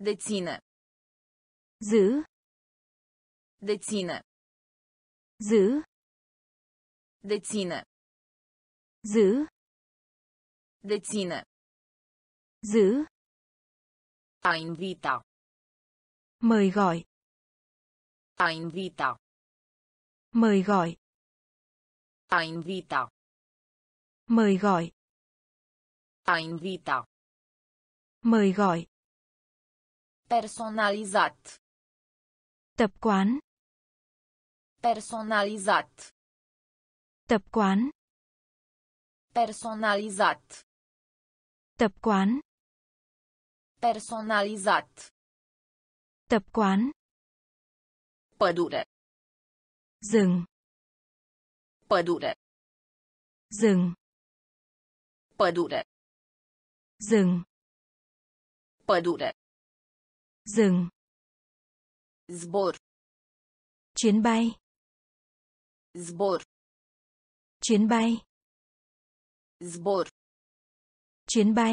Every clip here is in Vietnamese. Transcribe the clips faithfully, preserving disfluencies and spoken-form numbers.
Deține. Giữ. Deține. Giữ. Deține. Giữ. Deține. Giữ. A invita. Mời gọi. A invita. Mời gọi. A invita. Mời gọi. A invita. Mời gọi. Personalizat. Tập quán. Personalizat. Tập quán. Personalizat. Tập quán. Personalizat. Tập quán. Pădure. Rừng. Pădure. Rừng. Pădure. Rừng. Pădure. Rừng. Zbor. Chuyến bay. Zbor. Chuyến bay. Zbor. Chuyến bay.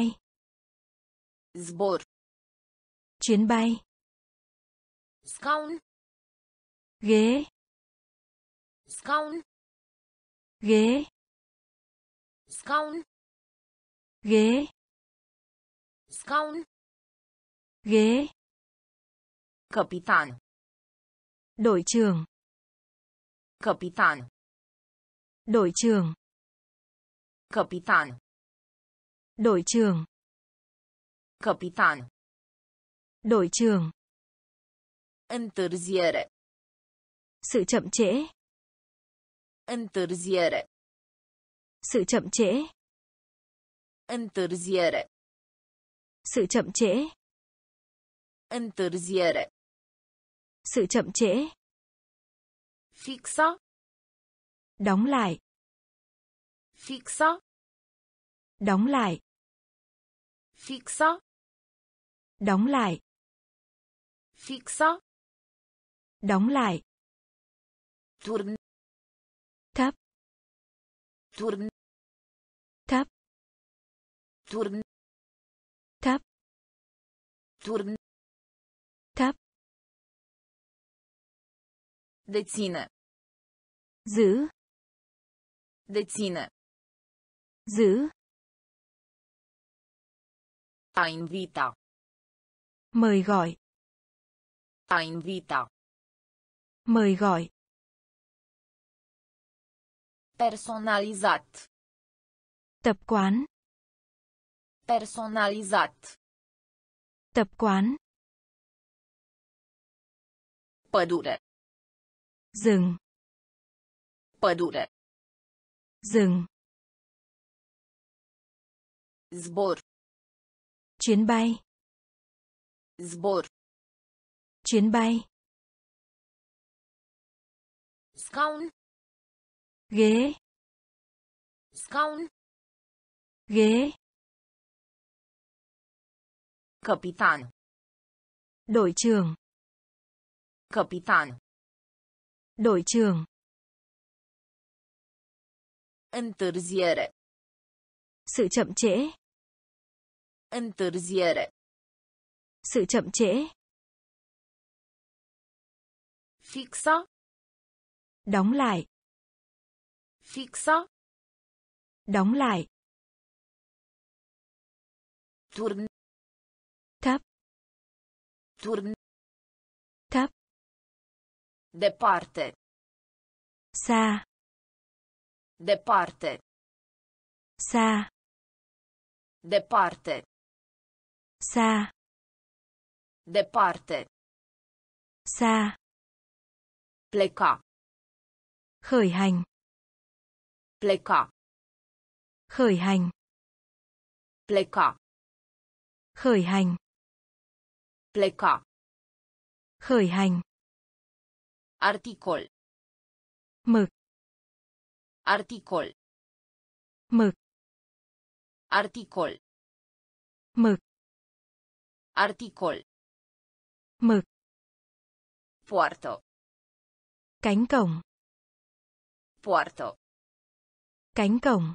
Zbor. Chuyến bay. Scaun. Ghế. Scaun. Ghế. Scaun. Ghế. Scaun. Ghế. Capitan. Đội trưởng. Capitan. Đội trưởng. Capitan. Đội trưởng. Capitan. Đội trưởng. Întârziere. Sự chậm trễ. Întârziere. Sự chậm trễ. Întârziere. Sự chậm trễ. Întârziere. Sự chậm trễ. Fixa. Đóng lại. Fixa. Đóng lại. Fixa. Đóng lại. Fixa. Đóng lại. Turn. Thấp. Turn. Thấp. Turn. Thấp. Turn. Thấp. Deține. Giữ. Deține. Giữ. A invita. Mời gọi. A invita. Mời gọi. Personalizat. Tập quán. Personalizat. Tập quán. Pădure. Rừng. Pădure. Rừng. Zbor. Chuyến bay. Zbor. Chuyến bay. Scaun. Ghế. Scaun. Ghế. Capitan. Đội trưởng. Capitan. Đội trưởng. Întârziere. Sự chậm trễ. Întârziere. Sự chậm trễ. Fixa. Đóng lại. Fixa. Đóng lại. Turn. Thấp. Turn. Thấp. Departe. Xa. Departe. Xa. Departe. Xa. Departe. Xa. Pleca. Khởi hành. Pleca. Khởi hành. Pleca. Khởi hành. Pleca. Khởi hành. Articol. Mực. Articol. Mực. Articol. Mực. Articol. Mực. Poartă. Cánh cổng. Poartă. Cánh cổng.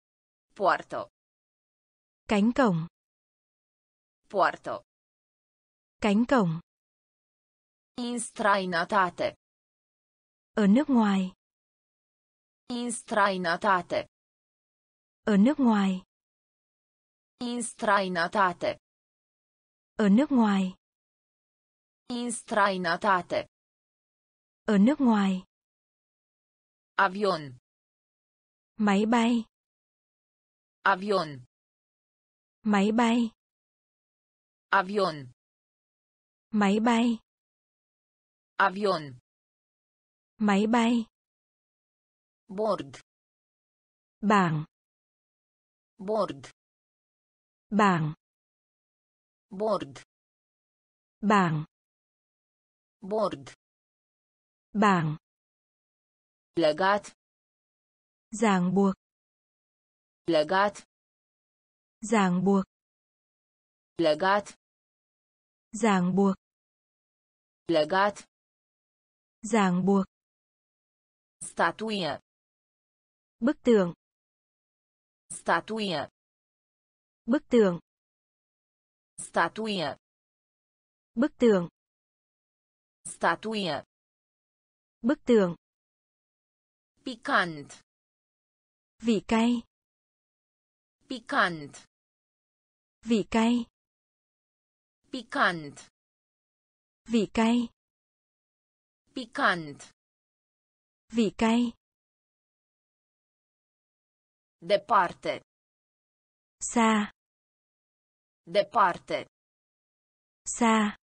Poartă. Cánh cổng. Poartă. Cánh cổng. In străinătate. Ở nước ngoài. In străinătate. Ở nước ngoài. In străinătate. Ở nước ngoài. In străinătate. Ở nước ngoài. Avion. Máy bay. Avion. Máy bay. Avion. Máy bay. Avion. Máy bay. Bord. Bảng. Bord. Bảng. Bord. Bảng. Bord. Bảng. Legat. Ràng buộc. Legat. Ràng buộc. Legat. Ràng buộc. Legat. Ràng buộc. Statuie. Bức tượng. Statuie. Bức tượng. Statuie. Bức tượng. Statuie. Bức tượng. Picant. Vị cay. Picant. Vị cay. Picant. Vị cay. Picant. Vị cay. Departe. Xa. Departe. Xa.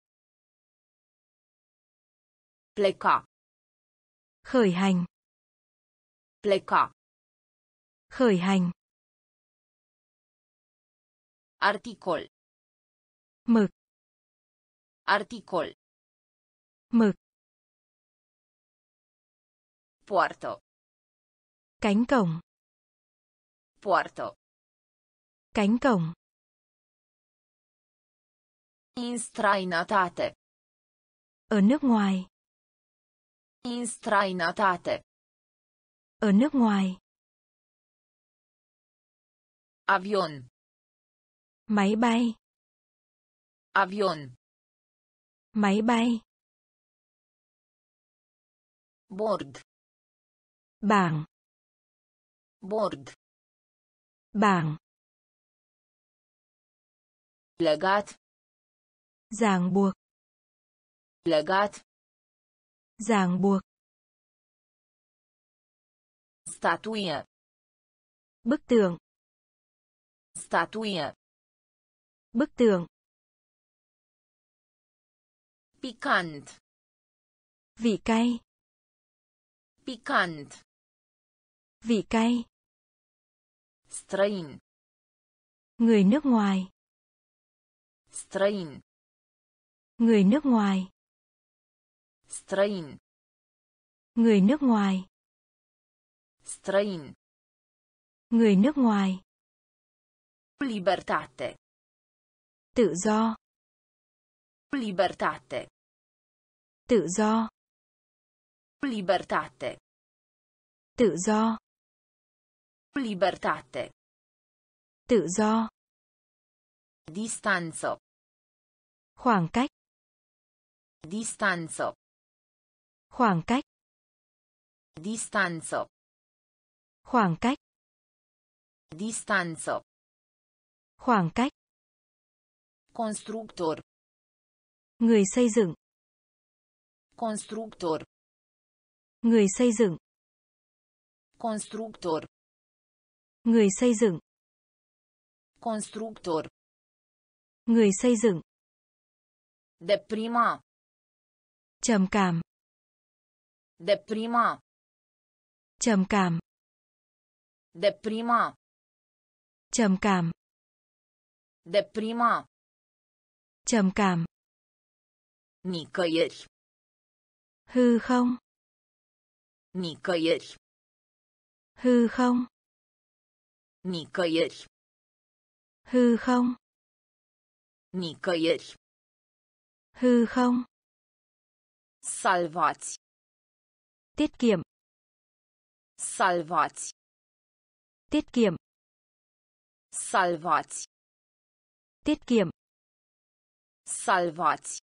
Pleca. Khởi hành. Pleca. Khởi hành. Articol. Mực. Articol. Mực. Poartă. Cánh cổng. Poartă. Cánh cổng. In străinătate. Ở nước ngoài. In străinătate. Ở nước ngoài. Avion. Máy bay. Avion. Máy bay. Bord. Bảng. Bord. Bảng. Legat. Ràng buộc. Legat. Ràng buộc. Statuie. Bức tượng. Statuie. Bức tượng. Picant. Vị cay. Picant. Vị cay. Străin. Người nước ngoài. Străin. Người nước ngoài. Străin. Người nước ngoài. Străin. Người nước ngoài. Libertate. Tự do. Libertate. Tự do. Libertate. Tự do. Libertate. Tự do. Distanță. Khoảng cách. Distanță. Khoảng cách. Distanță. Khoảng cách. Distanță. Khoảng cách. Constructor. Người xây dựng. Constructor. Người xây dựng. Constructor. Người xây dựng. Constructor. Người xây dựng. Deprima. Trầm cảm. Deprima. Trầm cảm. Deprima. Trầm cảm. Deprima. Trầm cảm. Nicăieri. Hư không. Nicăieri. Hư không. Nicăieri. Hư không. Nicăieri. Hư không. Salvați. Tiết kiệm. Salvați. Tiết kiệm. Salvați. Tiết kiệm. Salvați.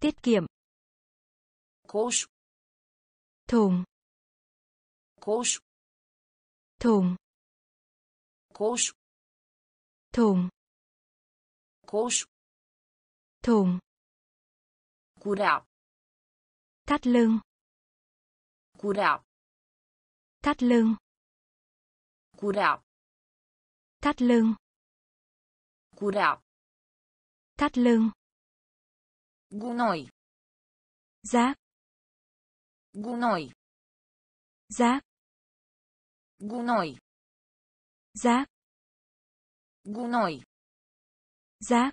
Tiết kiệm. Coș. Thùng. Coș. Thùng. Coș. Thùng. Coș. Thùng. Curea. Thắt lưng. Curea. Thắt lưng. Curea. Thắt lưng. Curea. Thắt lưng. Gunoi. Rác. Gunoi. Rác. Gunoi. Rác. Gunoi. Rác.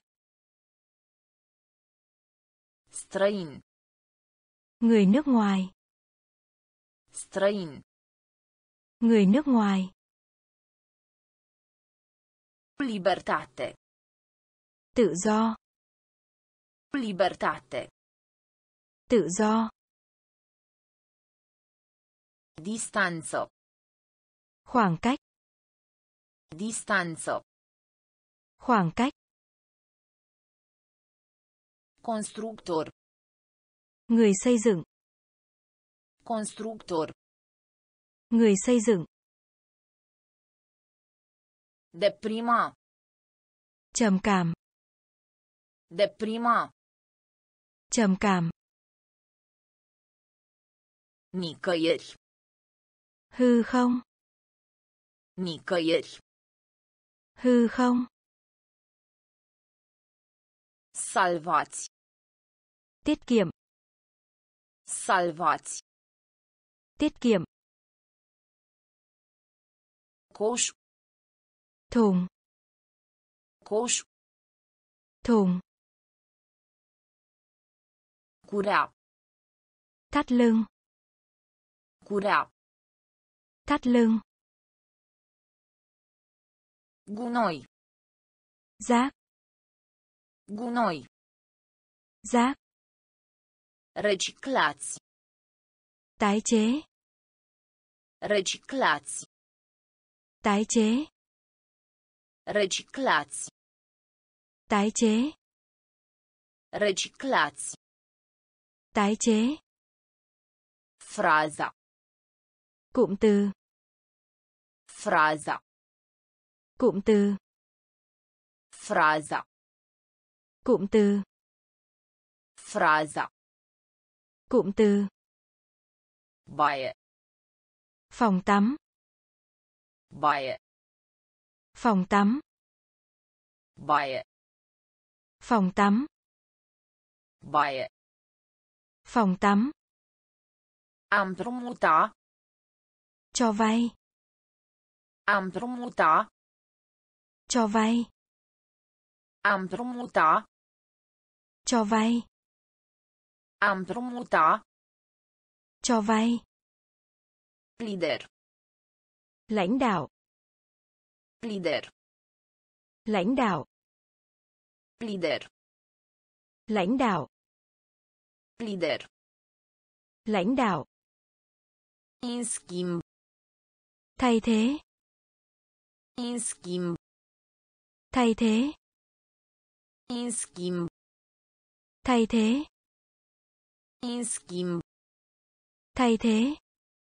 Străin. Người nước ngoài. Străin. Người nước ngoài. Libertate. Tự do. Libertate. Tự do. Distanță. Khoảng cách. Distanță. Khoảng cách. Constructor. Người xây dựng. Constructor. Người xây dựng. Deprima. Trầm cảm. Deprima. Trầm cảm. Nicăieri. Hư không. Nicăieri. Hư không. Salvați. Tiết kiệm. Salvați. Tiết kiệm. Coș. Thùng. Coș. Thùng. Curea. Thắt lưng. Curea. Thắt lưng. Gunoi. Rác. Gunoi. Rác. Reciclați. Tái chế. Reciclați. Tái chế. Reciclați. Tái chế. Reciclați. Tái chế. Fraza. Cụm từ. Fraza. Cụm từ. Fraza. Cụm từ. Fraza. Cụm từ. Baie. Phòng tắm. Baie. Phòng tắm. Baie. Phòng tắm. Baie. Phòng tắm. Am împrumuta. Cho vay. Am împrumuta. Cho vay. Am împrumuta. Cho vay. Am împrumuta. Cho vay. Lider. Lãnh đạo. Lider. Lãnh đạo. Lider. Lãnh đạo. Lider. Lãnh đạo. În schimb. Thay thế. În schimb. Thay thế. În schimb. Thay thế. În schimb. Thay thế.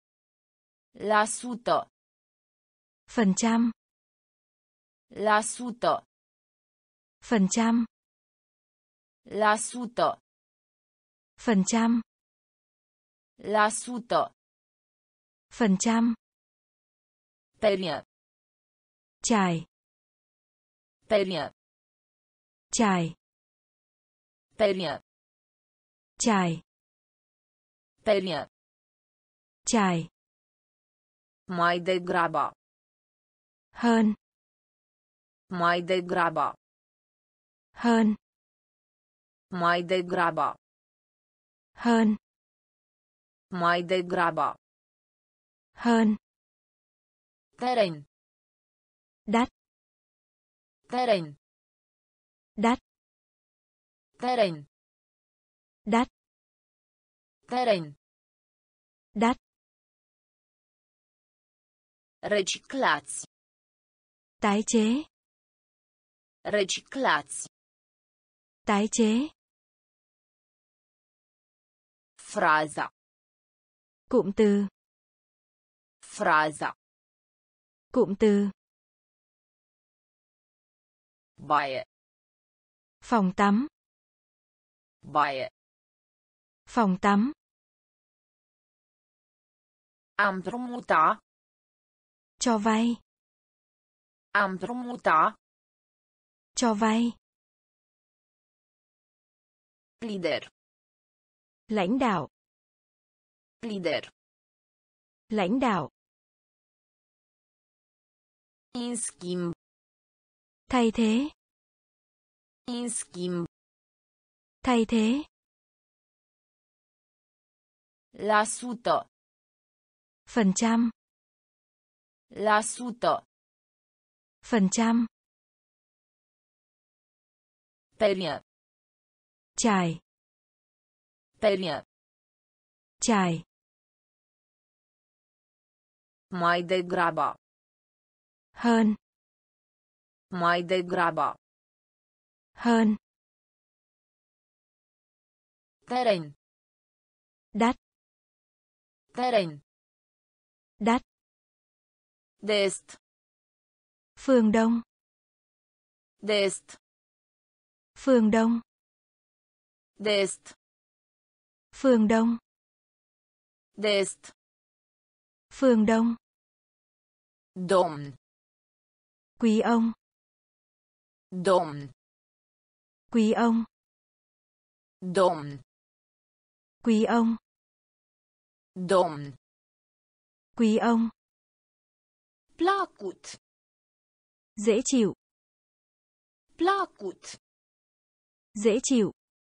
La sută. Phần trăm. La sută. Phần trăm. La sută. Phần trăm. La sută. Phần trăm. Perie. Trải. Perie. Trải. Perie. Trải. Perie. Trải. Mai degrabă. Hơn. Mai degrabă. Hơn. Mai degrabă. Hơn. Mai degrabă. Hơn. Teren. Đắt. Teren. Đắt. Teren. Đắt. Teren. Đắt. Reciclați. Tái chế. Reciclați. Tái chế. Fraza. Cụm từ. Fraza. Cụm từ. Baie. Phòng tắm. Baie. Phòng tắm. Am împrumuta. Cho vay. Am împrumuta. Cho vay. Lider. Lãnh đạo. Lider. Lãnh đạo. În schimb. Thay thế. În schimb. Thay thế. La sută. Phần trăm. La sută. Phần trăm. Perie. Trải. Perie. Trải. Mai degrabă. Hơn. Mai degrabă. Hơn. Teren. Đắt. Teren. Đắt. De est. Phương Đông. De est. Phương Đông. De est. Phương Đông. De est. Phương Đông. Domn. Quý ông. Domn. Quý ông. Domn. Quý ông. Domn. Quý ông. Placut. Dễ chịu. Placut. Dễ chịu.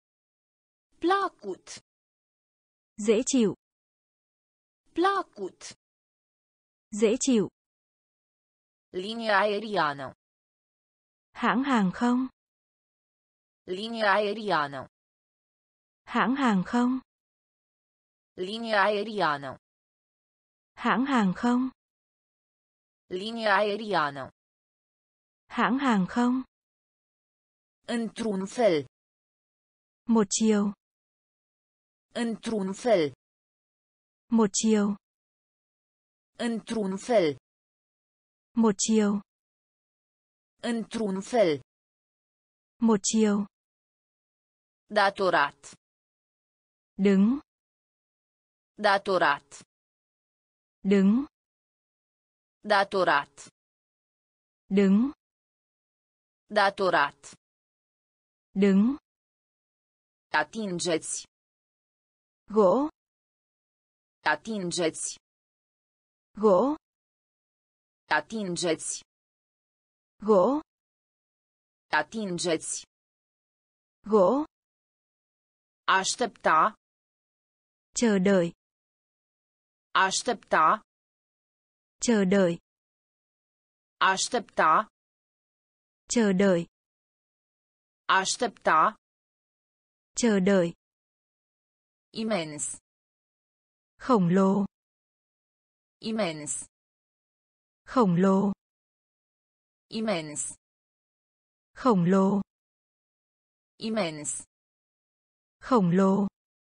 Placut. Dễ chịu. Placut. Dễ chịu. Linie aeriană. Hãng hàng không. Linie aeriană. Hãng hàng không. Linie aeriană. Hãng hàng không. Linie aeriană. Hãng hàng không. Într-un fel. Một chiều. Într-un fel. Một chiều. Într-un fel. Một chiều. Într-un fel. Một chiều. Datorat. Đứng. Datorat. Đứng. Datorat. Đứng. Datorat. Đứng. Atingeți. Gỗ. Atingeți. Gỗ. Atingeți. Gỗ. Atingeți. Gỗ. Aștepta. Chờ đợi. Aștepta. Chờ đợi. Aștepta. Chờ đợi. Aștepta. Chờ đợi. Imens. Khổng lồ. Imens. Khổng lồ. Imens. Khổng lồ. Imens. Khổng lồ.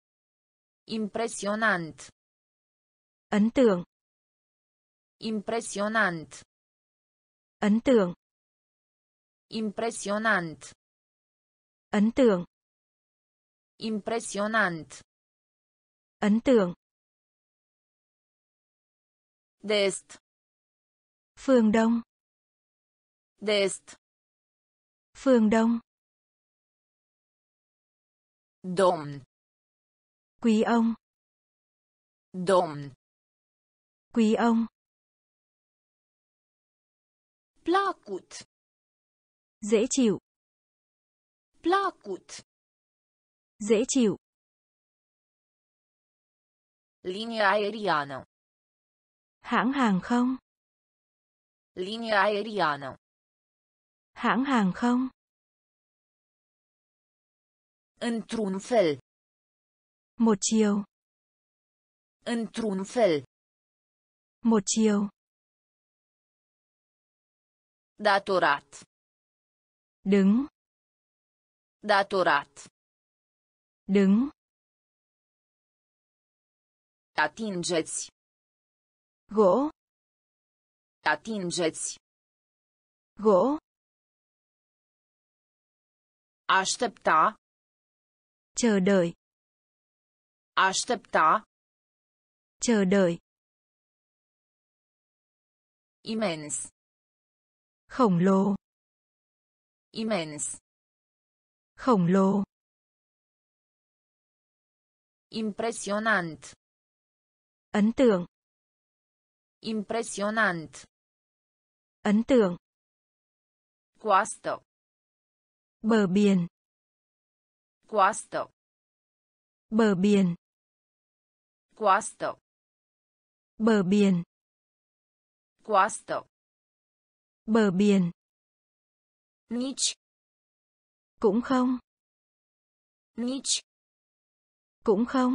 Impresionant. Ấn tượng. Impresionant. Ấn tượng. Impresionant. Ấn tượng. Impresionant. Ấn tượng. De est. Phương Đông. De est. Phương Đông. Domn. Quý ông. Domn. Quý ông. Placut. Dễ chịu. Placut. Dễ chịu. Linie aeriană. Hãng hàng không. Linie aeriană. Hãng hàng không. Într-un fel. Một chiều. Într-un fel. Một chiều. Datorat. Đứng. Datorat. Đứng. Atingeți. Gỗ. Atingeți. Gỗ. Aștepta. Chờ đợi. Aștepta. Chờ đợi. Imens. Khổng lồ. Imens. Khổng lồ. Impresionant. Ấn tượng. Impresionant. Ấn tượng. Coastă. Bờ biển. Coastă. Bờ biển. Coastă. Bờ biển. Coastă. Bờ biển. Nici. Cũng không. Nici. Cũng không.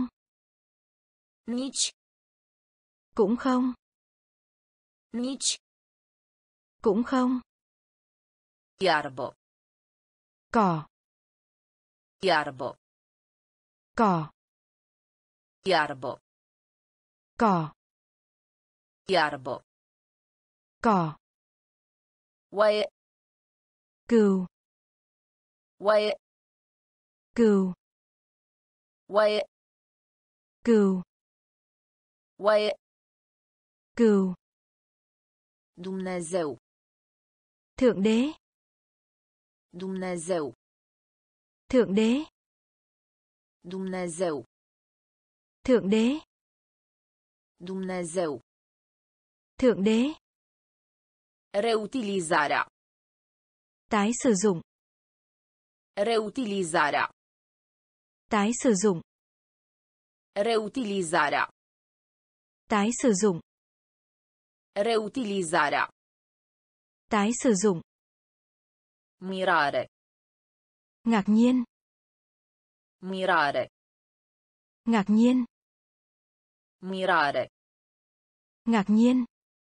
Nici. Cũng không. Nici. Cũng không. Iarbă. Cỏ. Iarbă. Cỏ. Iarbă. Cỏ. Iarbă. Cỏ. Oaie. Cừu. Oaie. Cừu. Oaie. Cừu. Oaie. Cừu. Dumnezeu. Thượng đế. Dumnezeu. Thượng đế. Dumnezeu. Thượng đế. Dumnezeu. Thượng đế. Reutilizarea. Tái sử dụng. Reutilizarea. Tái sử dụng. Reutilizarea. Tái sử dụng. Reutilizarea. Tái sử dụng. Mirare. Ngạc nhiên. Mirare. Ngạc nhiên. Mirare. Ngạc nhiên.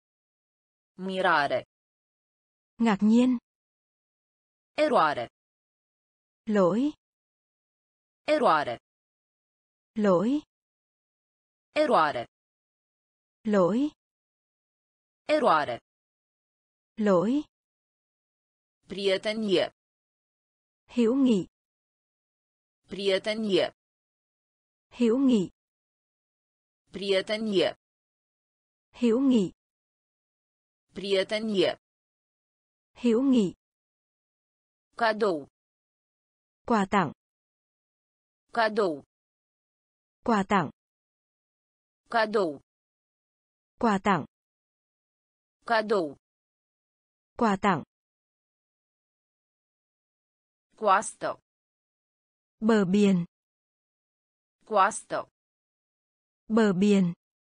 Mirare. Ngạc nhiên. Eroare. Lỗi. Eroare. Lỗi. Eroare. Lỗi. Eroare. Lỗi. Prietenie. Hữu nghị. Prietenie. Hữu nghị. Prietenie. Hữu nghị. Prietenie. Hữu nghị. Cadou. Quà tặng. Cadou. Quà tặng. Cadou. Quà tặng. Cadou. Quà tặng. Coastă. Bờ biển. Coastă. Bờ biển.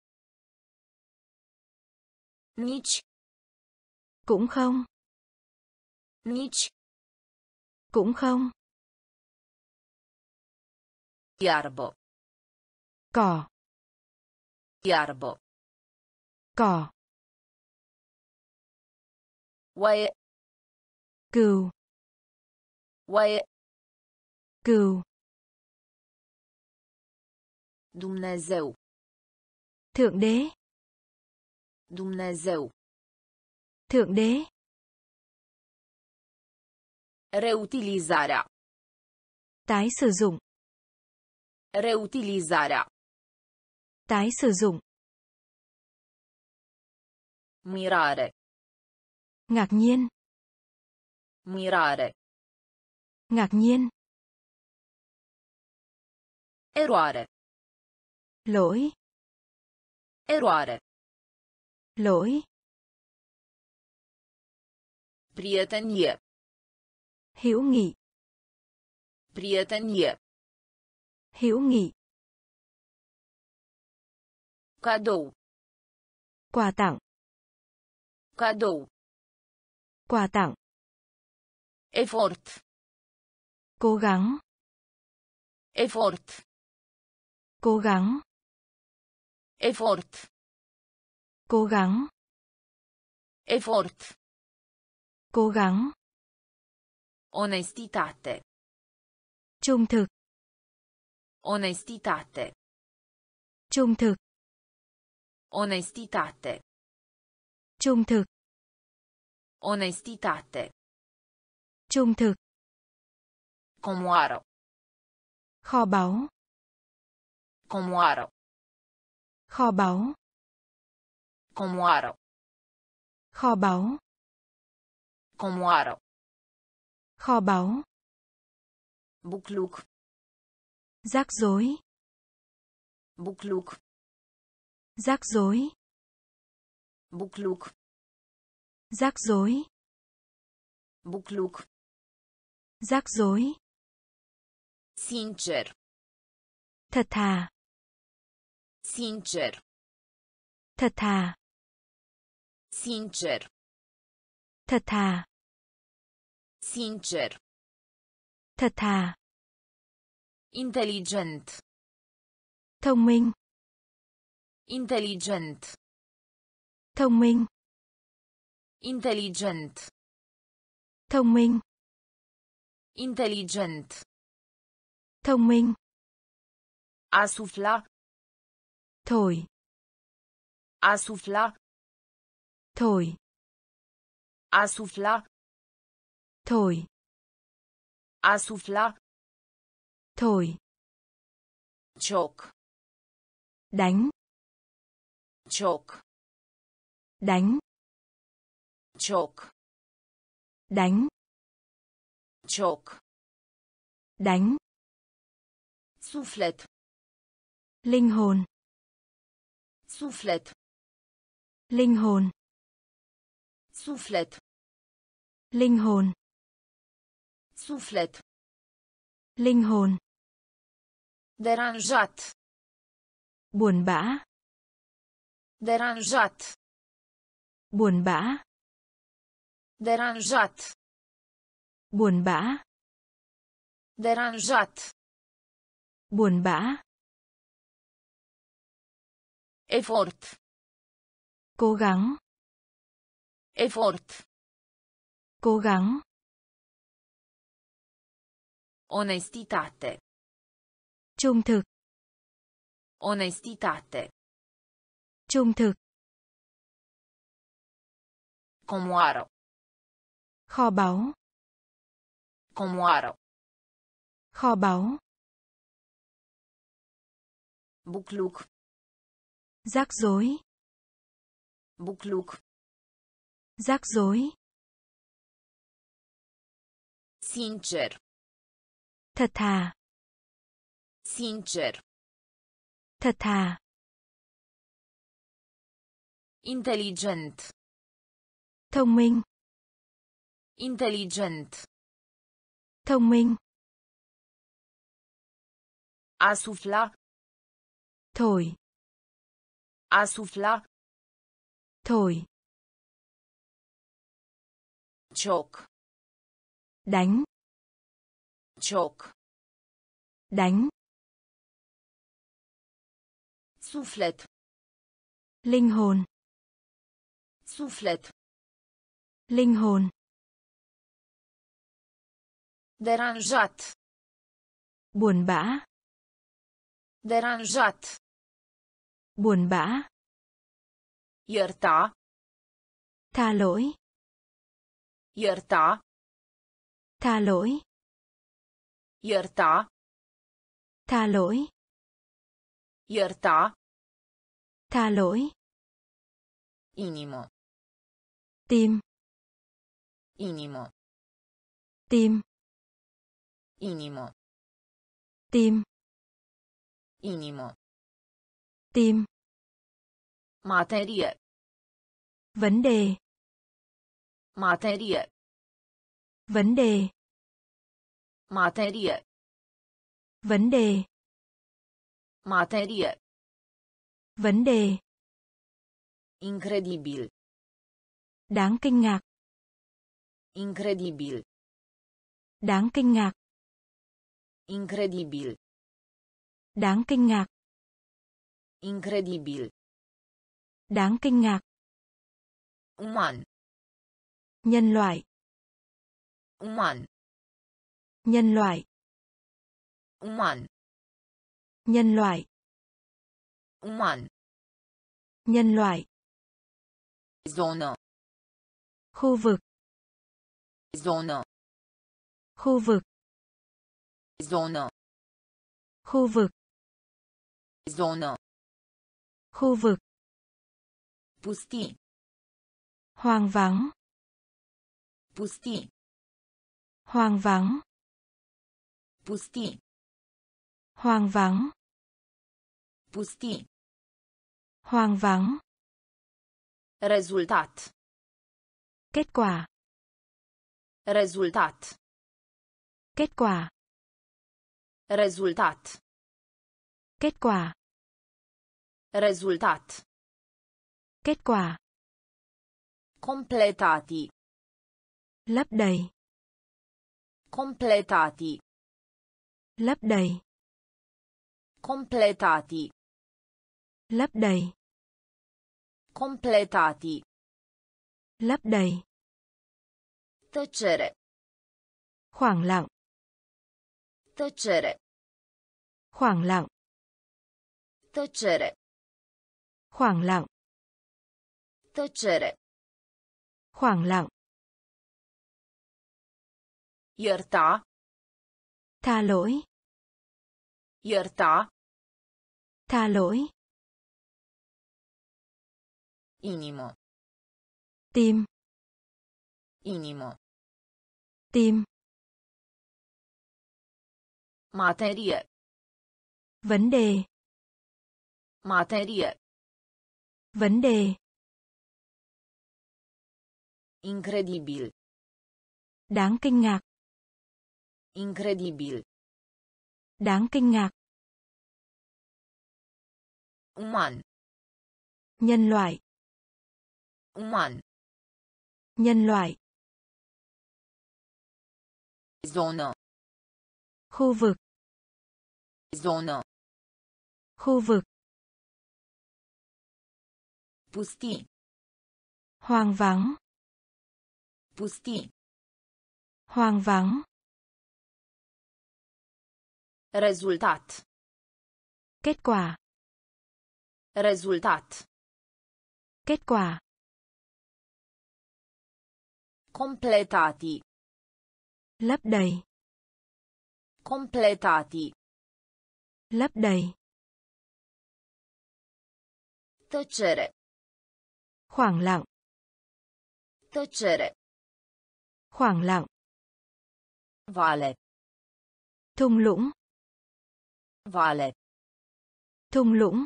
Nici. Cũng không. Nici. Cũng không. Iarbă. Cỏ. Iarbă. Cỏ. Oaie. Cừu. Oaie. Cừu. Dumnezeu. Thượng đế. Dumnezeu. Thượng đế. Reutilizarea. Tái sử dụng. Reutilizarea. Tái sử dụng. Mirare. Ngạc nhiên. Mirare. Ngạc nhiên. Eroare. Lỗi. Eroare. Lỗi. Prietenie. Hữu nghị. Prietenie. Hữu nghị. Cadou. Quà tặng. Cadou. Quà tặng. Efort. Cố gắng. Efort. Cố gắng. Efort. Cố gắng. Efort. Cố gắng. Onestitate. Trung thực. Onestitate. Trung thực. Onestitate. Trung thực. Onestitate. Trung thực. Comoară. Kho báu. Comoară. Kho báu. Comoară. Kho báu. Comoară. Kho báu. Bucluc. Rắc rối. Bucluc. Rắc rối. Bucluc. Rắc rối. Bucluc. Rắc rối. Sincer. Thật thà. Sincer. Thật thà. Sincer. Thật thà. Sincer. Thật thà. Inteligent. Thông minh. Inteligent. Thông minh. Inteligent. Thông minh. Inteligent. Thông minh. Asufla. Thổi. Asufla. Thổi. Asufla. Thổi. Asufla. Thổi. Cioc. Đánh. Cioc. Đánh. Cioc. Đánh. Cioc. Đánh. Suflet. Linh hồn. Suflet. Linh hồn. Suflet. Linh hồn. Suflet. Linh hồn. Deranjat. Buồn bã. Deranjat. Buồn bã. Deranjat. Buồn bã. Deranjat. Buồn bã. Efort. Cố gắng. Efort. Cố gắng. Onestitate. Trung thực. Onestitate. Trung thực. Comoară. Kho báu. Comoară. Kho báu. Bucluc. Rắc rối. Bucluc. Rắc rối. Sincer. Thật thà. Sincer. Thật thà. Inteligent. Thông minh. Inteligent. Thông minh. Asufla. Thổi. Asufla. Thổi. Cioc. Đánh. Cioc. Đánh. Suflet. Linh hồn. Suflet. Linh hồn. Deranjat. Buồn bã. Deranjat. Buồn bã. Ierta. Tha lỗi. Ierta. Tha lỗi. Ierta. Tha lỗi. Ierta. Tha lỗi. Inimo. Tim. Inimo. Tim. Inimo. Tim. Inimo. Tim. Materie. Vấn đề. Materie. Vấn đề. Materie. Vấn đề. Materie. Vấn đề. Incredibil. Đáng kinh ngạc. Incredibil. Đáng kinh ngạc. Incredibil. Đáng kinh ngạc. Incredibil. Đáng kinh ngạc. Uman. Nhân loại. Uman. Nhân loại. Uman. Nhân loại. Uman. Nhân loại. Zonă. Khu vực. Zonă. Khu vực. Zonă. Khu vực. Zonă. Khu vực. Pustii. Hoang vắng. Pustii. Hoang vắng. Pustii. Hoang vắng. Pustii. Hoang vắng. Rezultat. Kết quả. Rezultat. Kết quả. Rezultat. Kết quả. Rezultat. Kết quả. Completati. Lấp đầy. Completati. Lấp đầy. Completati. Lấp đầy. Completati. Lấp đầy. Tăcere. Khoảng lặng. Tăcere. Khoảng lặng. Tăcere. Khoảng lặng. Tăcere. Khoảng lặng. Ierta. Tha lỗi. Ierta. Tha lỗi. Inimă. Tim. Inimă. Tim. Materie. Vấn đề. Materie. Vấn đề. Incredibil. Đáng kinh ngạc. Incredibil. Đáng kinh ngạc. Uman. Nhân loại. Uman. Nhân loại. Zonă. Khu vực. Zonă. Khu vực. Pustii. Hoang vắng. Pustii. Hoang vắng. Rezultat. Kết quả. Rezultat. Kết quả. Completati. Lấp đầy. Completati. Lấp đầy. Tăcere. Khoảng lặng. Tăcere. Khoảng lặng. Vale. Thung lũng. Vale. Thung lũng.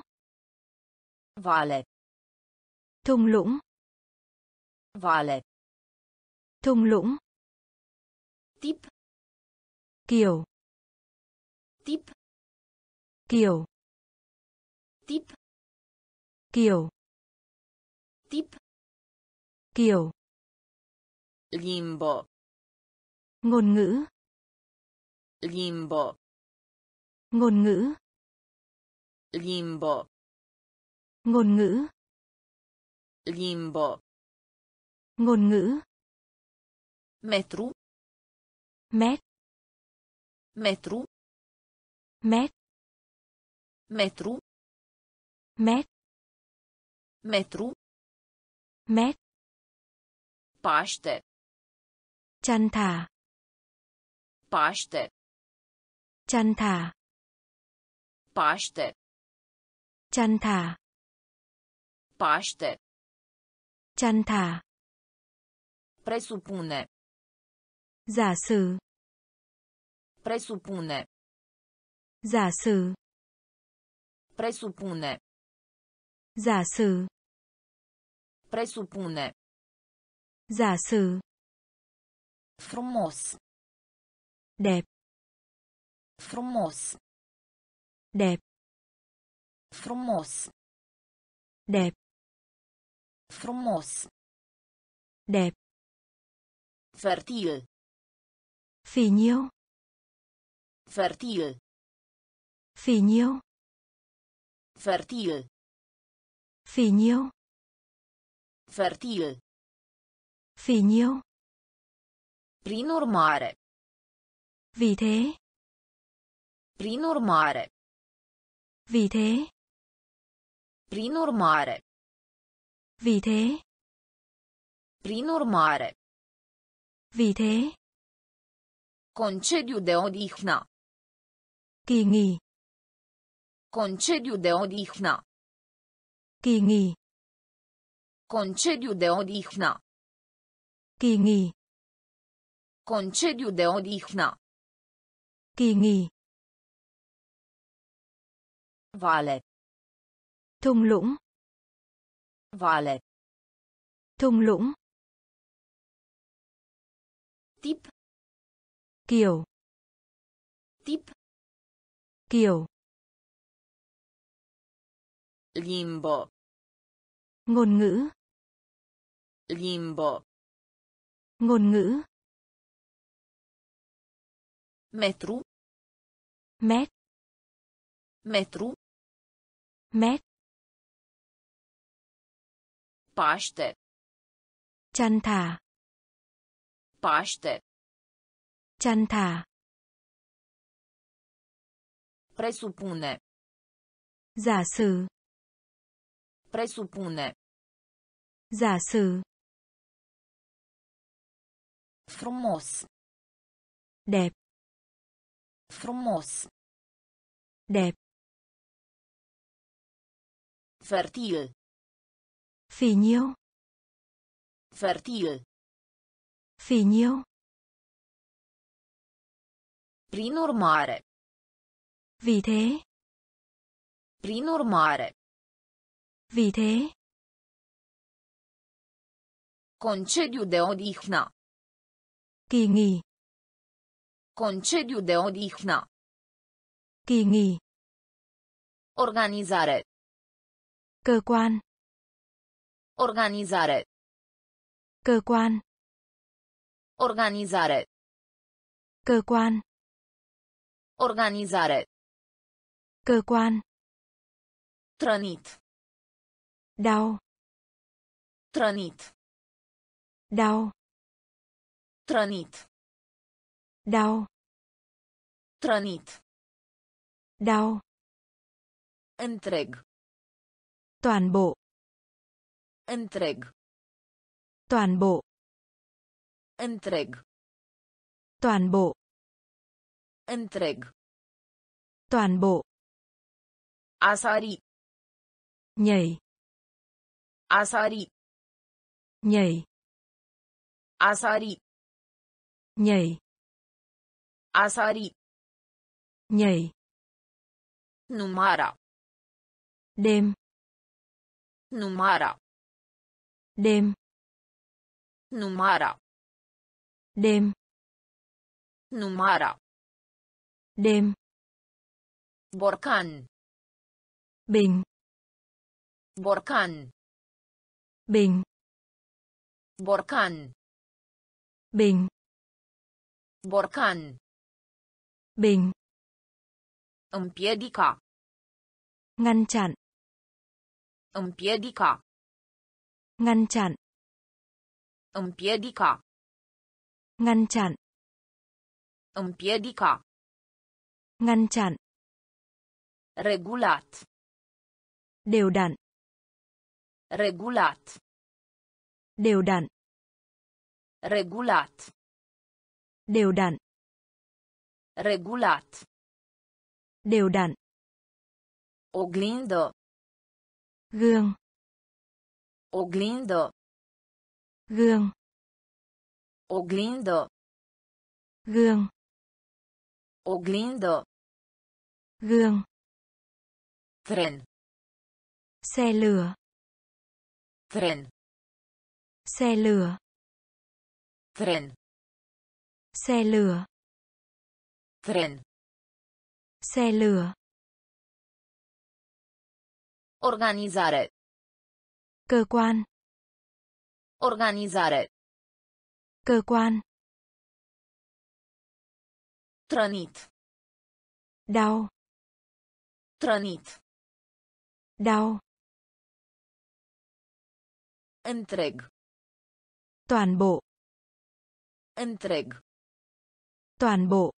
Vale. Thung lũng. Vale. Thung lũng. Tip. Kiểu. Tip. Kiểu. Tip. Kiểu. Tip. Kiểu. Limbo. Ngôn ngữ. Limbo. Ngôn ngữ. Limbo. Ngôn ngữ. Limbo. Ngôn ngữ. Metru. Mét. Metru. Mét. Metru. Mét. Metru. Mét. Paște. Chăn thả. Paște. Chăn thả. Paște. Chăn thả. Paște. Chăn thả. Presupune. Giả sử. Presupune. Giả sử. Presupune. Giả sử. Presupune. Giả sử. Frumos. Đẹp. Frumos. Đẹp. Frumos. Đẹp. Frumos. Đẹp. Fertil. Phì nhiêu. Fertil. Phì nhiêu. Fertil. Phì nhiêu. Fertil. Phì nhiêu. Prin urmare. Vì thế. Prin urmare. Vì thế. Prin urmare. Vì thế. Prin urmare. Vì thế. Concediu de odihnă. Kỳ nghỉ. Concediu de odihnă. Kỳ nghỉ. Concediu de odihnă. Kỳ nghỉ. Concediu de odihnă. Kỳ nghỉ. Vale. Thung lũng. Vale. Thung lũng. Tip. Kiểu. Tip. Kiểu. Limbo. Ngôn ngữ. Limbo. Ngôn ngữ. Metru. Mét. Metru. Mét. Paște. Chăn thả. Paște. Chăn thả. Presupune. Giả sử. Presupune. Giả sử. Frumos. Đẹp. Frumos. Đẹp. Fertil. Phì nhiêu. Fertil. Phì nhiêu. Prin urmare. Vì thế. Prin urmare. Vì thế. Concediu de odihnă. Kỳ nghỉ. Concediu de odihnă. Kỳ nghỉ. Organizare. Cơ quan. Organizare. Cơ quan. Organizare. Cơ quan. Organizare. Cơ quan. Trănit. Đau. Trănit. Đau. Trănit. Đau. Trănit. Đau. Întreg. Toàn bộ. Întreg. Toàn bộ. Întreg. Toàn bộ. Întreg. Toàn bộ. A sari. Nhảy. A sari. Nhảy. A sari. Nhảy. A sari. Nhảy. Numara. Đêm. Numara. Đêm. Numara. Đêm. Numara. Đêm. Borcan. Bình. Borcan. Bình. Borcan. Bình. Borcan. Bình. Împiedica. Ngăn chặn. Împiedica. Ngăn chặn. Împiedica. Ngăn chặn. Împiedica. Ngăn chặn. Regulat. Đều đặn. Regulat. Đều đặn. Regulat. Đều đặn. Regulat. Đều đặn. Oglindă. Gương. Oglindă. Gương. Oglindă. Gương. Oglindă. Gương. Tren. Xe lửa. Tren. Xe lửa. Tren. Xe lửa. Tren. Xe lửa. Organizare. Cơ quan. Organizare. Cơ quan. Trănit. Đau. Trănit. Đau. Întreg. Toàn bộ. Întreg. Toàn bộ.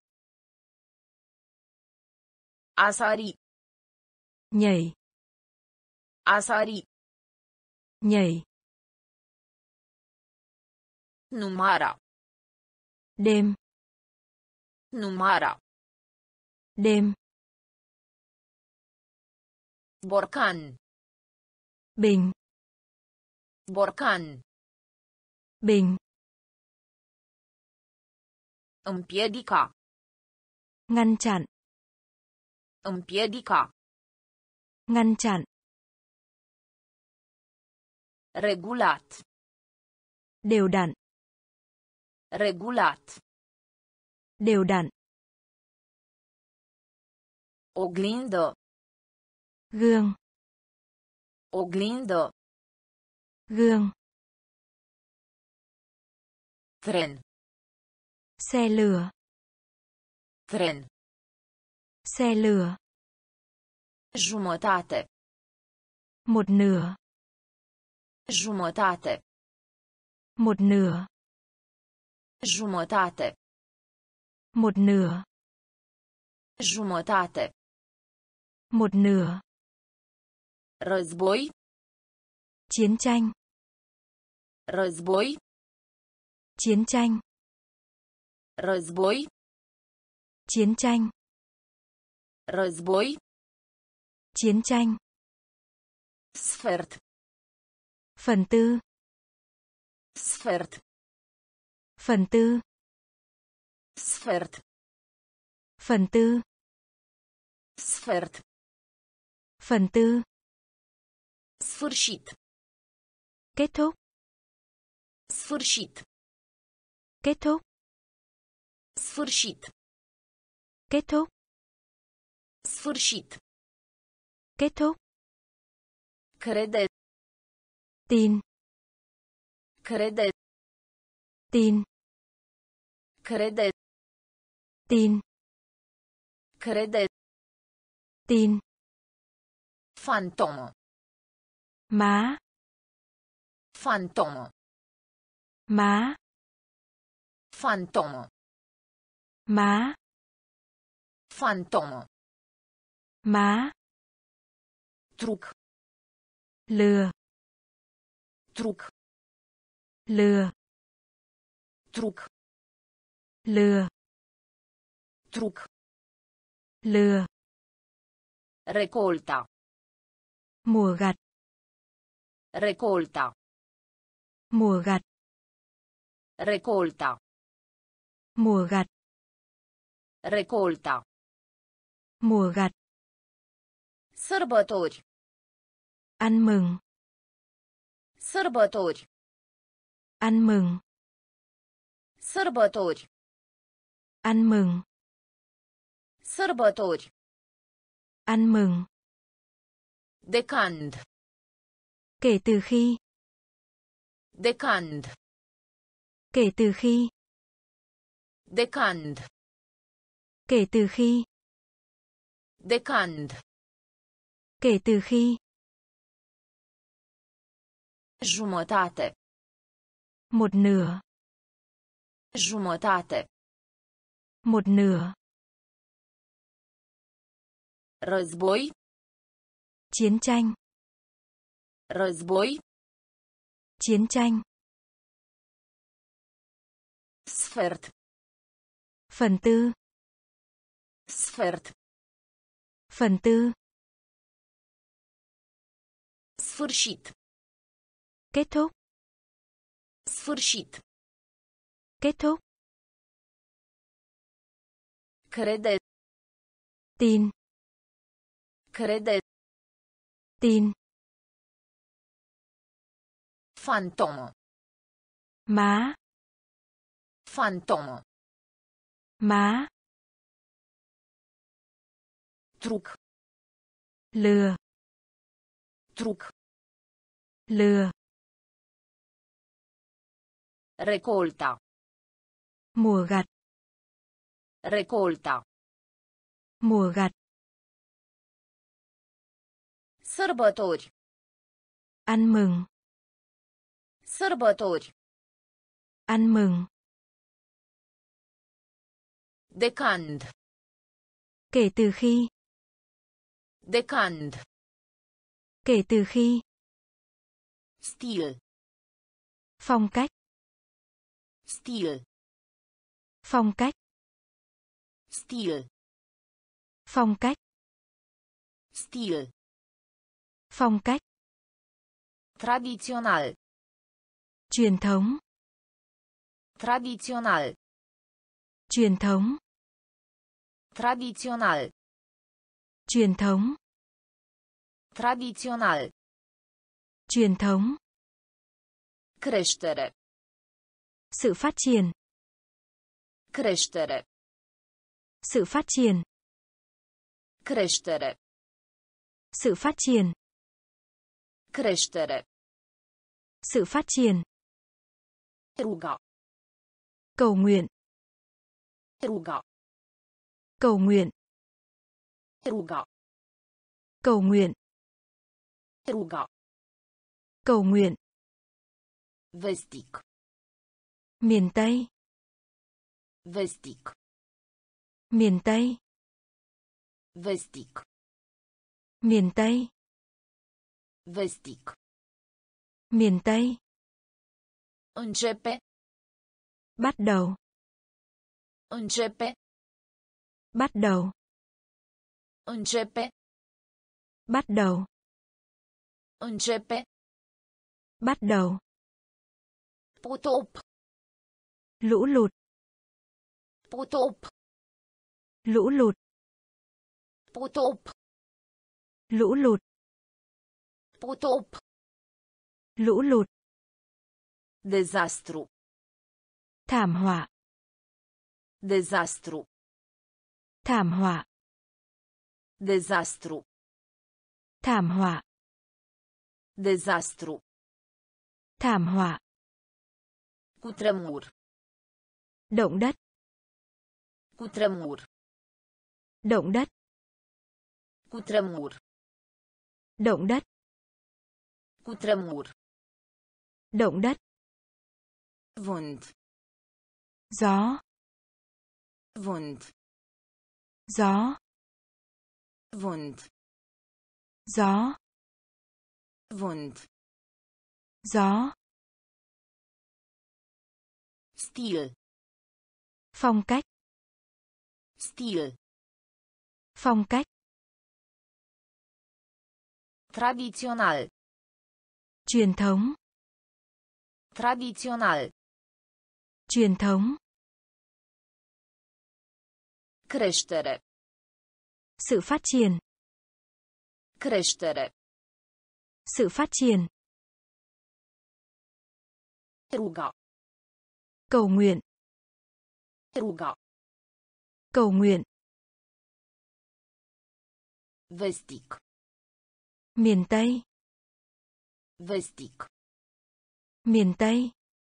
A sari. Nhảy. A sari. Nhảy. Numara. Đêm. Numara. Đêm. Borcan. Bình. Borcan. Bình. Împiedica. Ngăn chặn. Împiedica. Ngăn chặn. Regulat. Đều đặn. Regulat. Đều đặn. Oglindă. Gương. Oglindă. Gương. Tren. Xe lửa. Tren. Xe lửa. Jumătate. Một nửa. Jumătate. Một nửa. Jumătate. Một nửa. Jumătate. Một nửa. Război. Chiến tranh. Război. Chiến tranh. Război. Chiến tranh. Război. Chiến tranh. Sfert. Phần tư. Sfert. Phần tư. Sfert. Phần tư. Sfert. Phần tư. Sfârșit. Kết thúc. Sfârșit. Kết thúc. Sfârșit. Kết thúc. Sfârșit. Kết thúc. Crede. Tin. Crede. Tin. Crede. Tin. Crede. Tin. Fantomă. Má. Fantomă. Má. Fantomă. Má. Fantomă. Má. Truc. Lừa. Truc. Lừa. Truc. Lừa. Truc. Lừa. Recolta. Mùa gặt. Recolta. Mùa gặt. Recolta. Mùa gặt. Recolta. Mùa gặt. Sărbători. Ăn mừng. Sărbători. Ăn mừng. Sărbători. Ăn mừng. Sărbători. Ăn mừng. Decand. Kể từ khi. Decand. Kể từ khi. Decand. Kể từ khi. Decand. Kể từ khi. Jumătate. Một nửa. Jumătate. Một nửa. Război. Chiến tranh. Război. Chiến tranh. Sfert. Phần tư. Sfert. Phần tư. Sfârșit. Kết thúc. Sfârșit. Kết thúc. Crede. Tin. Crede. Tin. Fantomă. Má. Fantomă. Má. Truc. Lừa. Truc. Lừa. Recolta. Mùa gặt. Recolta. Mùa gặt. Sărbători. Ăn mừng. Sărbători. Ăn mừng. Decand. Kể từ khi. Decand. Kể từ khi. Stil. Phong cách. Stil. Phong cách. Stil. Phong cách. Stil. Phong cách. Tradițional. Truyền thống. Tradițional. Truyền thống. Tradițional. Truyền thống. Tradițional. Truyền thống. Creștere. Sự phát triển. Creștere. Sự phát triển. Creștere. Sự phát triển. Creștere. Sự phát triển. Ruga. Cầu nguyện. Ruga. Cầu nguyện. Ruga. Cầu nguyện. Ruga. Cầu nguyện. Vestic. Miền Tây. Vestic. Miền Tây. Vestic. Miền Tây. Vestic. Miền Tây. Începe. Bắt đầu. Începe. Bắt đầu. Începe. Bắt đầu. Începe. Bắt đầu. Potop. Lũ lụt. Potop. Lũ lụt. Potop. Lũ lụt. Potop. Lũ lụt. Dezastru. Thảm họa. Dezastru. Thảm họa. Dezastru. Thảm họa. Dezastru. Thảm họa. Cutremur. Động đất. Cutremur. Động đất. Cutremur. Động đất. Cutremur. Động đất. Vânt. Gió. Vânt. Gió. Vânt. Gió. Vânt. Gió. Stil. Phong cách. Stil. Phong cách. Tradițional. Truyền thống. Tradițional. Truyền thống. Creștere. Sự phát triển. Creștere. Sự phát triển. Ruga. Cầu nguyện. Ruga. Cầu nguyện. Vestic. Miền Tây. Vestic. Miền Tây.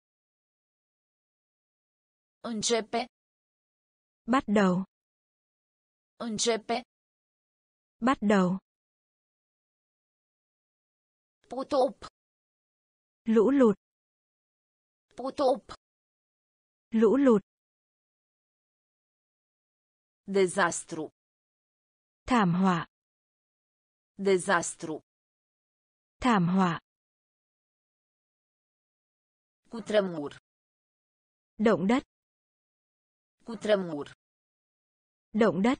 Începe. Bắt đầu. Începe. Bắt đầu. Potop. Lũ lụt. Potop. Lũ lụt. Dezastru. Thảm họa. Dezastru. Thảm họa. Cutremur. Động đất. Cutremur. Động đất.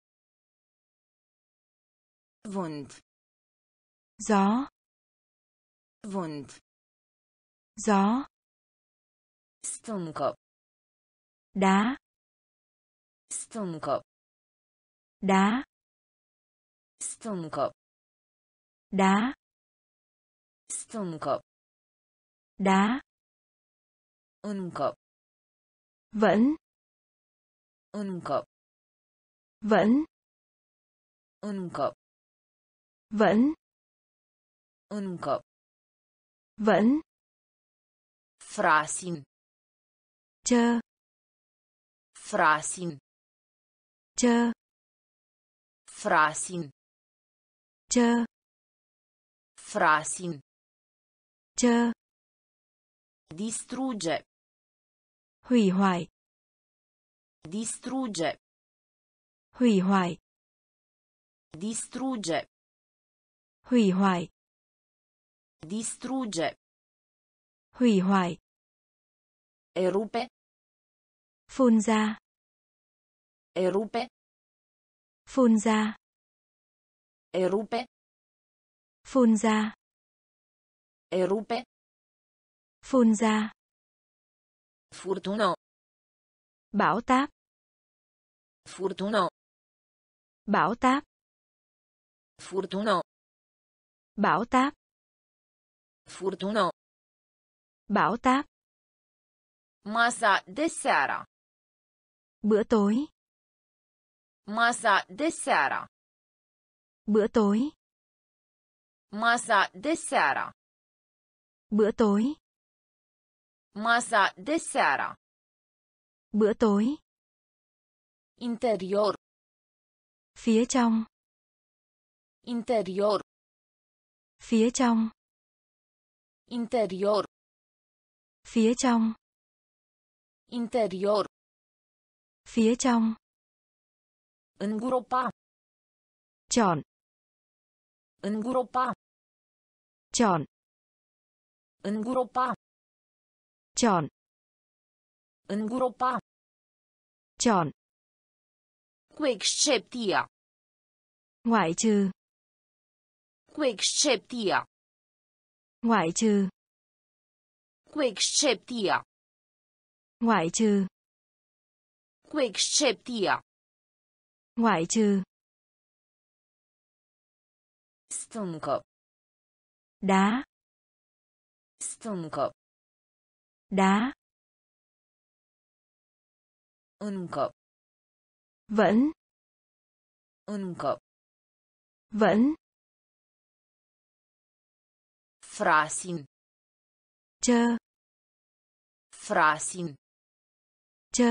Vânt. Gió. Vânt. Gió. Stâncă. Đá. Stâncă. Đá. Stâncă. Đá. Stâncă. Đá. Încă. Vẫn. Încă. Vẫn. Încă. Vẫn. Încă. Vẫn. Frasin. Chơ. Frasin. Chơ. Frasin. Chơ. Frasin. Chơ. Distruge. Hủy hoại. Distruge. Hủy hoại. Distruge. Hủy hoại. Distruge. Hủy hoại. Erupe. Phun ra. Erupe. Phun ra. Erupe. Phun ra. Erupe. Phun ra. Furtună. Bão táp. Furtună. Bão táp. Furtună. Bão táp. Furtună. Bão táp. Masa de seară. Bữa tối. Masa de seară. Bữa tối. Masa de seară. Bữa tối. Masa de seară. Bữa tối. Interior. Phía trong. Interior. Phía trong. Interior. Phía trong. Interior. Phía trong. Îngropa. Chọn. Îngropa. Chọn. Îngropa. Chọn. Îngropa. Chọn. Cu excepția. Ngoại trừ. Cu excepția. Ngoại trừ. Cu excepția. Ngoại trừ. Cu excepția. Ngoại trừ. Stâncă. Đá. Stâncă. Đá. Încă. Vẫn. Încă. Vẫn. Frasin. Chơ. Frasin. Chơ.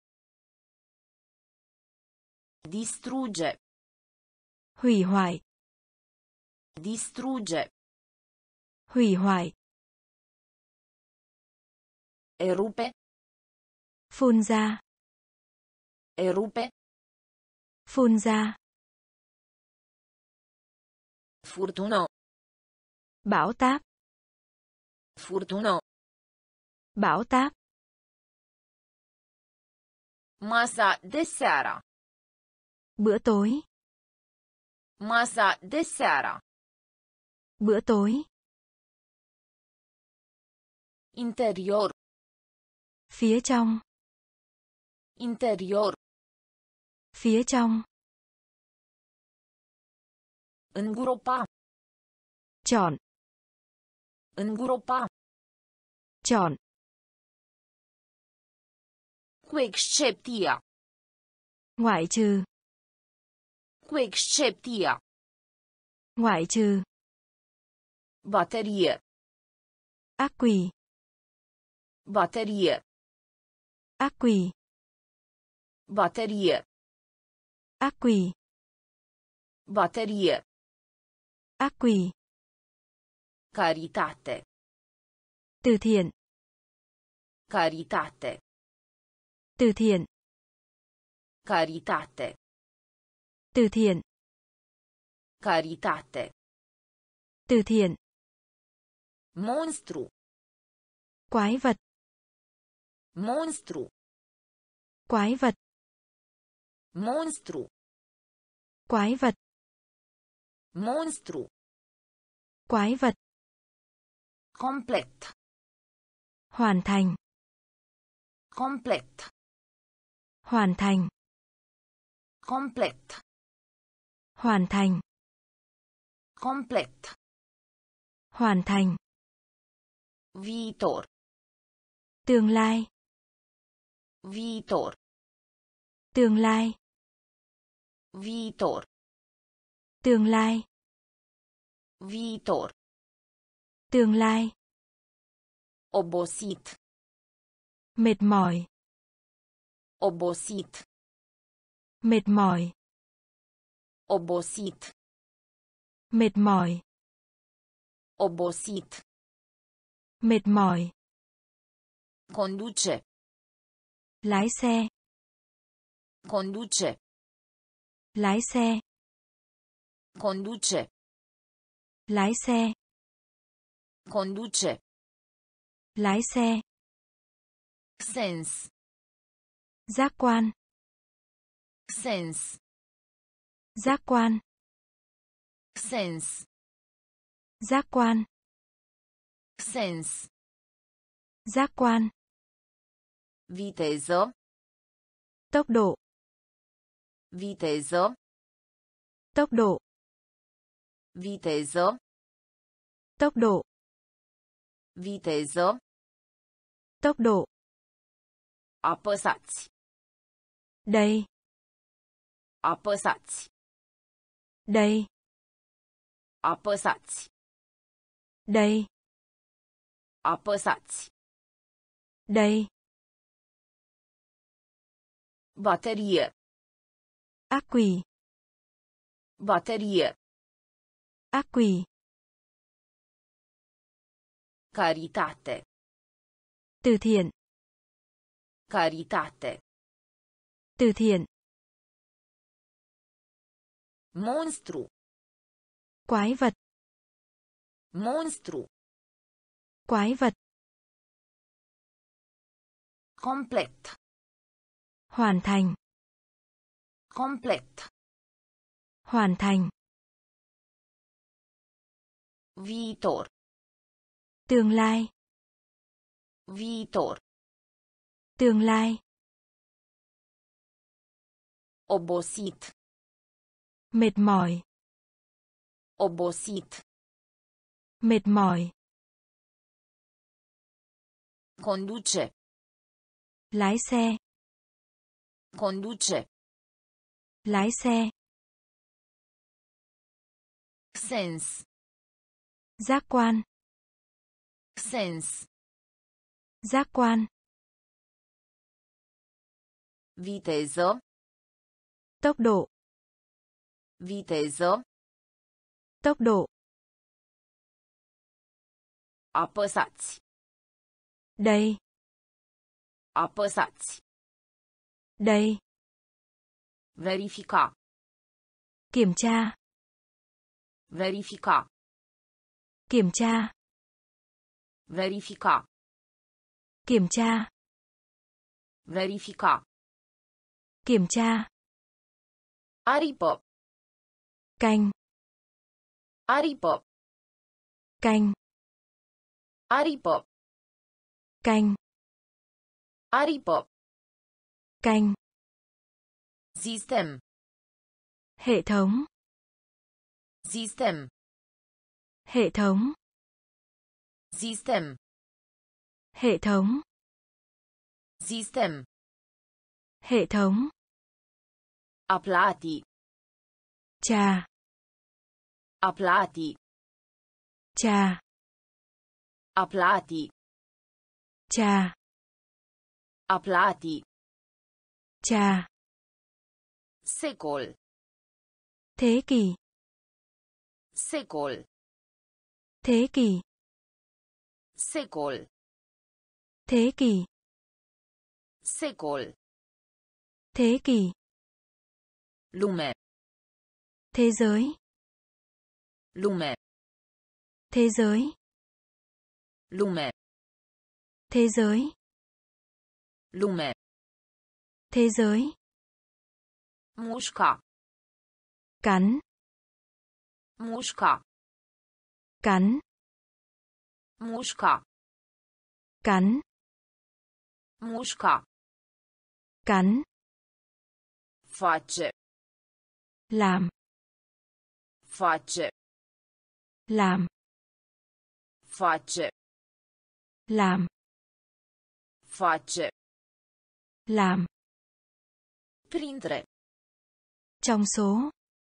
Distruge. Hủy hoại. Distruge. Hủy hoại. Erupe. Phun ra. Erupe. Phun ra. Furtună. Bão táp. Furtună. Bão táp. Masa de seară. Bữa tối. Masa de seară. Bữa tối. Interior. Phía trong. Interior. Phía trong. Îngropa. Chọn. Îngropa. Chọn. Cu excepția. Ngoại trừ. Cu excepția. Ngoại trừ. Baterie. Ác quỷ. Baterie. Ác quỷ. Baterie. Ác quỷ. Baterie. Ác quỷ. Caritate. Từ thiện. Caritate. Từ thiện. Caritate. Từ thiện. Caritate. Từ thiện. Monstru. Quái vật. Monstru. Quái vật. Monstru. Quái vật. Monstru. Quái vật. Complet. Hoàn thành. Complet. Hoàn thành. Complet. Hoàn thành. Complet. Hoàn thành. Viitor. Tương lai. Viitor. Tương lai. Viitor. Tương lai. Viitor. Tương lai. Obosit. Mệt mỏi. Obosit. Mệt mỏi. Obosit. Mệt mỏi. Obosit. Mệt mỏi. Conduce. Lái xe. Conduce. Lái xe. Conduce. Lái xe. Conduce. Lái xe. Sens. Giác quan. Sens. Giác quan. Sens. Giác quan. Sens. Giác quan. Viteză. Tốc độ. Viteză. Tốc độ. Viteză. Tốc độ. Viteză. Tốc độ. Apăsați. Đây. Apăsați. Đây. Apăsați. Đây. Apăsați. Đây. Baterie. Ác quỷ. Baterie. Ác quỷ. Caritate. Từ thiện. Caritate. Từ thiện. Monstru. Quái vật. Monstru. Quái vật. Complet. Hoàn thành. Complet. Hoàn thành. Viitor. Tương lai. Viitor. Tương lai. Obosit. Mệt mỏi. Obosit. Mệt mỏi. Conduce. Lái xe. Conduce. Lái xe. Sens. Giác quan. Sens. Giác quan. Viteză. Tốc độ. Viteză. Tốc độ. Apăsați. Đây. Apăsați. Đây. Verifica. Kiểm tra. Verifica. Kiểm tra. Verifica. Kiểm tra. Verifica. Kiểm tra. Aripă. Canh. Aripă. Canh. Aripă. Canh. Aripă. Canh. Sistem. Hệ thống. Sistem. Hệ thống. Sistem. Hệ thống. Sistem. Hệ thống. A plati. Trà. A plati. Trà. A plati. Trà. A plati. Trà. Secol. Thế kỷ. Secol. Thế kỷ. Secol. Thế kỷ. Secol. Thế kỷ. Lume. Thế giới. Lume. Thế giới. Lume. Thế giới. Lume. Thế giới. Mușca. Cắn. Mușca. Cắn. Mușca. Cắn. Mușca. Cắn. Face. Làm. Face. Làm. Face. Làm. Face. Làm. Printre. Trong số.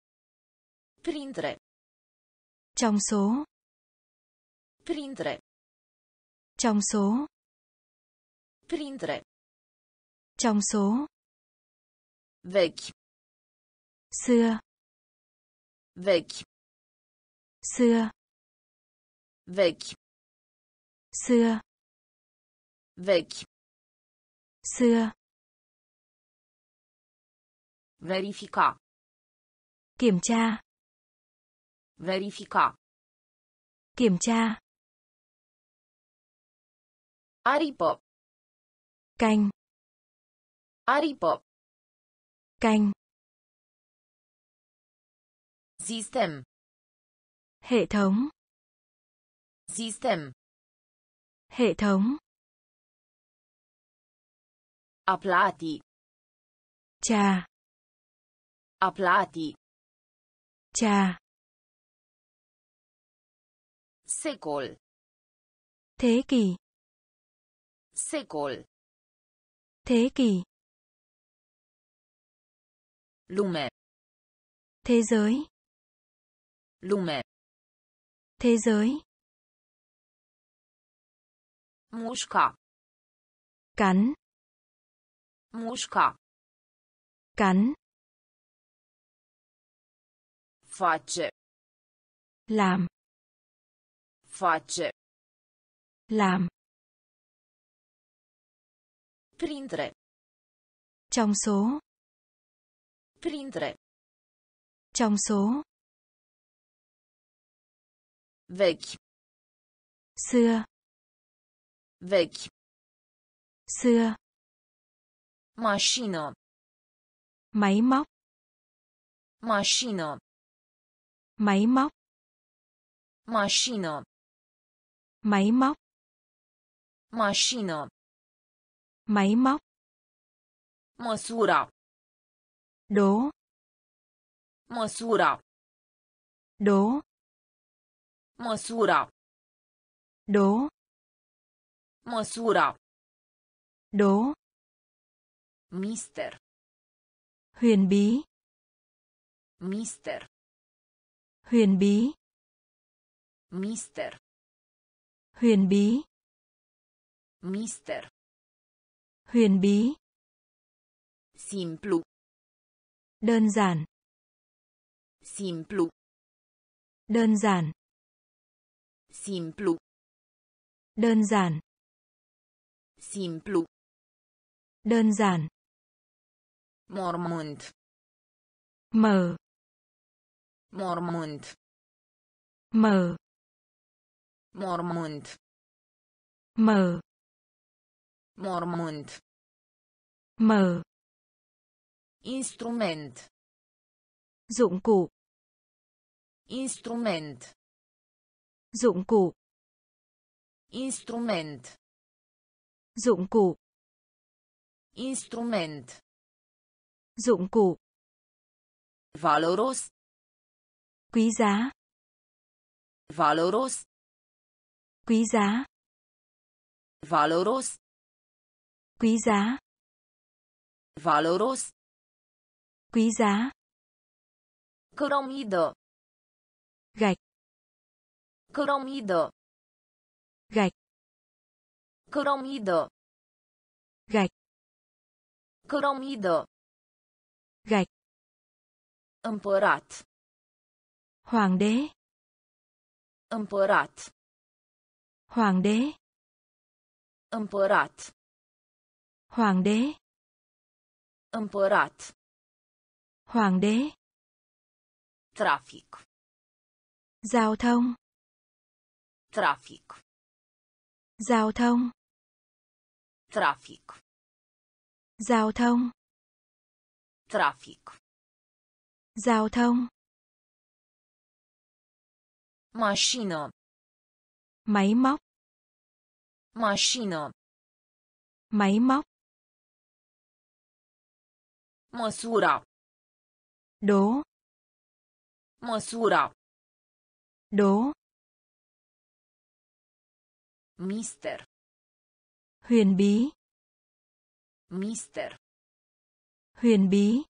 Printre. Trong số. Printre. Trong số. Printre. Trong số. Vechi. Xưa. Vechi. Xưa. Vechi. Xưa. Vechi. Xưa. Verifica. Kiểm tra. Verifica. Kiểm tra. Aripă. Canh. Aripă. Canh. Sistem. Hệ thống. Sistem. Hệ thống. Aplati. Trà. Aplati. Trà. Secol. Thế kỷ. Secol. Thế kỷ. Lume. Thế giới. Lume. Thế giới. Mușca. Cắn. Mușca. Cắn. Face. Làm. Face. Làm. Printre. Trong số. Printre. Trong số. Vechi. Xưa. Vechi. Xưa. Mașină. Máy móc. Mașină. Máy móc. Mașină. Máy móc. Mașină. Máy móc. Măsura. Đố. Măsura. Đố. Măsura. Đố. Măsura. Đố. Mister. Huyền bí. Mister. Huyền bí. Mister. Huyền bí. Mister. Huyền bí. Simplu. Đơn giản. Simplu. Đơn giản. Simplu. Đơn giản. Simplu. Đơn giản. Mormânt. Mở. Mormânt. Mở. Mormânt. Mở. Mormânt. Mở. Instrument. Dụng cụ. Instrument. Dụng cụ. Instrument. Dụng cụ. Instrument. Dụng cụ. Valoros. Quý giá. Valoros. Quý giá. Valoros. Quý giá. Valoros. Quý giá. Cărămidă. Gạch. Cărămidă. Gạch. Cărămidă. Gạch. Cărămidă. Gạch. Împărat. Hoàng đế. Împărat. Hoàng đế. Împărat. Hoàng đế. Împărat. Hoàng đế. Trafic. Giao thông. Trafic. Giao thông. Trafic. Giao thông. Trafic. Giao thông. Mașină. Máy móc. Mașină. Máy móc. Măsura. Đố. Măsura. Đố. Mister. Huyền bí. Mister. Huyền bí.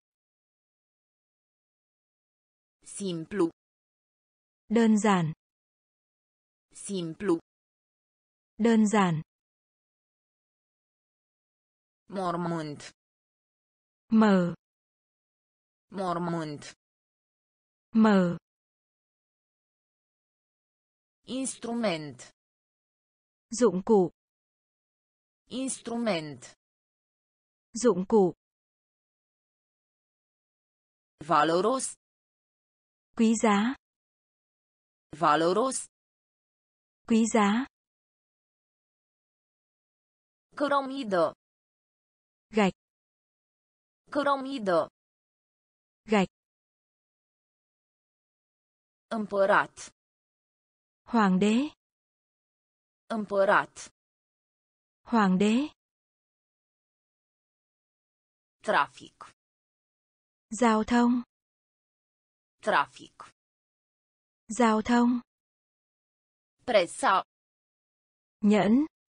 Simplu. Đơn giản. Simplu. Đơn giản. Mormânt. Mở. Mormânt. Mở. Instrument. Dụng cụ. Instrument. Dụng cụ. Valoros. Quý giá. Valoros. Quý giá. Cărămidă. Gạch. Cărămidă. Gạch. Împărat. Hoàng đế. Împărat. Hoàng đế. Trafic. Giao thông. Trafic. Giao thông. Presa. Nhẫn.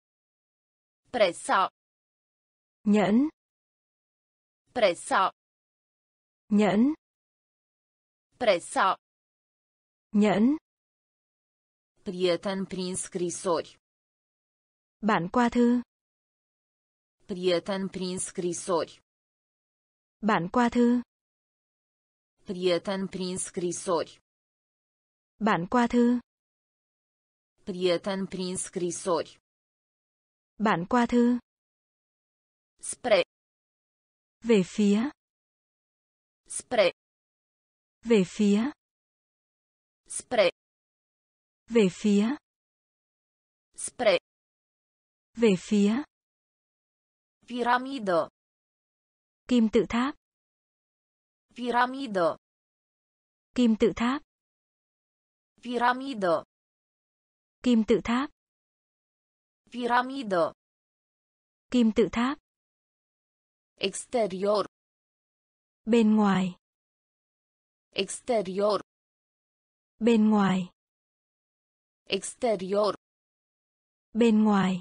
Presa. Nhẫn. Presa. Nhẫn. Presa. Nhẫn. Prieten prin scrisori. Bạn qua thư. Prieten prin scrisori. Bạn qua thư. Prieten prin scrisori. Bạn qua thư. Prieten prin scrisori. Bạn qua thư. Spre. Về phía. Spre. Về phía. Spre. Về phía. Spre. Về phía. Piramidă. Kim tự tháp. Piramidă. Kim tự tháp. Piramidă. Kim tự tháp. Piramidă. Kim tự tháp. Exterior. Bên ngoài. Exterior. Bên ngoài. Exterior. Bên ngoài.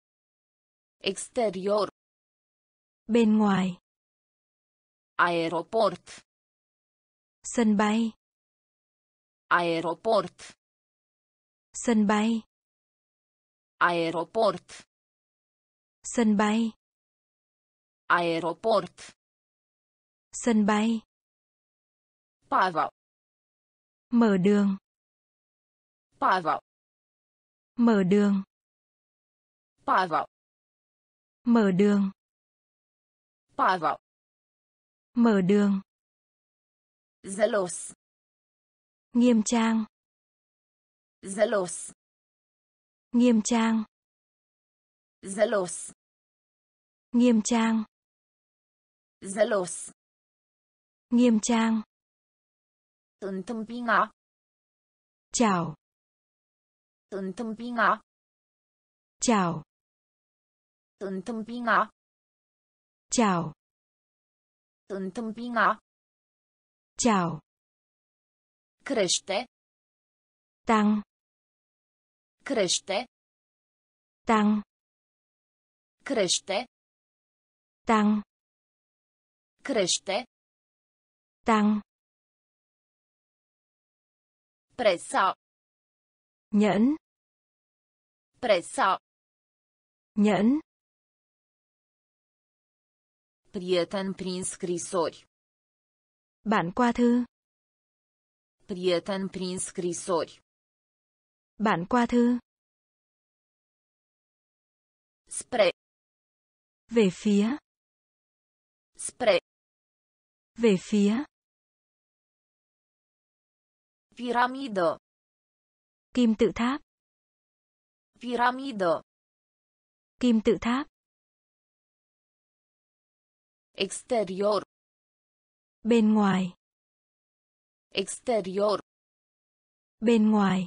Exterior. Bên ngoài. Aeroport. Sân bay. Aeroport. Sân bay. Aeroport. Sân bay. Aeroport. Sân bay. Pavă. Mở đường. Pavă. Mở đường. Pavă. Mở đường. Pavă. Mở đường. Zelos. Nghiêm trang. Zelos. Nghiêm trang. Zelos. Nghiêm trang. Zelos. Nghiêm trang. Întâmpina. Chào. Întâmpina. Chào. Întâmpina. Chào. Întâmpina. Chào. Crește. Tăng. Crește. Tăng. Crește. Tăng. Crește. Tăng. Presa. Nhẫn. Presa. Nhẫn. Prieten prin scrisori. Bạn qua thư. Prieten prin scrisori. Bạn qua thư. Spre. Về phía. Spre. Về phía. Piramidă. Kim tự tháp. Piramidă. Kim tự tháp. Exterior. Bên ngoài. Exterior. Bên ngoài.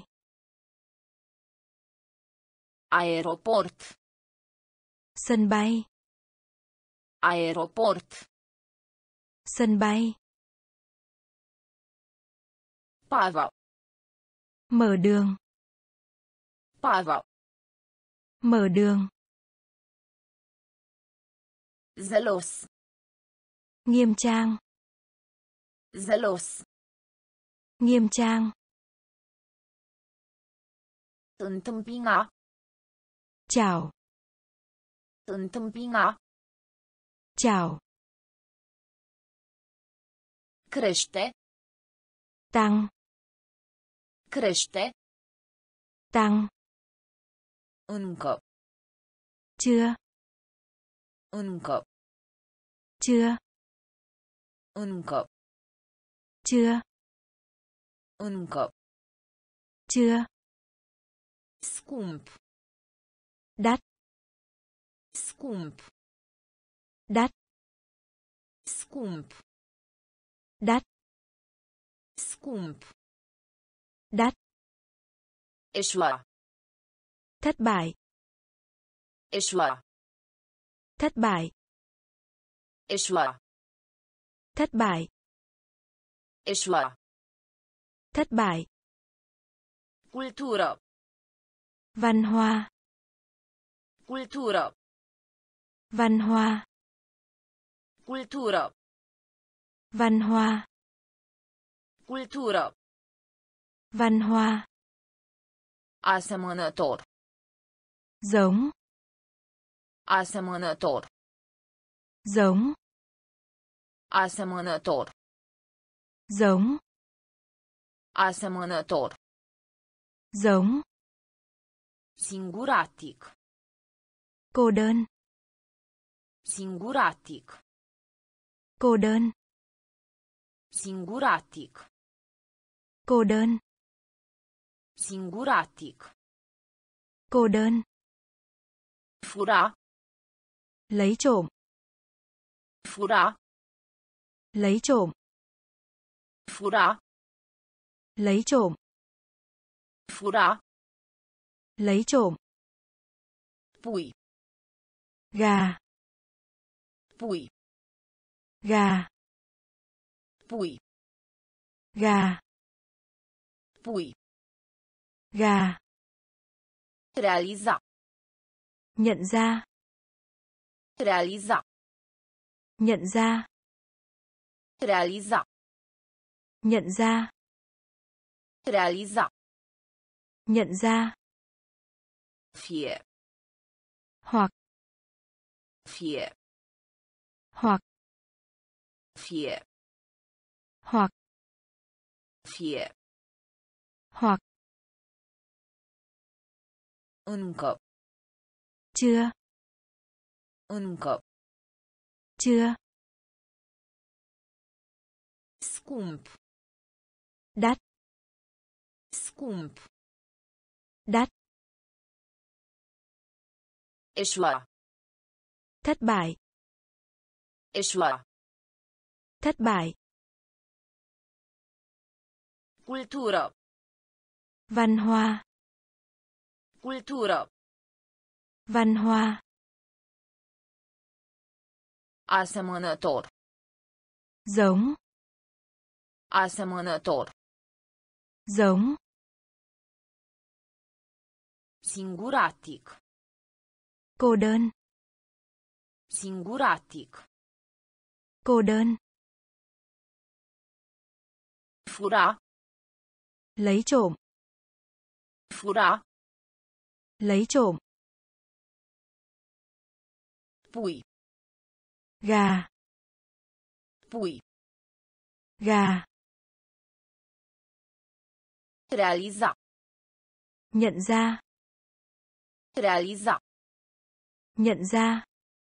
Aeroport. Sân bay. Aeroport. Sân bay. Pavă. Mở đường. Pavă. Mở đường. Zelos. Nghiêm trang. Zelos. Nghiêm trang. Întâmpina. Chào. Întâmpina. Chào. Crește. Tăng. Crește. Tăng. Încă. Chưa. Încă. Chưa. Încă. Chưa. Încă. Chưa. Scump. Đắt. Scump. Đắt. Scump. Đắt. Scump. Đắt. Eșua. Thất bại. Eșua. Thất bại. Eșua. Thất bại. Eșua. Thất bại. Cultură. Văn hóa. Cultură. Văn hóa. Cultură. Văn hóa. Cultură. Văn hóa. Asemănător. Giống. Asemănător. Giống. Asemănător. Giống. Asemănător. Giống. Singuratic. Cô đơn. Singuratic. Cô đơn. Singuratic. Cô đơn. Singuratic. Cô đơn. Fura. Lấy trộm. Fura. Lấy trộm. Fura. Lấy trộm. Fura. Lấy trộm. Pui. Gà. Pui. Gà. Pui. Gà. Pui. Gà. Realiza. Nhận ra. Realiza. Nhận ra. Realiza. Nhận ra. Realiza. Nhận ra. Fie. Hoặc. Fie. Hoặc. Fie. Hoặc. Fie. Hoặc. Încă. Chưa. Încă. Chưa. Scump. Đắt. Scump. Đắt. Eșua. Thất bại. Eșua. Thất bại. Cultură. Văn hóa. Cultură. Văn hóa. Asemănător. Giống. Asemănător. Giống. Singuratic. Cô đơn. Singuratic. Cô đơn. Fura. Lấy trộm. Fura. Lấy trộm. Pui. Gà. Pui. Gà. Realiza. Nhận ra. Realiza. Nhận ra.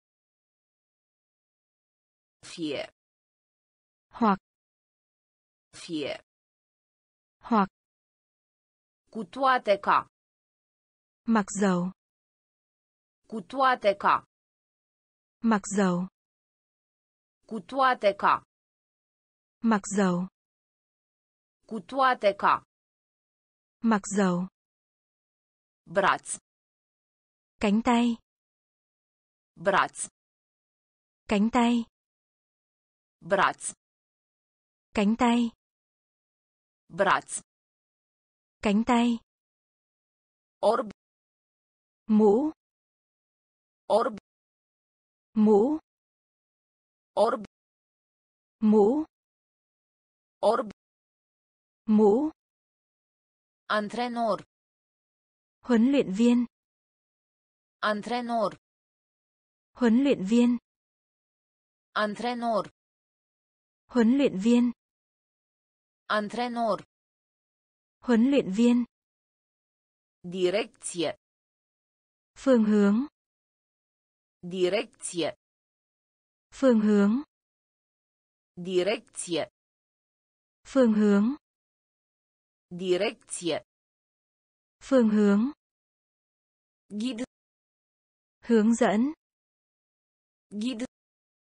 Fie. Hoặc. Fie. Hoặc. Cu toate ca. Mặc dầu. Cu toate ca. Mặc dầu. Cu toate ca. Mặc dầu. Cu toate ca. Mặc dầu. Braț. Cánh tay. Braț. Cánh tay. Braț. Cánh tay. Braț. Cánh tay. Orb. Mũ. Orb. Mũ. Orb. Mũ. Orb. Mũ. Antrenor. Huấn luyện viên. Antrenor. Huấn luyện viên. Antrenor. Huấn luyện viên. Antrenor. Huấn luyện viên. Direcție. Phương hướng. Direcție. Phương hướng. Direcție. Phương hướng. Direcție. Phương hướng. Ghid. Hướng dẫn. Ghid.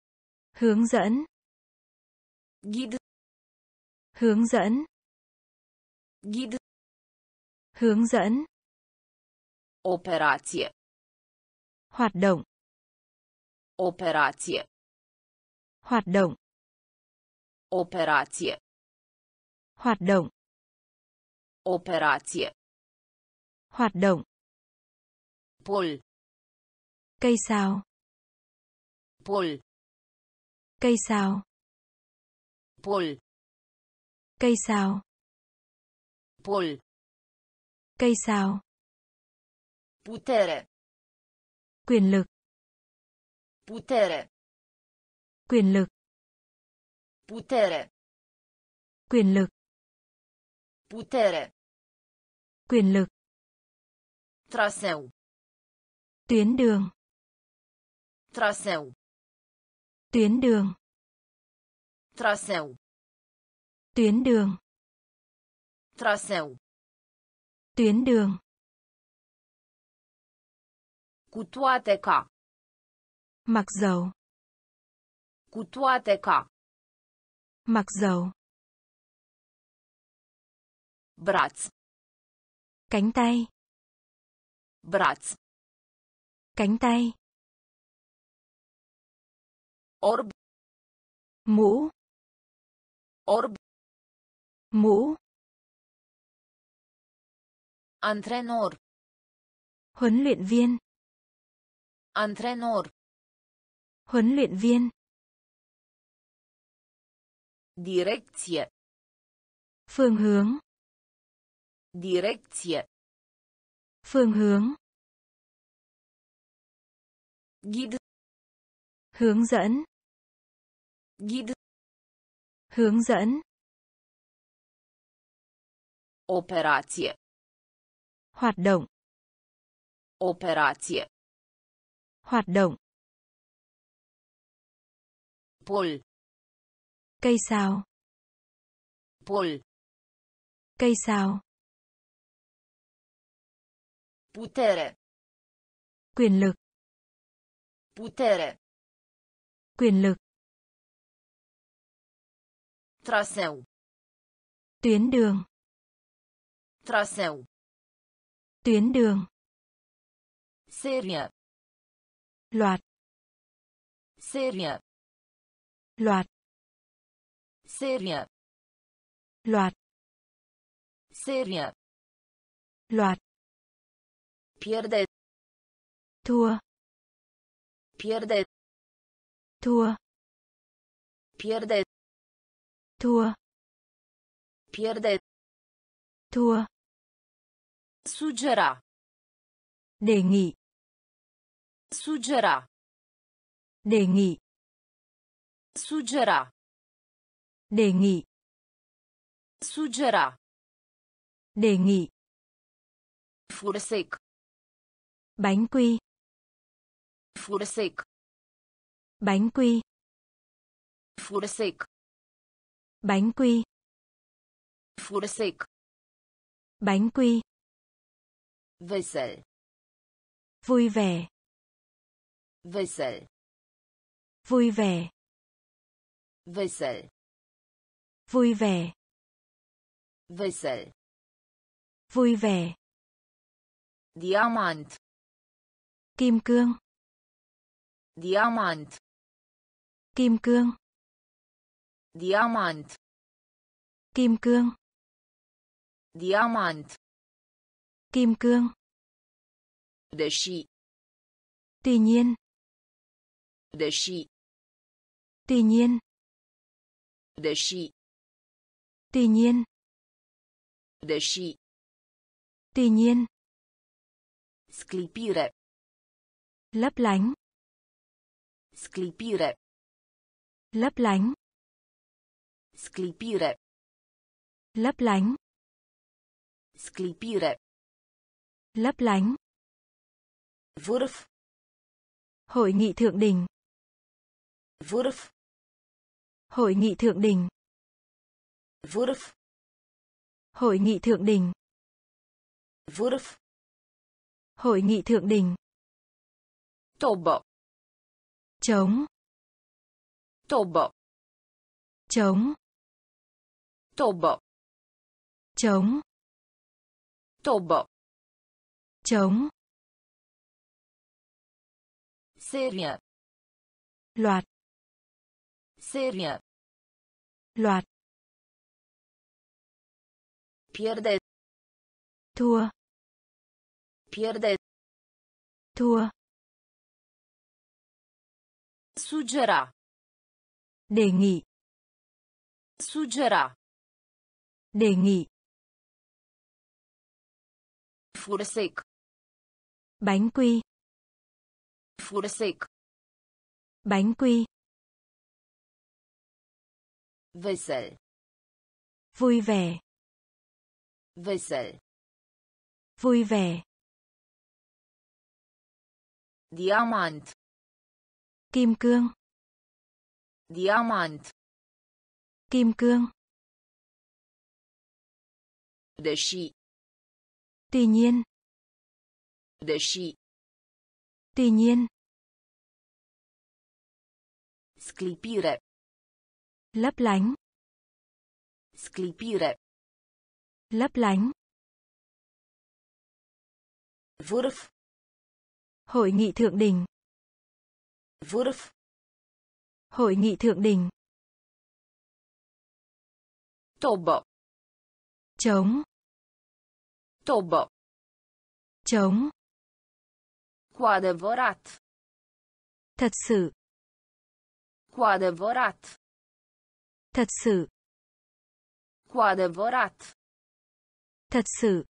Hướng dẫn. Ghid. Hướng dẫn. Ghid. Hướng dẫn. Operație. Hoạt động. Operație. Hoạt động. Operație. Hoạt động. Operație. Hoạt động. Pol. Cây sào. Pol. Cây sào. Pol. Cây sào. Pol. Cây sào. Putere. Quyền lực. Putere. Quyền lực. Putere. Quyền lực. Putere. Quyền lực. Traseu. Tuyến đường. Traseu. Tuyến đường. Traseu. Tuyến đường. Traseu. Tuyến đường. Cu toate ca. Mặc dầu. Cu toate ca. Mặc dầu. Braț. Cánh tay. Braț. Cánh tay. Orb. Mũ. Orb. Mũ. Antrenor. Huấn luyện viên. Antrenor. Huấn luyện viên. Direcție. Phương hướng. Direcție. Phương hướng. Ghid. Hướng dẫn. Ghid. Hướng dẫn. Operație. Hoạt động. Operație. Hoạt động. Pol. Cây sào. Pol. Cây sào. Putere. Quyền lực. Putere. Quyền lực. Traseu. Tuyến đường. Traseu. Tuyến đường. Serie. Loạt. Serie. Loạt. Serie. Loạt. Serie. Loạt. Pierde. Thua. Pierde. Thua. Pierde. Thua. Pierde. Thua. Sugera. Đề nghị. Sugera. Đề nghị. Sugera. Đề nghị. Sugera. Đề nghị. Fur sec. Bánh quy. Fur sec. Bánh quy. Fur sec. Bánh quy. Fur sec. Bánh quy. Vesel. Vui vẻ. Vesel. Vui vẻ. Vesel. Vui vẻ. Vesel. Vui vẻ. Diamant. Kim cương. Diamant. Kim cương. Diamant. Kim cương. Diamant. Kim cương. Deși. Tuy nhiên. Deși. Tuy nhiên. Deși. Tuy nhiên. Deși. Tuy nhiên. Sclipire. Lấp lánh. Sclipire. Lấp lánh. Sclipire. Lấp lánh. Sclipire. Lấp lánh. Vârf. Hội nghị thượng đỉnh. Vârf. Hội nghị thượng đỉnh. Vârf. Hội nghị thượng đỉnh. Vârf. Hội nghị thượng đỉnh. Tobă. Trống. Tobă. Trống. Tobă. Trống. Tobă. Trống. Serie. Loạt. Serie. Loạt. Pierde. Thua. Pierde. Thua. Sugera. Đề nghị. Sugera. Đề nghị. Fur sec. Bánh quy. Fur sec. Bánh quy. Vesel. Vui vẻ. Vesel. Vui vẻ. Diamant. Kim cương. Diamant. Kim cương. Deși. Tuy nhiên. Deși. Tuy nhiên. Sclipire. Lấp lánh. Sclipire. Lấp lánh. Vârf. Hội nghị thượng đỉnh. Vârf. Hội nghị thượng đỉnh. Tobă. Trống. Tobă. Trống. Cu adevărat. Thật sự. Cu adevărat. Thật sự. Cu adevărat. Thật sự.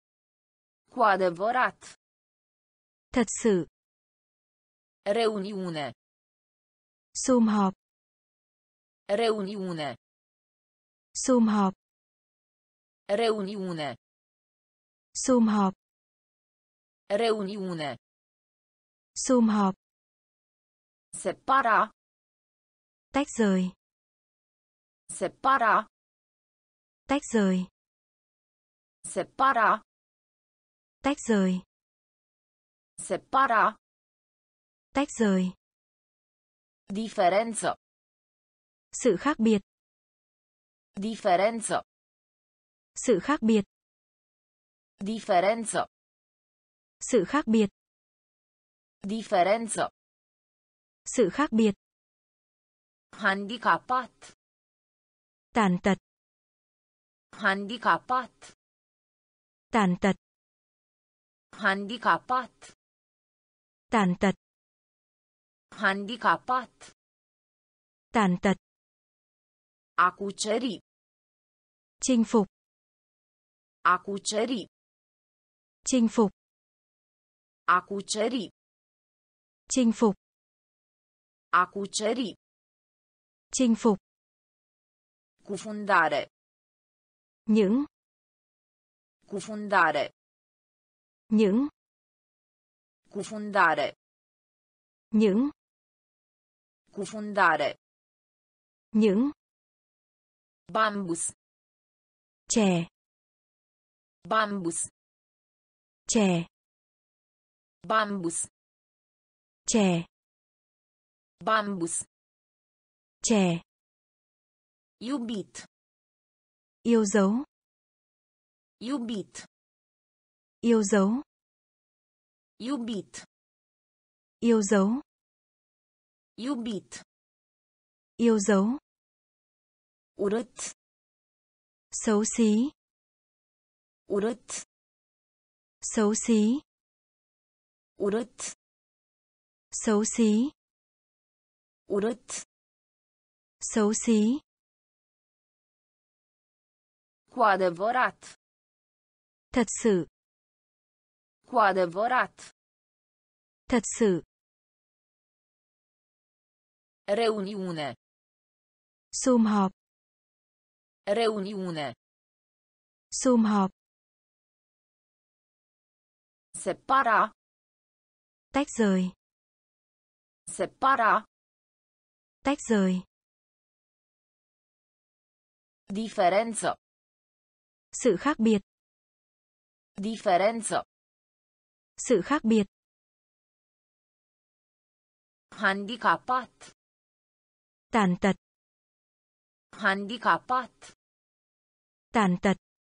Cu adevărat. Thật sự. Reuniune. Sum họp. Reuniune. Sum họp. Reuniune. Sum họp. Reuniune. Sum họp. Separa. Tách rời. Separa. Tách rời. Separa. Tách rời. Separa. Tách rời. Diferență. Sự khác biệt. Diferență. Sự khác biệt. Diferență. Sự khác biệt. Diferență. Sự khác biệt. Handicapat. Tàn tật. Handicapat. Tàn tật. Handicapat. Tàn tật. Handicapat. Tàn tật. A cuceri. Chinh phục. A cuceri. Chinh phục. A cuceri. Chinh phục. A cuceri. Chinh phục. Cufundare. Những. Cufundare. Những. Cufundare. Những. Cufundare. Những. Bambus. Chè. Bambus. Chè. Bambus. Chè. Bambus. Chè. Iubit. Yêu dấu. Iubit. Yêu dấu. Iubit. Yêu dấu. Iubit. Yêu dấu. Urât. Xấu xí. Urât. Xấu xí. Urât. Xấu xí. Urât. Xấu xí. Cu adevărat. Thật sự. Cu adevărat. Thật sự. Reuniune. Sum họp. Reuniune. Sum họp. Separa. Tách rời. Separa. Tách rời. Diferență. Sự khác biệt. Diferență. Sự khác biệt. Handicapat. Tàn tật. Handicapat. Tàn tật.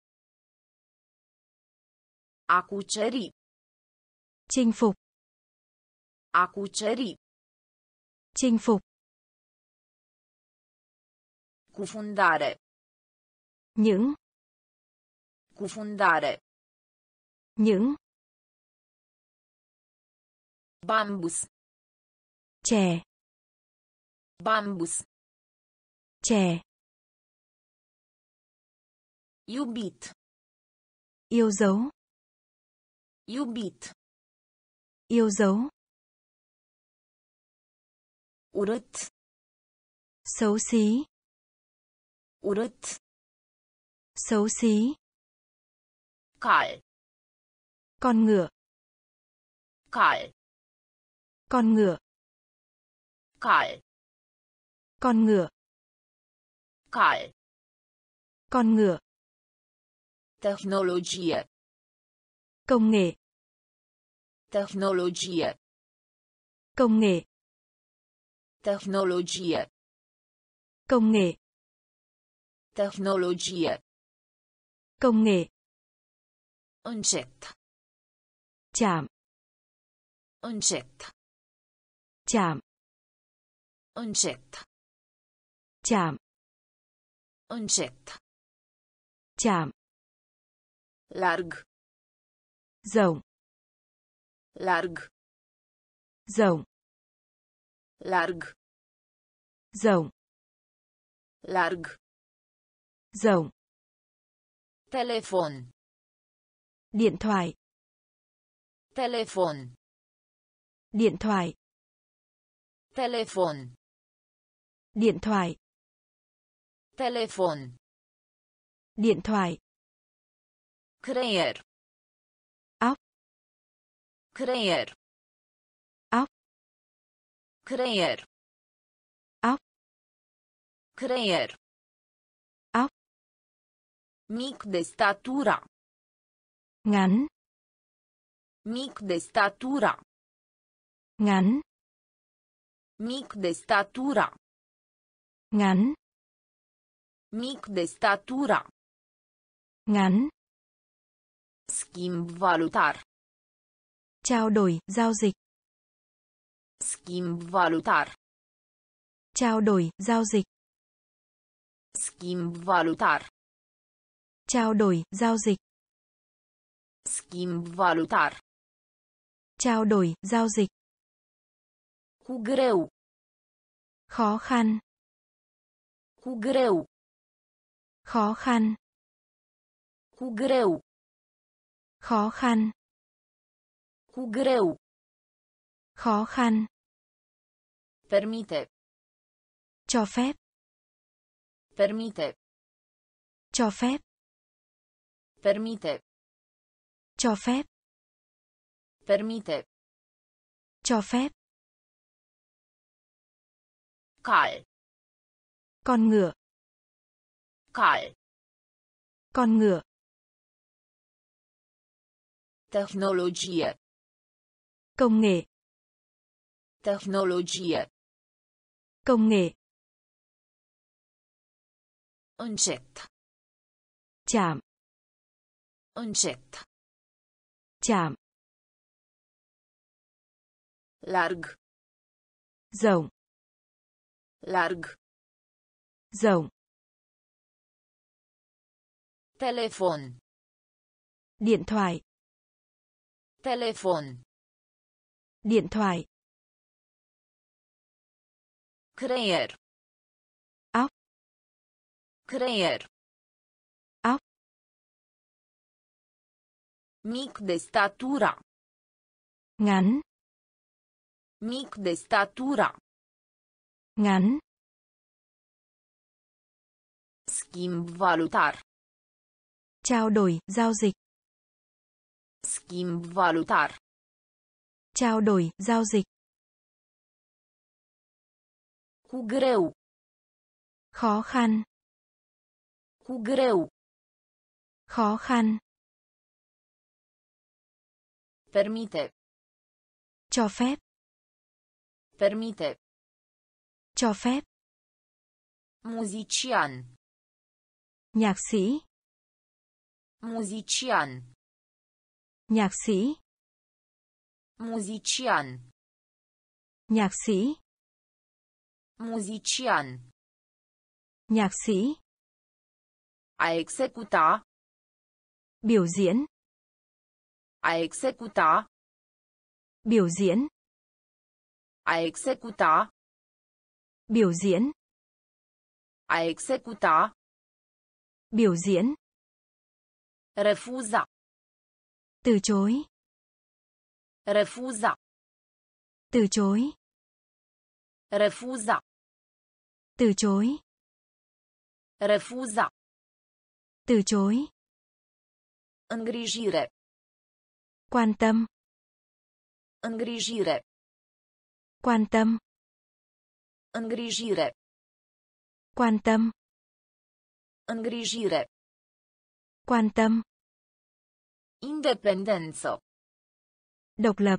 A cuceri. Chinh phục. A cuceri. Chinh phục. Cufundare. Những. Cufundare. Những. Bambus. Chè. Bambus. Chè. Iubit. Yêu dấu. Iubit. Yêu dấu. Urât. Xấu xí. Urât. Xấu xí. Cal. Con ngựa. Cal. Con ngựa. Cal. Con ngựa. Cal. Con ngựa. Tehnologie. Công nghệ. Tehnologie. Công nghệ. Tehnologie. Công nghệ. Tehnologie. Công nghệ. Încet. Chạm. Încet. Chạm. Încet. Chạm. Încet. Chạm. Larg. Rộng. Larg. Rộng. Larg. Rộng. Larg. Rộng. Telefon. Điện thoại. Telefon. Điện thoại. Telefon. Điện thoại. Telefon. Điện thoại. Creier. Óc. Creier. Óc. Creier. Óc. Creier. Óc. Mic de statura. Ngắn. Mic de statura. Ngắn. Mic de statura. Ngắn. Mic de statura. Ngắn. Schimb valutar. Trao đổi, giao dịch. Schimb valutar. Trao đổi, giao dịch. Schimb valutar. Trao đổi, giao dịch. Schimb valutar. Trao đổi, giao dịch. Cu greu. Khó khăn. Cu greu. Khó khăn. Cu greu. Khó khăn. Cu greu. Khó khăn. Permite. Cho phép. Permite. Cho phép. Permite. Cho phép. Permite. Cho phép. Cal. Con ngựa. Cal. Con ngựa. Tehnologie. Công nghệ. Tehnologie. Công nghệ. Încet. Chạm. Încet. Chạm. Larg. Rộng. Larg. Rộng. Telefon. Điện thoại. Telefon. Điện thoại. Creier. Óc. Creier. Óc. Mic de statura. Ngắn. Mic de statura. Ngắn. Schimb valutar. Trao đổi, giao dịch. Schimb valutar. Trao đổi, giao dịch. Cu greu. Khó khăn. Cu greu. Khó khăn. Permite. Cho phép. Permite. Cho phép. Muzician. Nhạc sĩ. Muzician. Nhạc sĩ. Muzician. Nhạc sĩ. Muzician. Nhạc sĩ. A executa. Biểu diễn. A executa. Biểu diễn. A executa. Biểu diễn. A executa. Biểu diễn. Refuza. Từ chối. Refuza. Từ chối. Refuza. Từ chối. Refuza. Từ chối. Îngrijire. Quan tâm. Îngrijire. Quan tâm. Îngrijire. Quan tâm. Îngrijire. Quan tâm. Independență. Độc lập.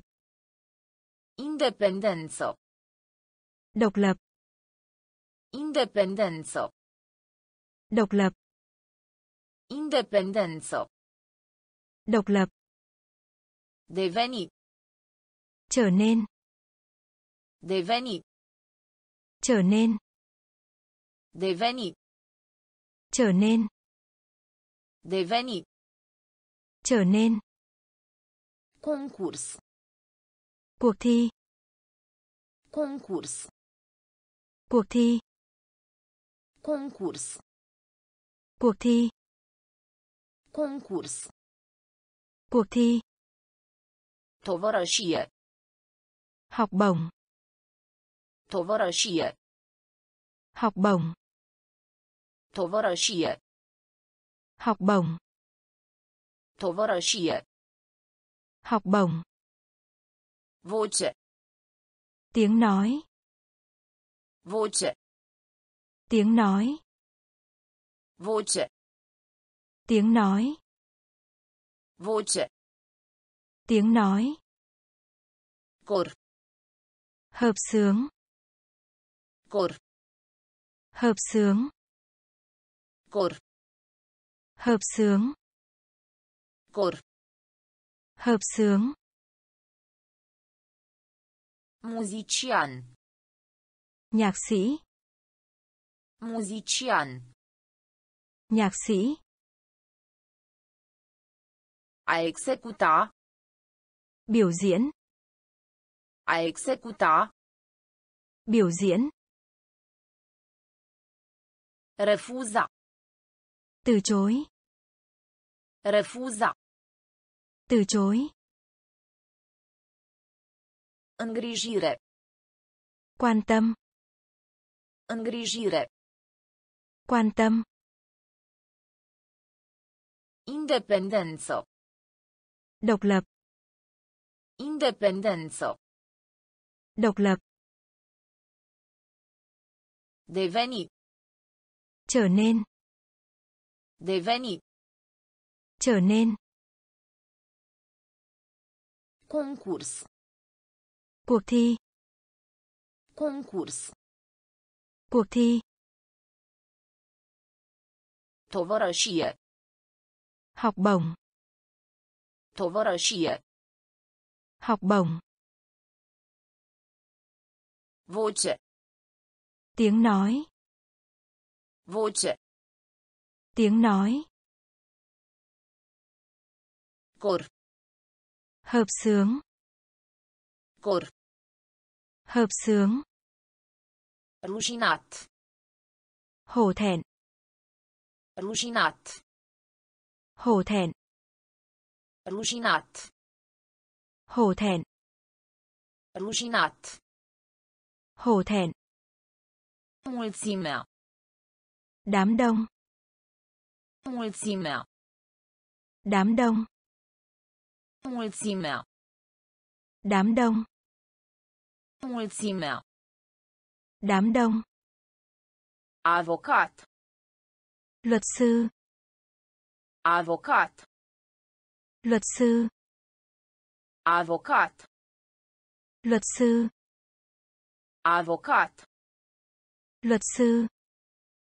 Independență. Độc lập. Independență. Độc lập. Independență. Độc lập. Deveni. Trở nên. Deveni. Trở nên. Deveni. Trở nên. Deveni. Trở nên. Concurs. Cuộc thi. Concurs. Cuộc thi. Concurs. Cuộc thi. Concurs. Cuộc thi. Tovărășie. Học bổng. Tovărășie. Học bổng. Tovărășie. Học bổng. Tovărășie. Học bổng. Voce. Tiếng nói. Voce. Tiếng nói. Voce. Tiếng nói. Voce. Tiếng nói. Cor. Hợp xướng. Cor. Hợp xướng. Cor. Hợp xướng. Cor. Hợp xướng. Muzician. Nhạc sĩ. Muzician. Nhạc sĩ. A executa. Biểu diễn. A executa. Biểu diễn. Refuza. Từ chối. Refuza. Từ chối. Îngrijire. Quan tâm. Îngrijire. Quan tâm. Independență. Độc lập. Independență. Độc lập. Deveni. Trở nên. Deveni. Trở nên. Concurs. Cuộc thi. Concurs. Cuộc thi. Tovărășie. Học bổng. Tovărășie. Học bổng. Voce. Tiếng nói. Voce. Tiếng nói. Cor. Hợp xướng. Cor. Hợp xướng. Rușinat. Hổ thẹn. Rușinat. Hổ thẹn. Rușinat. Hổ thẹn. Rușinat. Hổ thẹn. Mulțimea. Đám đông. Mulțimea. Đám đông. Mulțimea. Đám đông. Mulțimea. Đám đông. Avocat. Luật sư. Avocat. Luật sư. Avocat. Luật sư. Avocat. Luật sư.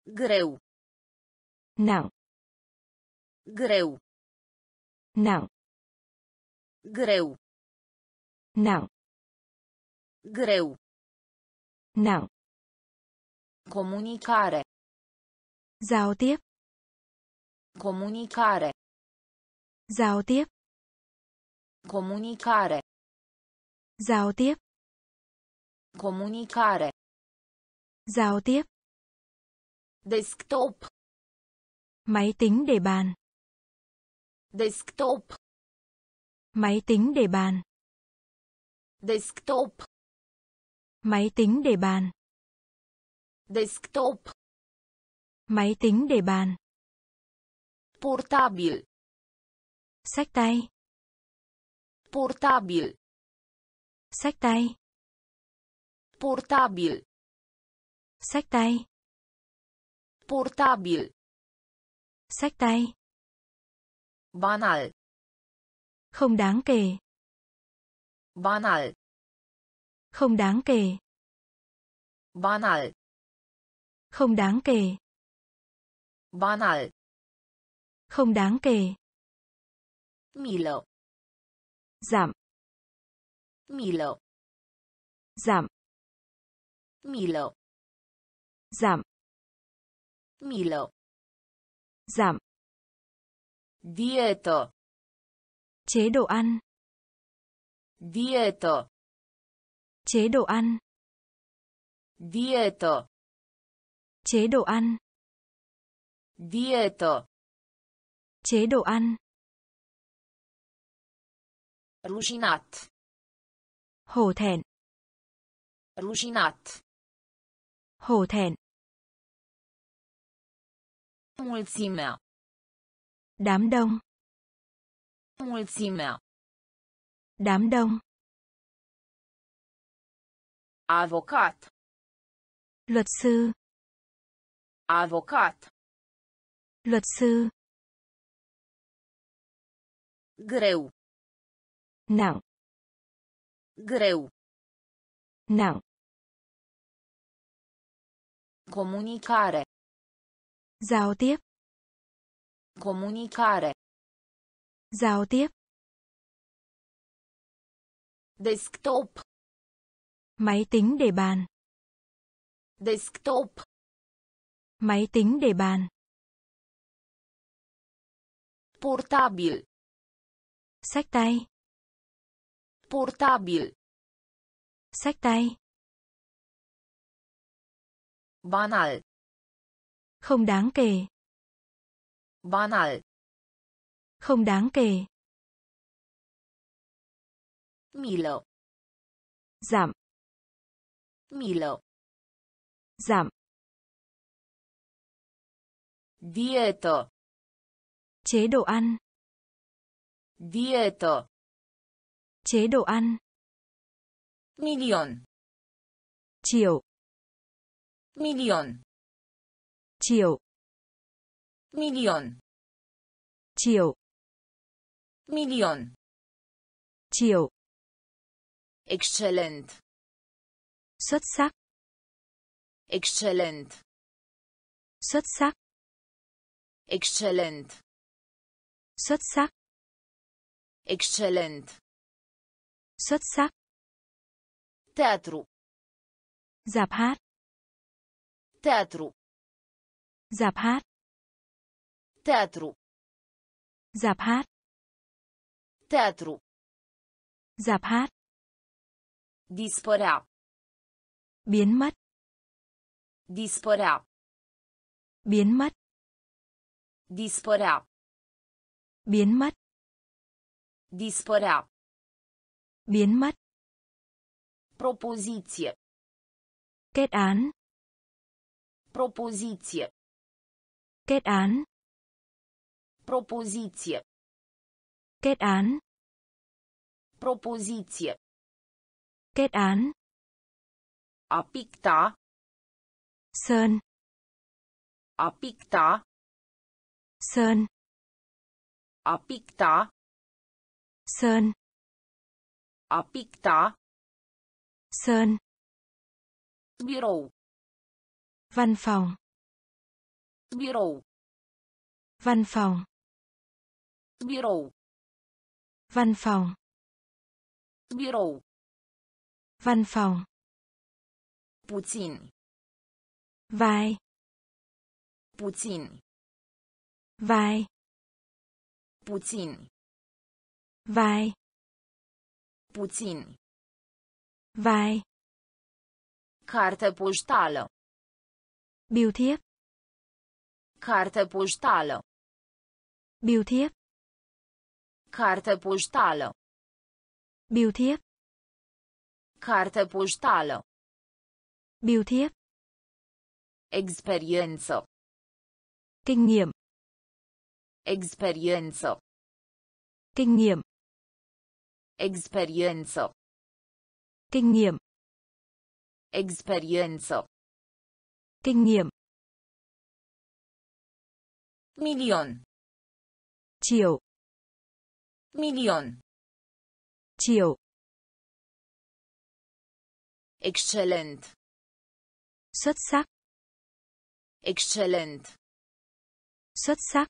Greu. Nặng. Greu. Nặng. Greu. Nặng. Greu. Nặng. Comunicare. Giao tiếp. Comunicare. Giao tiếp. Comunicare. Giao tiếp. Comunicare. Giao tiếp. Desktop. Máy tính để bàn. Desktop. Máy tính để bàn. Desktop. Máy tính để bàn. Desktop. Máy tính để bàn. Portabil. Xách tay. Portabil. Xách tay. Portabil. Xách tay. Portabil. Xách tay. Banal. Không đáng kể. Banal. Không đáng kể. Banal. Không đáng kể. Banal. Không đáng kể. Milă. Giảm. Milă. Giảm. Milă. Giảm. Milă. Giảm. Dietă. Chế độ ăn. Dietă. Chế độ ăn. Dietă. Chế độ ăn. Dietă. Chế độ ăn. Rușinat. Hổ thẹn. Rușinat. Hổ thẹn. Mulțimea. Đám đông. Mulțimea. Đám đông. Avocat. Luật sư. Avocat. Luật sư. Greu. Nặng. Greu. Nặng. Comunicare. Giao tiếp. Comunicare. Giao tiếp. Desktop. Máy tính để bàn. Desktop. Máy tính để bàn. Portabil. Xách tay. Portabil. Xách tay. Banal. Không đáng kể. Banal. Không đáng kể. Milă. Giảm. Milă. Giảm. Dietă. Chế độ ăn. Dietă. Chế độ ăn. Milion. Triệu. Milion. Triệu. Milion. Triệu. Milion. Triệu. Excelent. Xuất sắc. Excelent. Xuất sắc. Excelent. Xuất sắc. Excelent. Xuất sắc. Teatru. Rạp hát. Teatru. Rạp hát. Teatru. Rạp hát. Teatru. Rạp hát. Dispărea. Biến mất. Dispărea. Biến mất. Dispărea. Biến mất. Dispărea. Biến mất. Propoziție. Kết án. Propoziție. Kết án. Propoziție. Kết án. Propoziție. Kết án. A picta. Sơn. A picta. Sơn. A picta. Sơn. A picta. Sơn. Birou. Văn phòng. Birou. Văn phòng. Birou. Văn phòng. Birou. Văn phòng. Puțin. Vài. Puțin. Vài. Puțin. Vài. Puțin. Vài. Carte poștală. Bưu thiếp. Carte poștală. Bưu thiếp. Carte poștală. Bưu thiếp. Carte poștală. Bưu thiếp. Experiență. Kinh nghiệm. Experiență. Kinh nghiệm. Experiență. Kinh nghiệm. Experiență. Kinh nghiệm. Milion. Triệu. Milion. Triệu. Excelent. Xuất sắc. Excelent. Xuất sắc.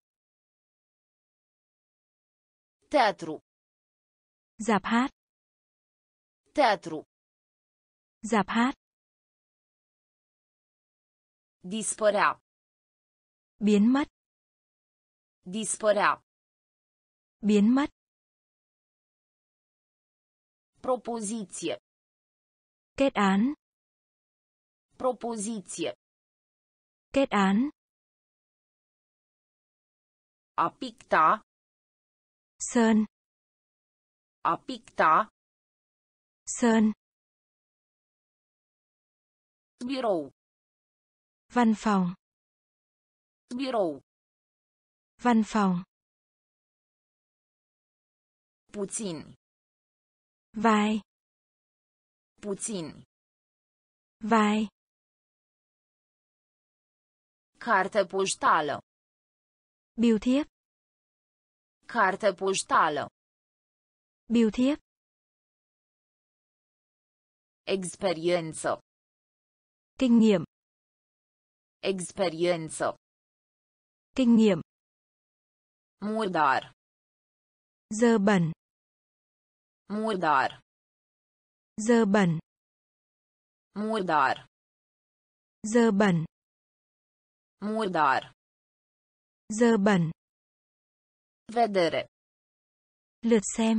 Teatru. Rạp hát. Teatru. Rạp hát. Dispărea. Biến mất. Dispărea. Biến mất. Propoziție. Kết án. Propoziție. Kết án. A picta. Sơn. A picta. Sơn. Birou. Văn phòng. Birou. Văn phòng. Puțin. Vài. Puțin. Vài. Carte poștală. Bưu thiếp. Carte poștală. Bưu thiếp. Experiență. Kinh nghiệm. Experiență. Kinh nghiệm. Murdar. Dơ bẩn. Murdar. Dơ bẩn. Murdar. Dơ bẩn. Murdar. Dơ bẩn. Vedere. Lượt xem.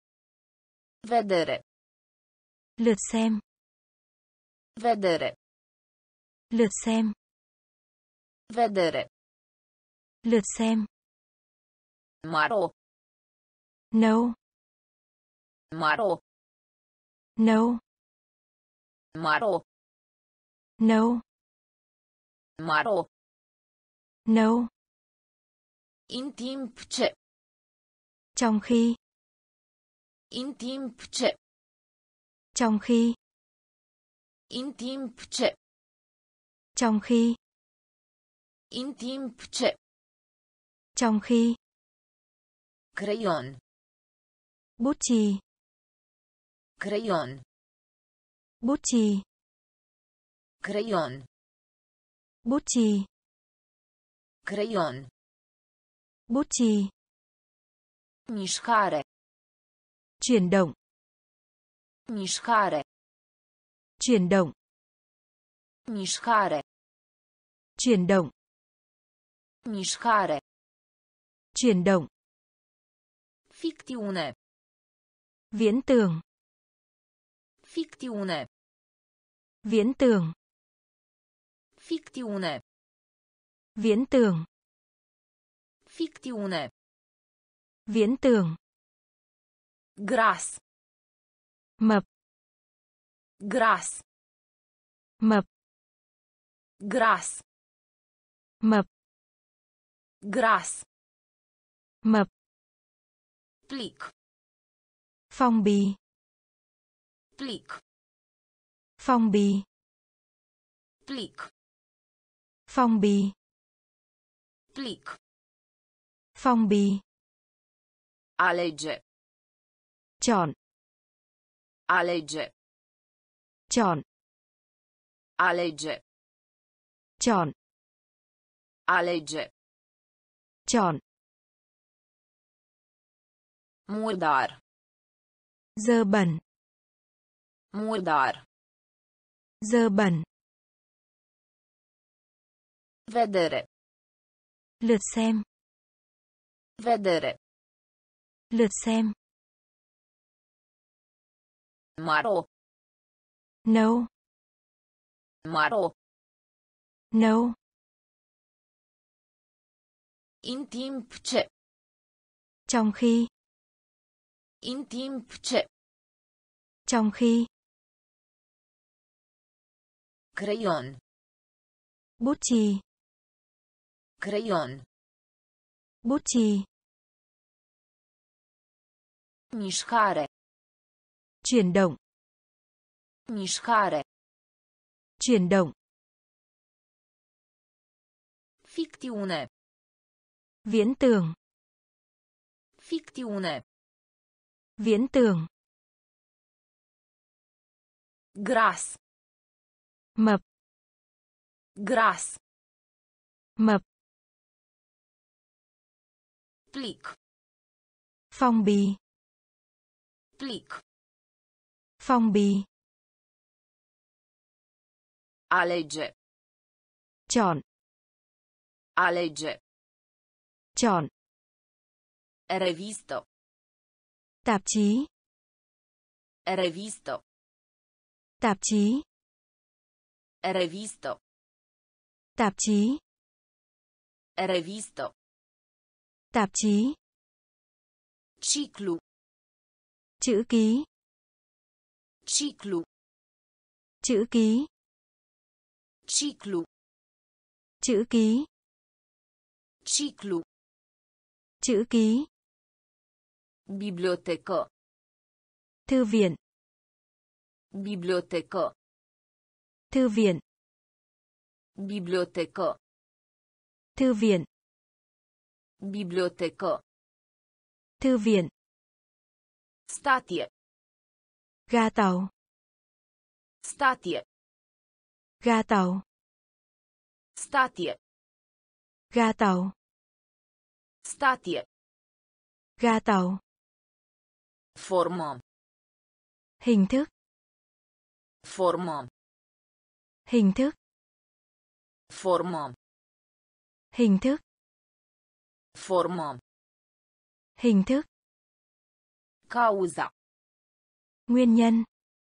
Vedere. Lượt xem. Vedere. Lượt xem. Vedere. Lượt xem. Maro. Nấu. Maro. Nấu. Maro. Nấu. Maro. Nấu. În timp ce. Trong khi. În timp ce. Trong khi. În timp ce. Trong khi. În timp ce. Trong khi. Creion. Bút chì. Creion. Bút chì. Creion. Bút chì. Creion. Bút chì. Mișcare. Chuyển động. Mișcare. Chuyển động. Mișcare. Chuyển động. Mișcare. Chuyển động. Ficțiune. Viễn tưởng. Ficțiune. Viễn tưởng. Ficțiune. Viễn tưởng. Ficțiune. Viễn tưởng. Gras. Mập. Gras. Mập. Gras. Mập. Gras. Mập. Plic. Phong bì. Plic. Phong bì. Plic. Phong bì. Plic. Phong bì. Alege. Chọn. Alege. Chọn. Alege. Chọn. Alege. Chọn. Murdar. Dơ bẩn. Murdar. Dơ bẩn. Vedere. Lượt xem. Vedere. Lượt xem. Maro. Nấu. Maro. Nấu. In timp ce. Trong khi. In timp ce. Trong khi. Creion. Bút chì. Creion. Bút chì. Mișcare. Chuyển động. Mișcare. Chuyển động. Ficțiune. Viễn tưởng. Ficțiune. Viễn tưởng. Gras. Mập. Gras. Mập. Plic. Phong bì. Plic. Phong bì. Alege. Chọn. Alege. Chọn. Revisto. Tạp chí. Revisto. Tạp chí. Revisto. Tạp chí. Revisto. Tạp chí. Ciclu. Chữ ký. Ciclu. Chữ ký. Ciclu. Chữ ký. Ciclu. Chữ ký. Bibliotecă. Thư viện. Bibliotecă. Thư viện. Bibliotecă. Thư viện. Bibliotecă. Thư viện. Statie. Ga tàu. Statie. Ga tàu. Statie. Ga tàu. Statie. Ga tàu. Formă. Hình thức. Formă. Hình thức. Formă. Hình thức. Formă. Hình thức. Cauza. Nguyên nhân.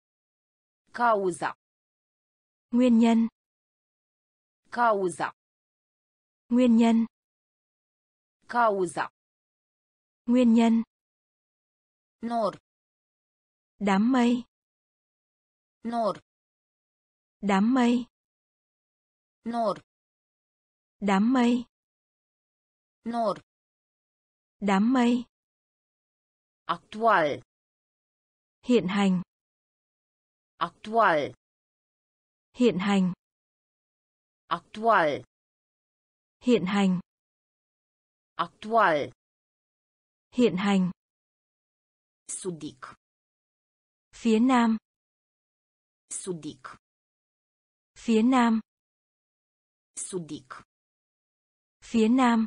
Cauza. Nguyên nhân. Cauza. Nguyên nhân. Cauza. Nguyên nhân. Nor. Đám mây. Nor. Đám mây. Nor. Đám mây. Nor. Đám mây. Actual. Hiện hành. Actual. Hiện hành. Actual. Hiện hành. Actual. Hiện hành. Sudic. Phía nam. Sudic. Phía nam. Sudic. Phía nam.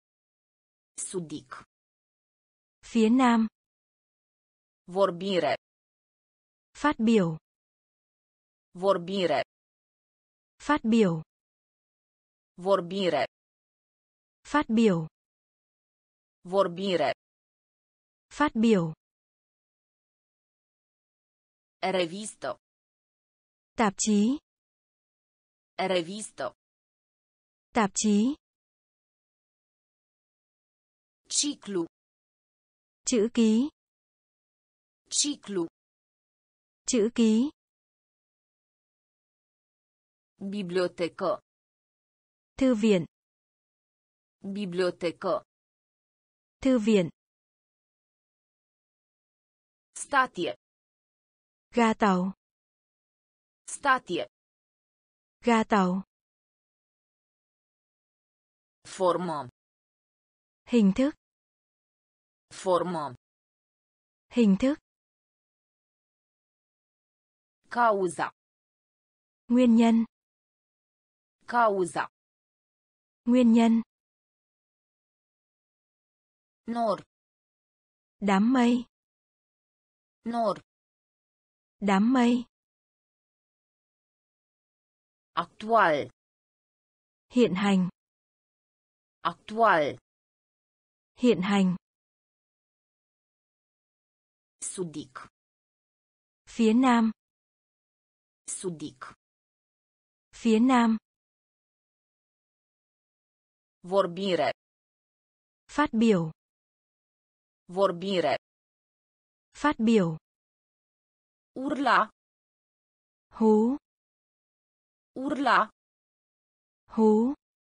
Sudic. Phía nam. Vorbire. Phát biểu. Vorbire. Phát biểu. Vorbire. Phát biểu. Vorbire. Phát biểu. Revisto. Tạp chí. Revisto. Tạp chí. Ciclu. Chữ ký. Ciclu. Chữ ký. Bibliotecă. Thư viện. Bibliotecă. Thư viện. Statie. Ga tàu. Statie. Ga tàu. Formă. Hình thức. Formă. Hình thức. Cauza. Nguyên nhân. Cauza. Nguyên nhân. Nor. Đám mây. Nor. Đám mây. Actual. Hiện hành. Actual. Hiện hành. Sudic. Phía nam. Sudic. Phía nam. Vorbire. Phát biểu. Vorbire. Phát biểu. Urla. Hú. Urla. Hú.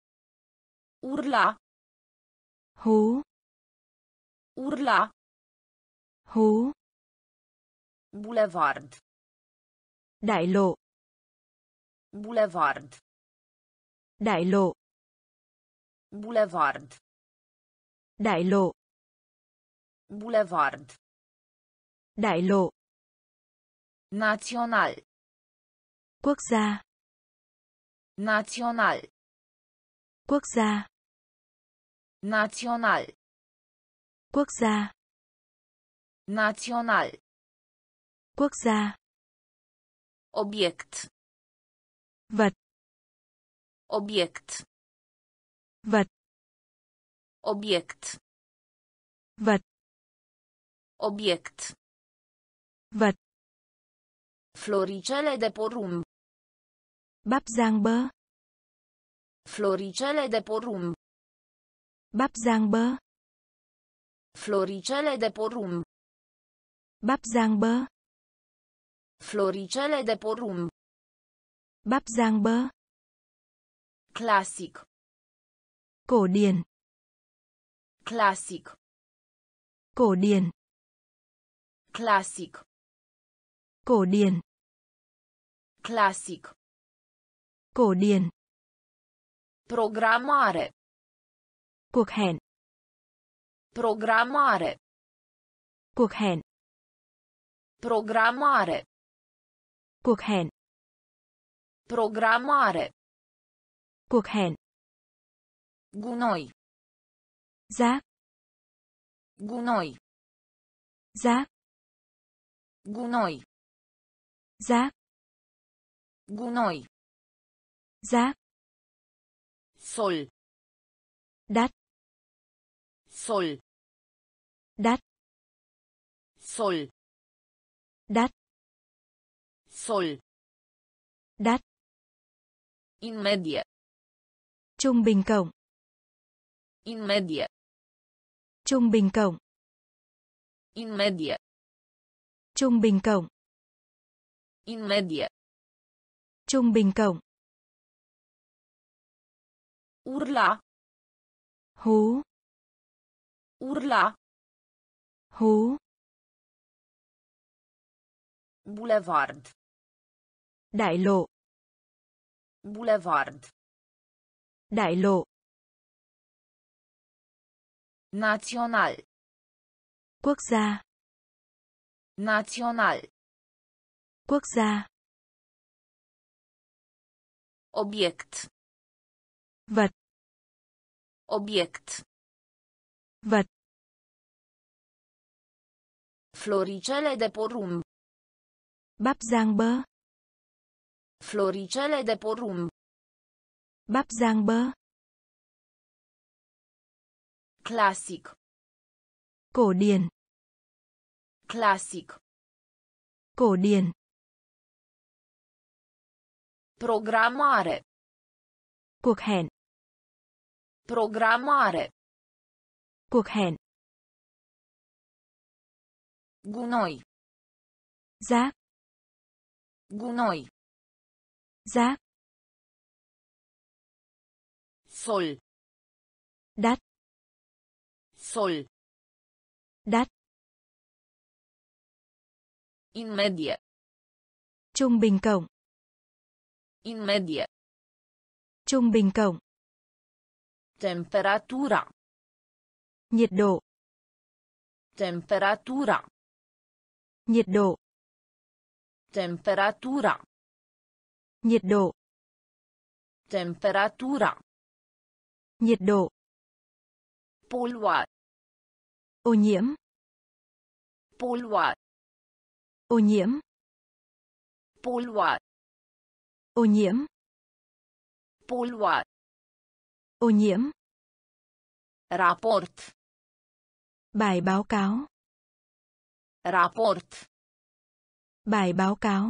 Urla. Hú. Urla. Hú. Bulevard. Đại lộ. Bulevard. Đại lộ. Bulevard. Đại lộ. Bulevard. Đại lộ. Național. Quốc gia. Național. Quốc gia. Național. Quốc gia. Național. Quốc gia. Obiect. Vật. Obiect. Vật. Obiect. Vật. Obiect. Vật. Floricele de porumb. Bắp rang bơ. Floricele de porumb. Bắp rang bơ. Floricele de porumb. Bắp rang bơ. Floricele de porumb. Bắp rang bơ. Clasic. Cổ điển. Clasic. Cổ điển. Clasic. Cổ điển. Clasic. Cổ điển. Programare. Cuộc hẹn. Programare. Cuộc hẹn. Programare. Cuộc hẹn. Programare. Cuộc hẹn. Gunoi. Rác. Gunoi. Rác. Gunoi. Rác. Gunoi. Rác. Sol. Đắt. Sol. Đắt. Sol. Đắt. Sol. Đắt. In medie. Trung bình cộng. In medie. Trung bình cộng. In medie. Trung bình cộng. In medie. Trung bình cộng. Urla. Hú. Urla. Hú. Bulevard. Đại lộ. Bulevard. Đại lộ. Național. Quốc gia. Național. Quốc gia. Obiect. Vật. Obiect. Vật. Floricele de porumb. Bắp rang bơ. Floricele de porumb. Bắp rang bơ. Clasic. Cổ điển. Clasic. Cổ điển. Programare. Cuộc hẹn. Programare. Cuộc hẹn. Gunoi. Rác. Gunoi. Rác. Sol. Đắt. Sol. Đắt. In medie. Trung bình cộng. In medie. Trung bình cộng. Temperatura. Nhiệt độ. Temperatura. Nhiệt độ. Temperatura. Nhiệt độ. Temperatura. Nhiệt độ. Polluare. Ô nhiễm. Polluare. Ô nhiễm. Polluare. Ô nhiễm. Polluare. Ô nhiễm. Raport. Bài báo cáo. Raport. Bài báo cáo.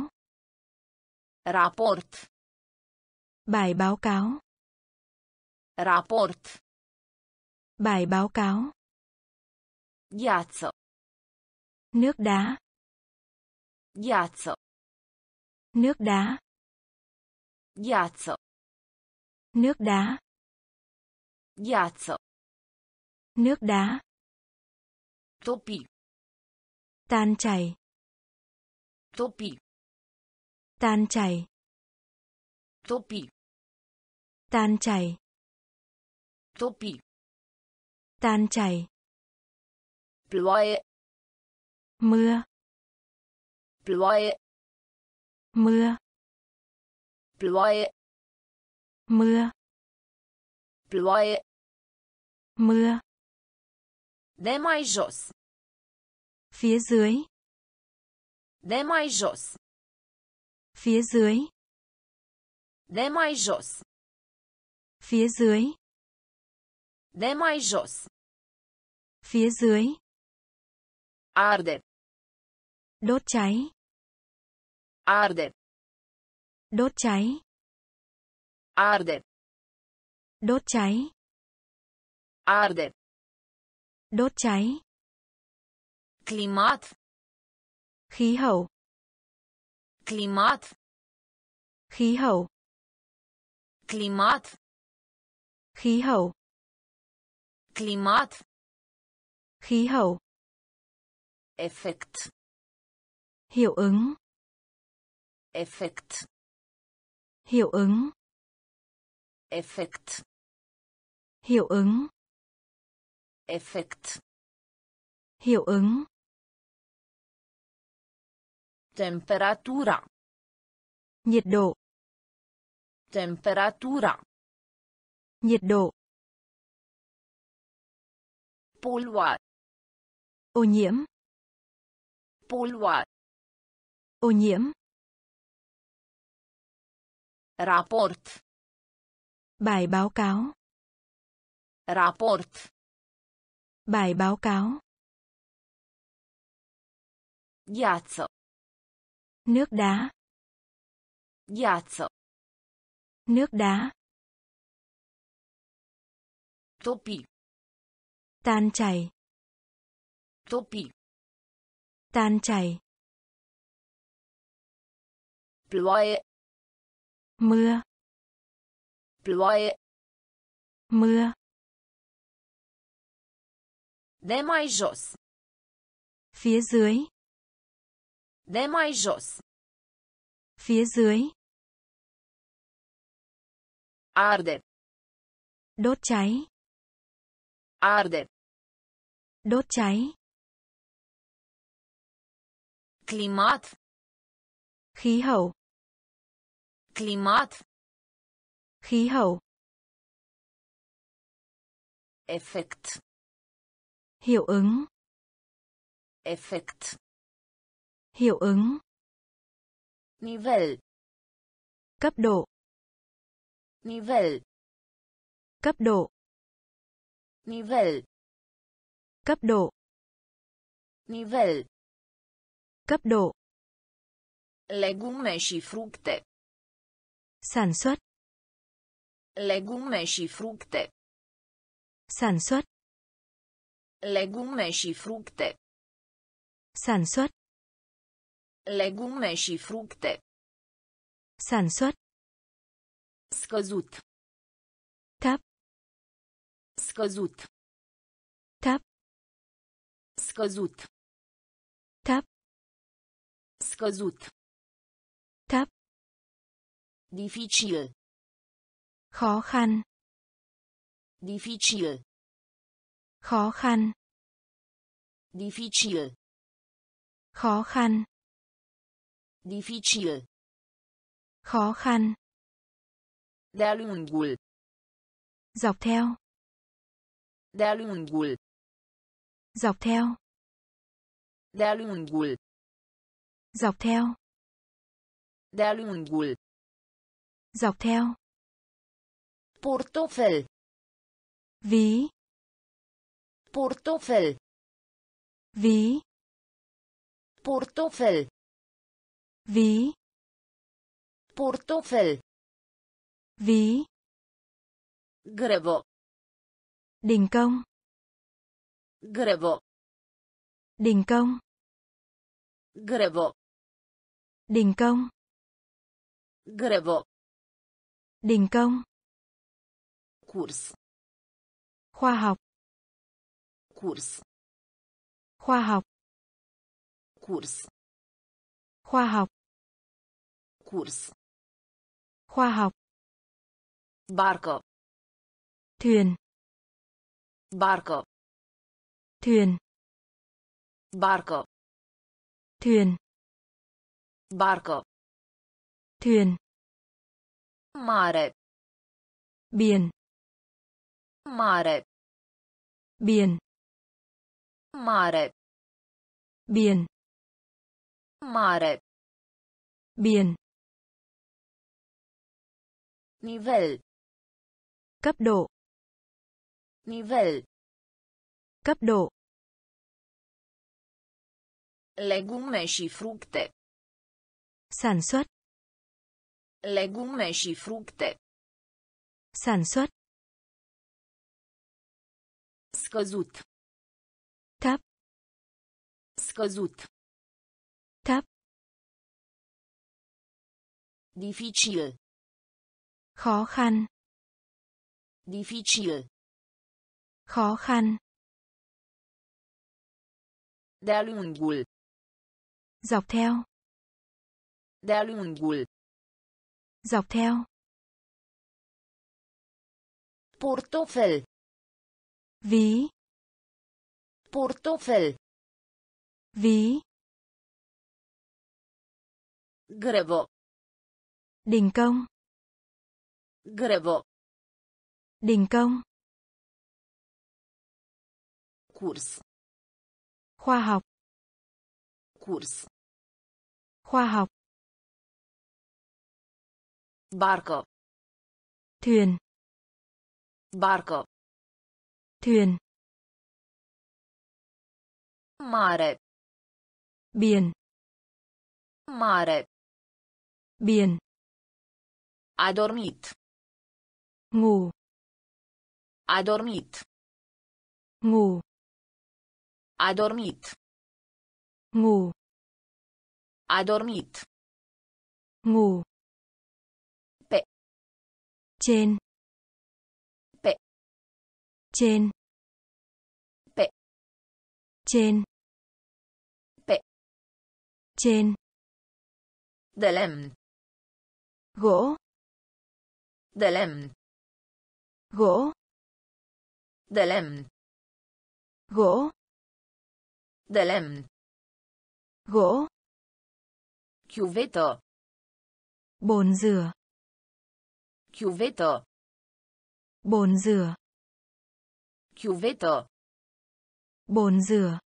Raport. Bài báo cáo. Raport. Bài báo cáo. Ghiaccio. Nước đá. Ghiaccio. Nước đá. Ghiaccio. Nước đá. Ghiaccio. Nước đá. Topi. Tan chảy. Topi. Tan chảy. Topi. Tan chảy. Topi. Tan chảy. Ploaie. Mưa. Ploaie. Mưa. Ploaie. Mưa. Ploaie. Mưa. De mai jos. Phía dưới. De mai jos. Phía dưới. De mai jos. Phía dưới. De mai jos. Phía dưới. Arde. Đốt cháy. Arde. Đốt cháy. Arde. Đốt cháy. Arde. Đốt cháy. Climat. Khí hậu. Climat. Khí hậu. Climat. Khí hậu. Climat. Khí hậu. Effect. Hiệu ứng. Effect. Hiệu ứng. Effect. Hiệu ứng. Effect. Hiệu ứng. Temperatura. Nhiệt độ. Temperatura. Nhiệt độ. Polluare. Ô nhiễm. Polluare. Ô nhiễm. Raport. Bài báo cáo. Raport. Bài báo cáo. Ghiaccio. Nước đá. Ghiaccio. Nước đá. Topi. Tan chảy. Topi. Tan chảy. Ploaie. Mưa. Ploaie. Mưa. De mai jos. Phía dưới. De mai jos. Phía dưới. Arde. Đốt cháy. Arde. Đốt cháy. Climat. Khí hậu. Climat. Khí hậu. Effect. Hiệu ứng. Effect. Hiệu ứng. Nivel. Cấp độ. Nivel. Cấp độ. Nivel. Cấp độ. Nivel. Cấp độ. Legume și fructe. Sản xuất. Legume și fructe. Sản xuất. Legume și fructe. Sản xuất. Legume și fructe. Sản xuất. Scăzut. Thấp. Scăzut. Thấp. Scăzut. Thấp. Scăzut. Thấp. Dificil. Khó khăn. Dificil. Khó khăn. Dificil. Khó khăn. Dificil. Khó khăn. De-a lungul. Dọc theo. De-a lungul. Dọc theo. De-a lungul. Dọc theo. De-a lungul. Dọc theo. Portofel. Ví. Portofel. Ví. Portofel. Ví. Portofel. Ví. Grevo. Đình công. Grevo. Đình công. Grevo. Đình công. Grevo. Đình công. Curs. Khoa học. Curs. Khoa học. Curs. Khoa học. Curs. Khoa học. Barcă. Thuyền. Barcă. Thuyền. Barcă. Thuyền. Barcă. Thuyền. Mare. Biển. Mare. Biển. Mare. Biển. Mare. Biển. Nivel. Cấp độ. Nivel. Cấp độ. Legume și fructe. Sản xuất. Legume și fructe. Sản xuất. Scăzut. Thấp. Scăzut. Thấp. Dificil. Khó khăn. Dificil. Khó khăn. De-a lungul. Dọc theo. De-a lungul. Dọc theo. Portofel. Ví. Portofel. Ví. Grevo. Đình công. Grevo. Đình công. Curs. Khoa học. Curs. Khoa học. Barcă. Thuyền. Barcă. Thuyền. Mare. Biển. Mare. Biển. A dormit. Ngủ. A dormit. Ngủ. A dormit. Ngủ. A dormit. Ngủ. Pe. Trên. Pe. Trên. Pe. Trên. Pe. Trên. De lemn. Gỗ. De lemn. Gỗ. De lemn. Gỗ. De lemn. Gỗ. Chiuvetă. Bồn rửa. Chiuvetă. Bồn rửa. Chiuvetă. Bồn rửa.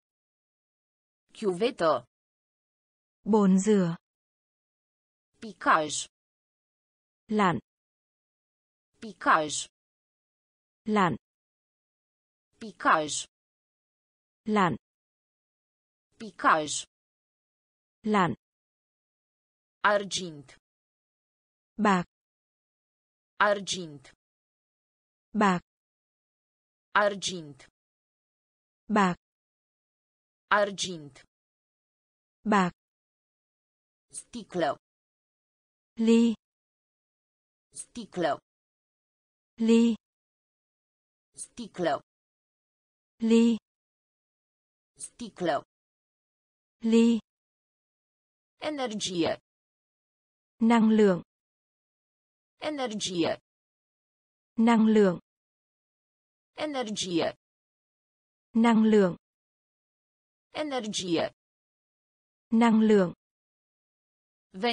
Chiuvetă. Bồn rửa. Picaj. Lặn. Picaj. Lặn. Picaj. Lặn. Picaj. Lặn. Argint. Bạc. Argint. Bạc. Argint. Bạc. Argint. Bạc. Sticlă. Ly. Sticlă. Ly. Sticlă. Ly. Sticlă. Ly. Energie. Năng lượng. Energie. Năng lượng. Energie. Năng lượng. Energie. Năng lượng.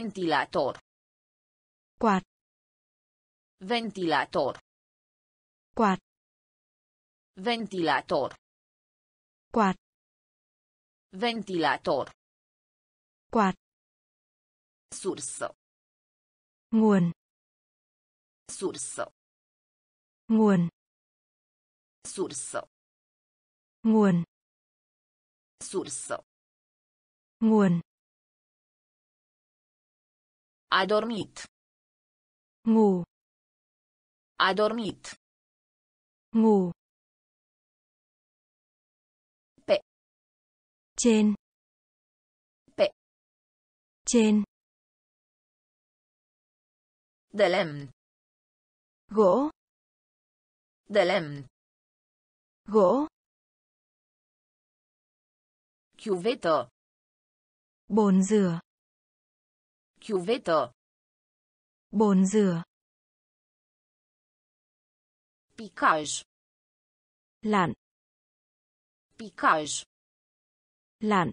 Ventilator. Quạt. Ventilator. Quạt. Ventilator. Quạt. Ventilator. Quạt. Sursă. Nguồn. Sursă. Nguồn. Sursă. Nguồn. Sursă. Nguồn. A dormit. Ngủ. A dormit. Ngủ. Pe. Trên. Pe. Trên. De lemn. Gỗ. De lemn. Gỗ. Chiuvetă. Bồn rửa. Chiuvetă. Bồn rửa. Picaj. Lặn. Picaj. Lặn.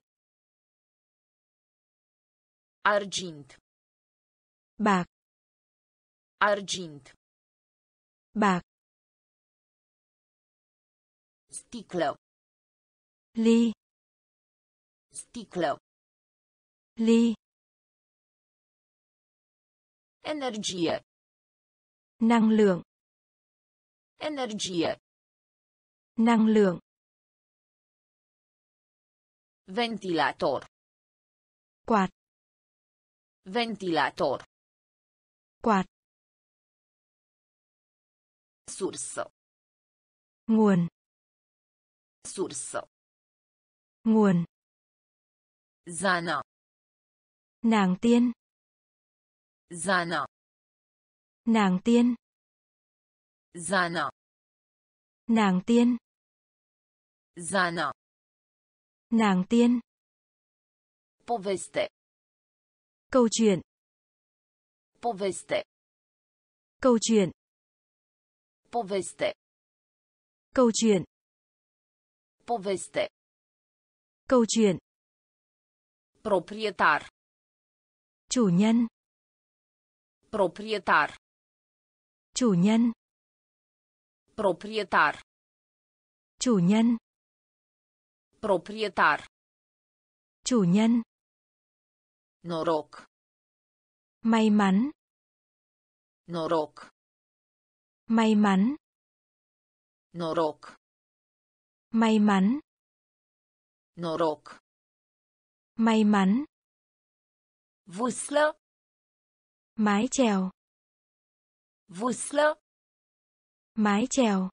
Argint. Bạc. Argint. Bạc. Sticlă. Ly. Sticlă. Ly. Energie. Năng lượng. Energie. Năng lượng. Ventilator. Quạt. Ventilator. Quạt. Sursă. Nguồn. Sursă. Nguồn. Zana. Nàng tiên. Zana. Nàng tiên. Zana. Nàng tiên. Zana. Nàng tiên. Poveste. Câu chuyện. Poveste. Câu chuyện. Poveste. Câu chuyện. Poveste. Câu chuyện. Proprietar. Chủ nhân. Proprietar. Chủ nhân. Proprietar. Chủ nhân. Proprietar. Chủ nhân. Noroc. May mắn. Noroc. May mắn. Noroc. May mắn. Noroc. May mắn. Vâslă. Mái chèo. Vâslă. Mái chèo.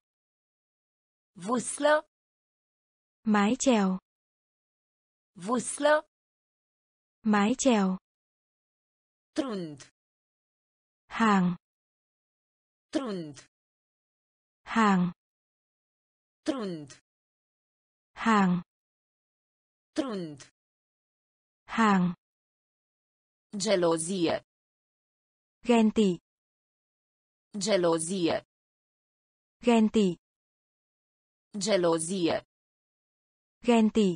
Vâslă. Mái chèo. Vâslă. Mái chèo. Trund. Hàng. Trund. Hàng. Trund. Hàng. Trund. Hàng. Gelozie. Ghen tị. Gelozie. Ghen tị. Gelozie. Ghen tị.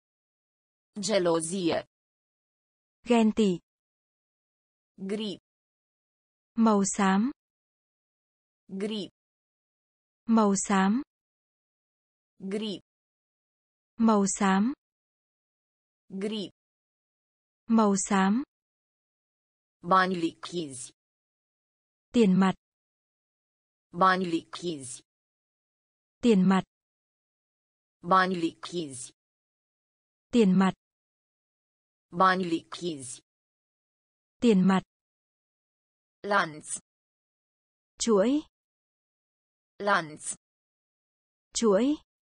Gelozie. Ghen tị. Gri. Màu xám. Gri. Màu xám. Gri. Màu xám. Gri. Màu xám. Bani lichizi. Tiền mặt. Bani lichizi. Tiền mặt. Bani lichizi. Tiền mặt. Bani lichizi. Tiền mặt. Lanț. Chuỗi. Lanț. Chuỗi.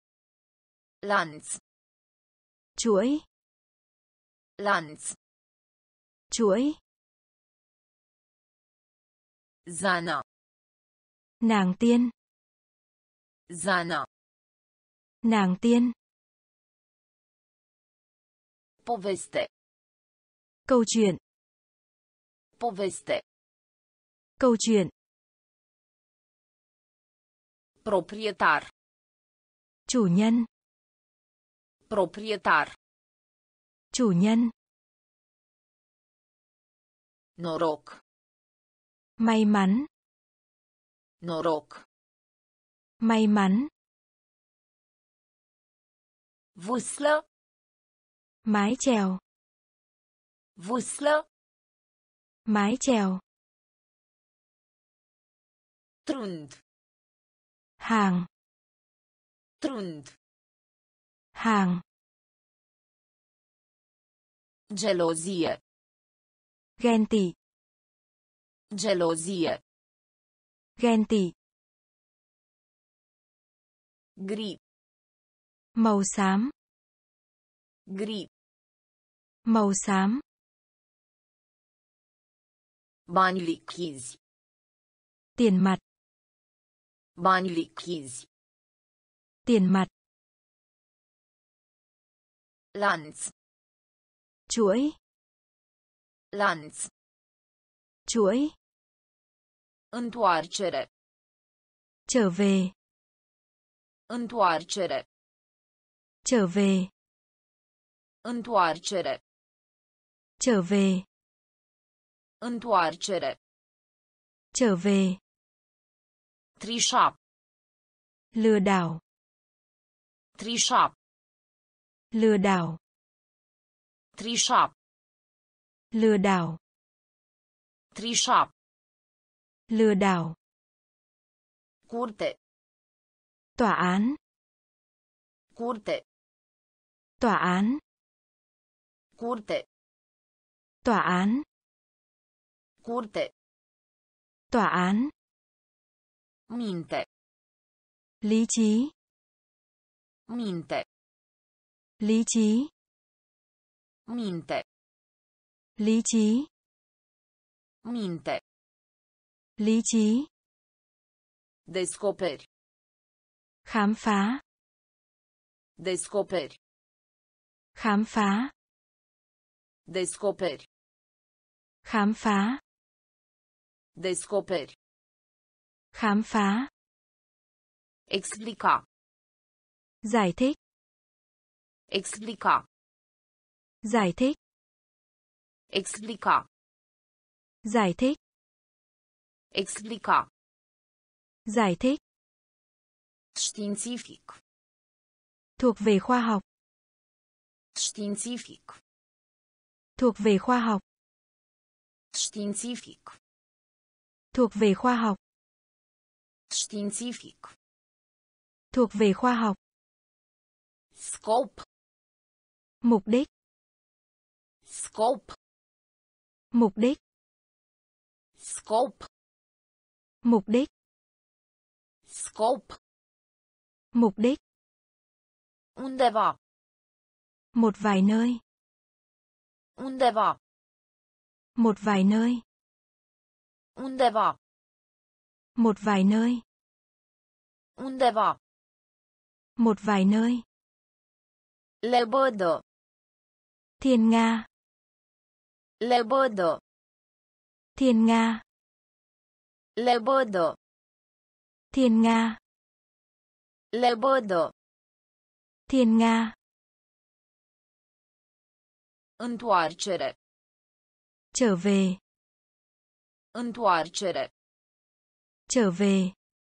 Lanț. Chuỗi. Lanț. Chuỗi. Zana. Nàng tiên. Zana. Nàng tiên. Poveste. Câu chuyện. Poveste. Câu chuyện. Proprietar. Chủ nhân. Proprietar. Chủ nhân. Noroc. May mắn. Noroc. May mắn. Vâslă. Mái chèo. Vâslă. Mái chèo. Trund. Hàng. Trund. Hàng. Gelozie. Ghen tị. Gelozie. Ghen tị. Gri. Màu xám. Gri. Màu xám. Bani lichizi. Tiền mặt. Bani lichizi. Tiền mặt. Lanț. Chuỗi. Lanț. Chuỗi. Întoarcere. Trở về. Întoarcere. Trở về. Întoarcere. Trở về. Întoarcere. Trở về. Trișa. Lừa đảo. Trișa. Lừa đảo. Trișa. Lừa đảo. Trișa. Lừa đảo. Curte. Tòa án. Curte. Tòa án. Curte. Tòa án. Curte. Tòa án. Minte. Lý trí. Minte. Lý trí. Minte. Lý trí. Minte. Lý trí. Descoperi. Khám phá. Descoperi. Khám phá. Descoperi. Khám phá. Descoperi. Khám phá. Explica. Giải thích. Explica. Giải thích. Explica. Giải thích. Explica. Giải thích. Științific. Thuộc về khoa học. Științific. Thuộc về khoa học. Științific. Thuộc về khoa học. Științific. Thuộc về khoa học. Scop. Mục đích. Scop. Mục đích. Scop. Mục đích. Scop. Mục đích. Undeva. Một vài nơi. Undeva. Một vài nơi. Undeva. Một vài nơi. Undeva. Một vài nơi. Lebădă. Thiên nga. Lebădă. Thiên nga. Lebădă. Thiên nga. Lebădă. Thiên nga. Întoarcere. Trở về. Întoarcere. Trở về.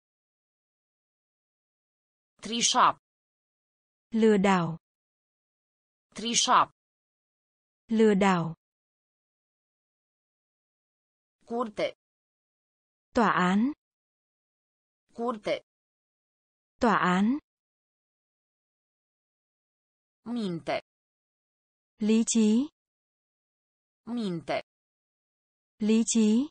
Trișa. Lừa đảo. Trișa. Lừa đảo. Curte. Tòa án. Curte. Tòa án. Minte. Lý trí. Minte. Lý trí.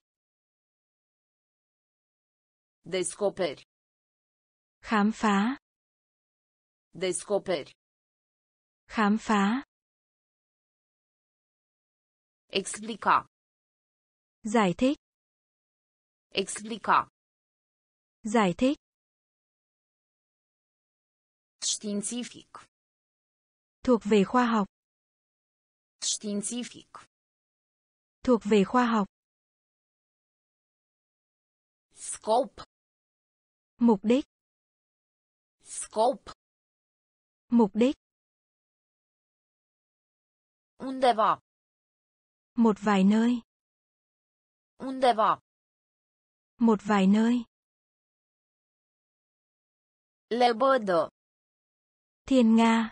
Descoperi. Khám phá. Descoperi. Khám phá. Explica. Giải thích. Explica. Giải thích. Științific. Thuộc về khoa học. Științific. Thuộc về khoa học. Scop. Mục đích. Scop. Mục đích. Undeva. Một vài nơi. Undeva. Một vài nơi. Lebădă. Thiên nga.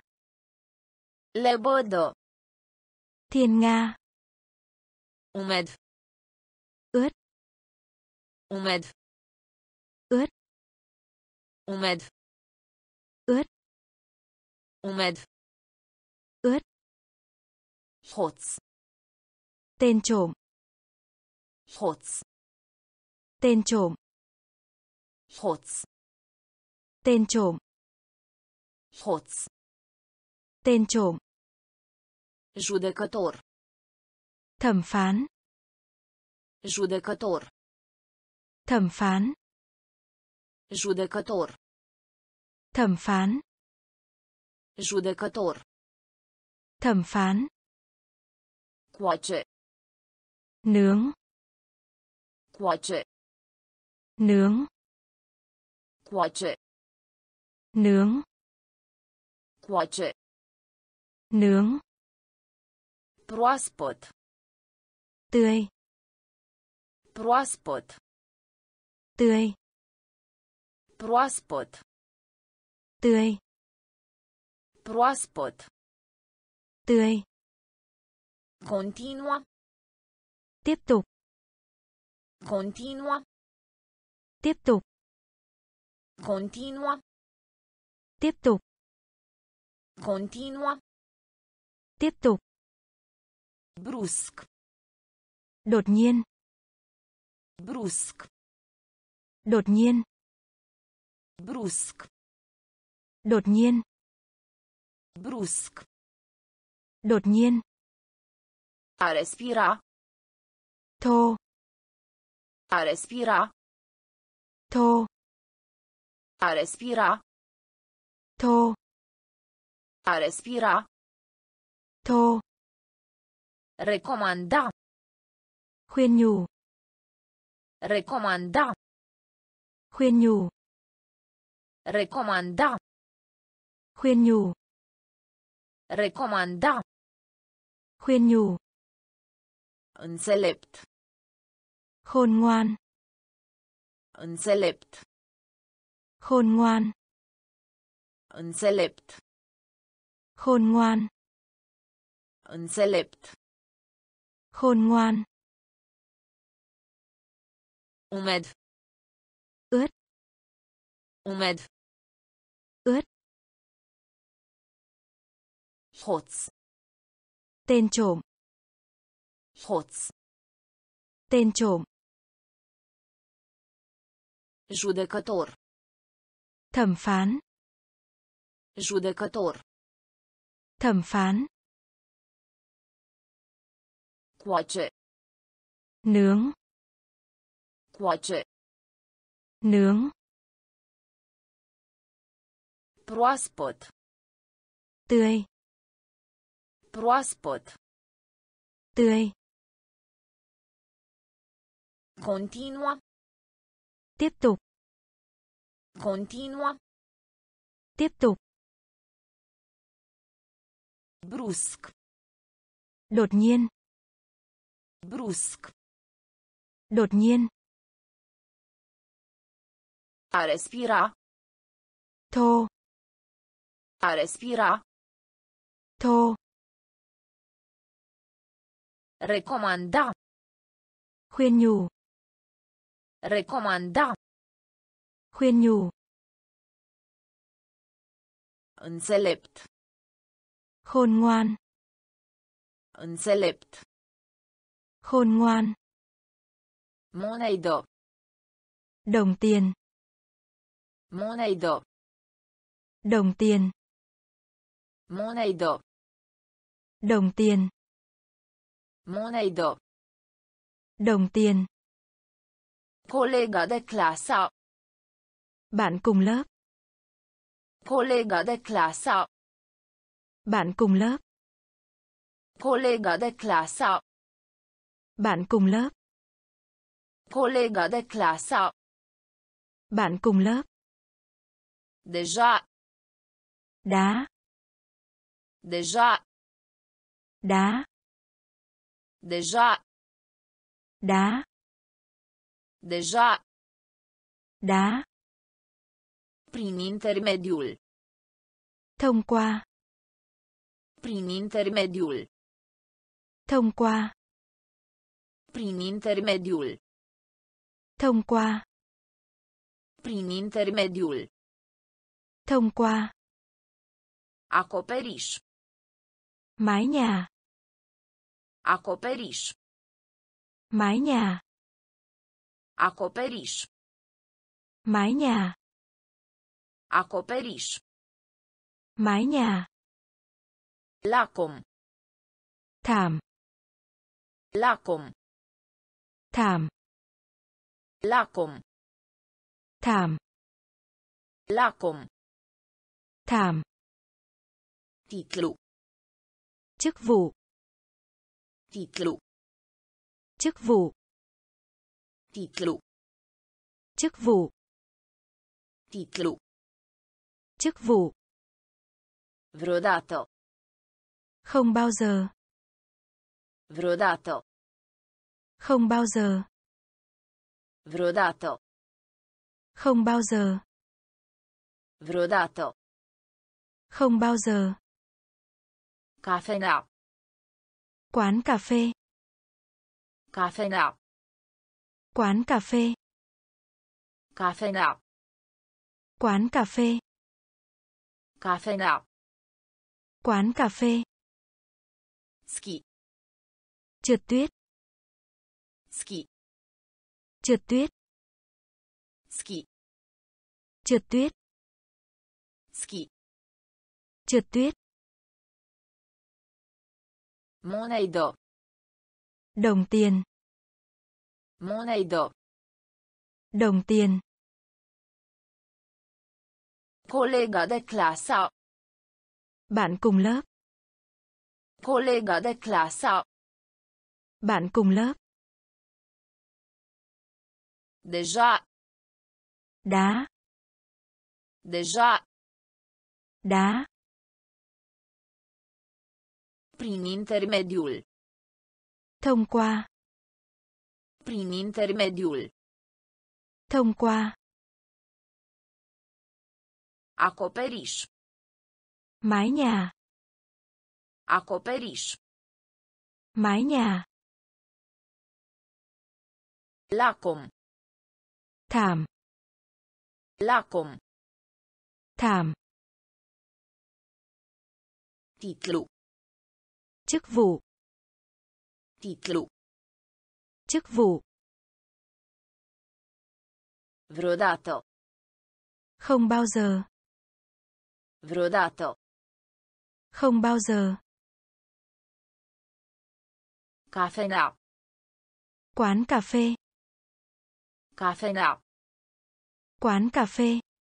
Lebădă. Thiên nga. Umed. Ướt. Umed. Ướt. Umed. Ướt. Umed. Ướt. Hoț. Tên trộm. Hoț. Tên trộm. Hoț. Tên trộm. Hoț. Tên trộm. Judecător. Thẩm phán. Judecător. Thẩm phán. Judecător. Thẩm phán. Judecător. Thẩm phán. Coace. Nướng. Coace. Nướng. Coace. Nướng. Coace. Nướng. Proaspăt. Tươi. Proaspăt. Tươi. Proaspăt. Tươi. Proaspăt. Tươi. Continua. Tiếp tục. Continua. Tiếp tục. Continua. Tiếp tục. Continua. Tiếp tục. Brusc. Đột nhiên. Brusc. Đột nhiên. Brusc. Đột nhiên. Brusc. Đột nhiên. A respira. Thô. A respira. Thô. A respira. Thô. A respira. Thô. Recomanda. Khuyên nhủ. Recomanda. Khuyên nhủ. Recomanda. Khuyên nhủ. Recomanda. Khuyên nhủ. Înțelept. Khôn ngoan. Înțelept. Khôn ngoan. Înțelept. Khôn ngoan. Înțelept. Khôn ngoan. Umed. Ướt. Umed. Ướt. Hoț. Tên trộm. Hoț. Tên trộm. Judecător. Thẩm phán. Judecător. Thẩm phán. Coace. Nướng. Coace. Nướng. Proaspăt. Tươi. Proaspăt. Tươi. Continua. Tiếp tục. Continua. Tiếp tục. Brusc. Đột nhiên. Brusc. Đột nhiên. A respira. Thô. A respira. Thô. Recomanda. Khuyên nhủ. Recomanda. Khuyên nhủ. Înțelept. Khôn ngoan. Înțelept. Khôn ngoan. Monedă. Đồng tiền. Monedă. Đồng tiền. Monedă. Đồng tiền. Monedă. Đồng tiền. Colega de clasă. Bạn cùng lớp. Colega de clasă. Bạn cùng lớp. Colega de clasă. Bạn cùng lớp. Colega de clasă. Bạn cùng lớp. Deja. Đá. Deja. Đá. Deja. Đá. Deja. Đá. Prin intermediul. Thông qua. Prin intermediul. Thông qua. Prin intermediul. Thông qua. Prin intermediul. Thông qua. Acoperiș. Mái nhà. Acoperiș. Mái nhà. Acoperiș. Mái nhà. Acoperiș. Mái nhà. Lacom. Thảm. Lacom. Thảm. Lacom. Thảm. Lacom. Thảm. Titlu. Chức vụ. Titlu. Chức vụ. Titlu. Chức vụ. Titlu. Chức vụ. Vreodată. Không bao giờ. Vreodată. Không bao giờ. Vreodată. Không bao giờ. Vreodată. Không bao giờ. Cafenea. Quán cà phê. Cafenea. Quán cà phê. Cafenea. Quán cà phê. Cafenea. Quán cà phê. Ski. Trượt tuyết. Ski. Trượt tuyết. Ski. Trượt tuyết. Ski. Trượt tuyết. Monedă. Đồng tiền. Monedă. Đồng tiền. Colega de clasă. Bạn cùng lớp. Colega de clasă. Bạn cùng lớp. Deja. Đá. Deja. Đá. Prin intermediul. Thông qua. Prin intermediul. Thông qua. Acoperiș. Mái nhà. Acoperiș. Mái nhà. Lacom. Thảm. Lacom. Thảm. Titlu. Chức vụ. Titlu. Chức vụ. Vreodată. Không bao giờ. Vreodată. Không bao giờ. Cafenea. Quán cà phê. Cafenea. Quán cà phê.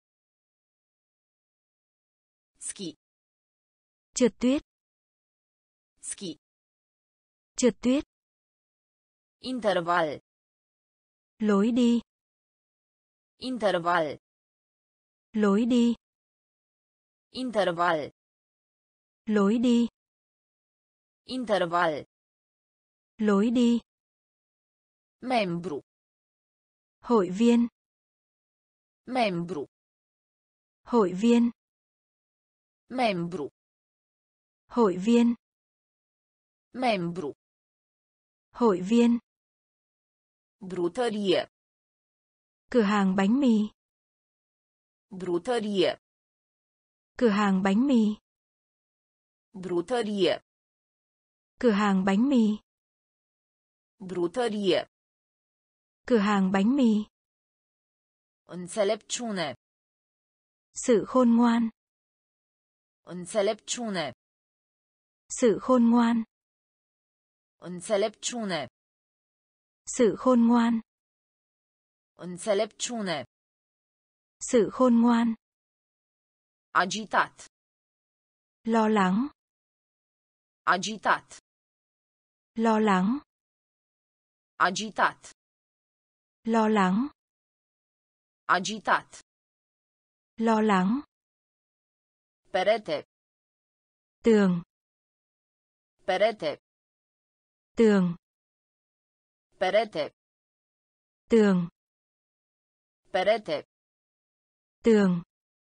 Ski. Trượt tuyết. Ski. Trượt tuyết. Interval. Lối đi. Interval. Lối đi. Interval. Lối đi. Interval. Lối đi. Membru. Hội viên. Membru. Hội viên. Membru. Hội viên. Membru. Hội viên. Brutărie. Cửa hàng bánh mì. Brutărie. Cửa hàng bánh mì. Brutărie. Cửa hàng bánh mì. Brutărie. Cửa hàng bánh mì. Înțelepciune. Sự khôn ngoan. Înțelepciune. Sự khôn ngoan. Înțelepciune. Sự khôn ngoan. Înțelepciune. Sự khôn ngoan. Agitat. Lo lắng. Agitat. Lo lắng. Agitat. Lo lắng. Agitat. Lo lắng. Perete. Tường. Perete. Tường. Perete. Tường. Perete. Tường.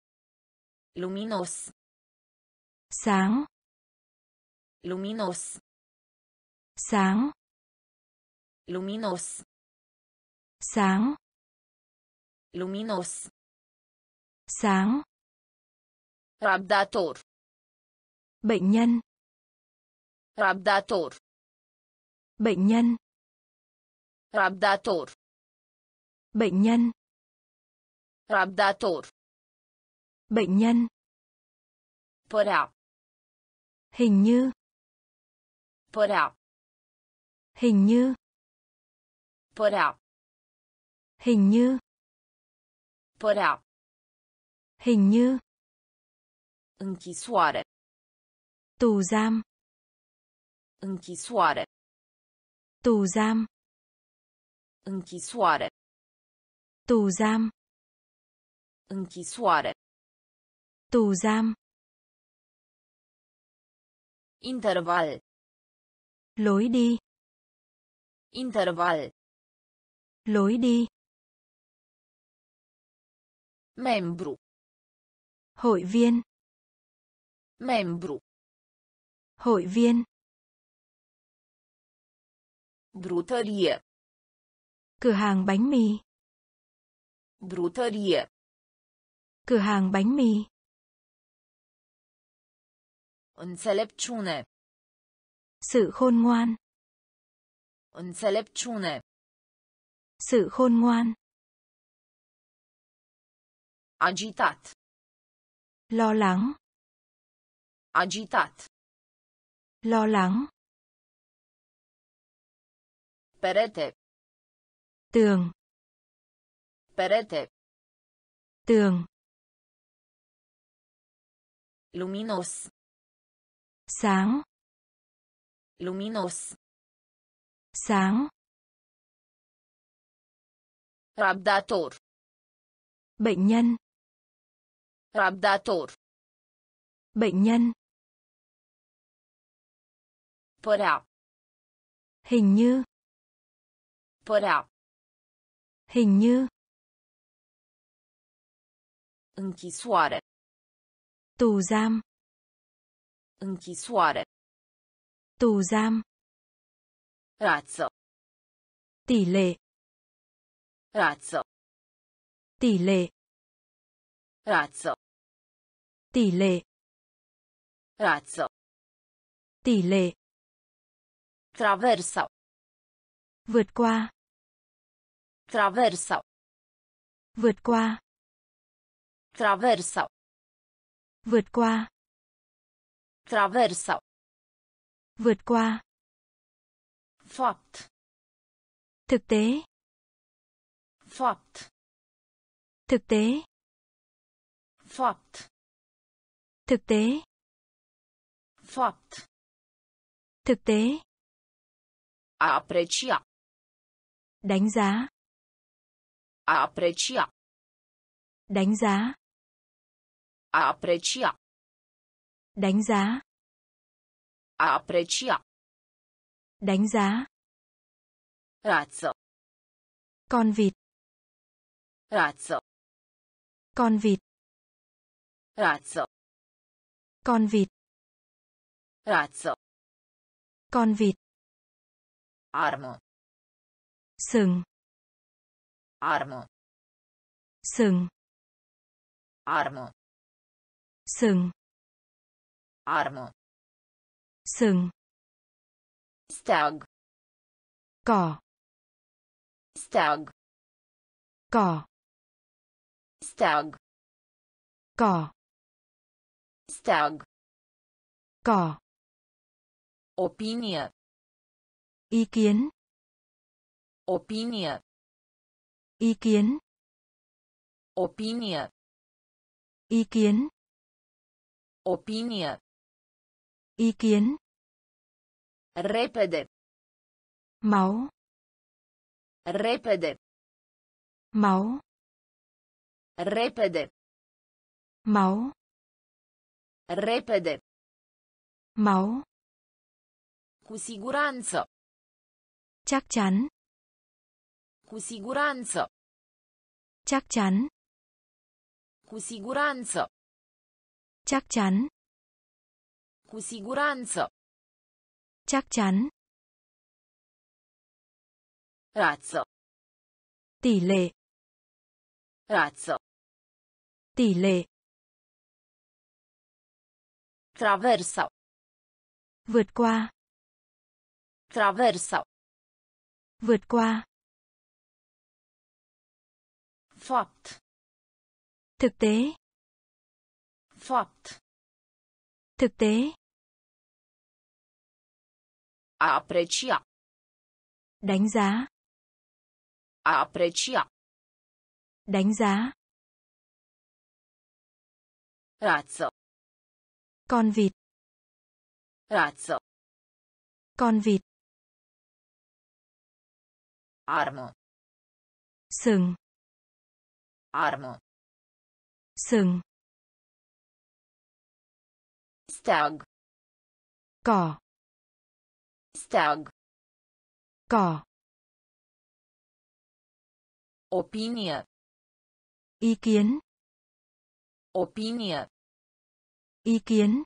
Luminos. Sáng. Luminos. Sáng. Luminos. Sáng. Luminos. Sáng. Răbdător. Bệnh nhân. Răbdător. Bệnh nhân. Răbdător. Bệnh nhân. Răbdător. Bệnh nhân. Părea. Hình như. Părea. Hình như. Părea. Hình như. Părea. Hình như. Închisoare. Tù giam. Închisoare. Tù giam. Închisoare. Tù giam. Închisoare. Tù giam. Interval. Lối đi. Interval. Lối đi. Membru. Hội viên. Membru. Hội viên. Brutărie. Cửa hàng bánh mì. Brutărie. Cửa hàng bánh mì. Înțelepciune. Sự khôn ngoan. Înțelepciune. Sự khôn ngoan. Agitat. Lo lắng. Agitat. Lo lắng. Perete. Tường. Perete. Tường. Luminos. Sáng. Luminos. Sáng. Răbdător. Bệnh nhân. Răbdător. Bệnh nhân. Părea. Hình như. Părea. Hình như. Închisoare. Tù giam. Închisoare. Tù giam. Rață. Tỷ lệ. Rață. Tỷ lệ. Rață. Tỷ lệ. Rață. Tỷ lệ. Traversa. Vượt qua. Traversa. Vượt qua. Traversa. Vượt qua. Traversa. Vượt qua. Fapt. Thực tế. Fapt. Thực tế. Fapt. Thực tế. Fapt. Thực tế. A aprecia. Đánh giá. A aprecia. Đánh giá. A aprecia. Đánh giá. A aprecia. Đánh giá. Rață. Con vịt. Rață. Con vịt. Rață. Con vịt. Rață. Con vịt. Armă. Sừng. Armă. Sừng. Armă. Sừng. Armă. Sừng. Steag. Cỏ. Steag. Cỏ. Steag. Cỏ. Steag. Cỏ. Opinie. Ý kiến. Opinie. Ý kiến. Opinie. Ý kiến. Opinie. Ý kiến. Repede. Máu. Repede. Máu. Repede. Máu. Repede. Máu. Cu siguranță. Chắc chắn. Cu siguranță. Chắc chắn. Cu siguranță. Chắc chắn. Cu siguranță. Chắc chắn. Razzo. Tỷ lệ. Razzo. Tỷ lệ. Traversa. Vượt qua. Traversa. Vượt qua. Fapt. Thực tế. Fapt. Thực tế. A aprecia. Đánh giá. A aprecia. Đánh giá. Razzo. Con vịt. Razzo. Con vịt. Armă. Sừng. Armă. Sừng. Steag. Cỏ. Steag. Cỏ. Opinie. Ý kiến. Opinie. Ý kiến.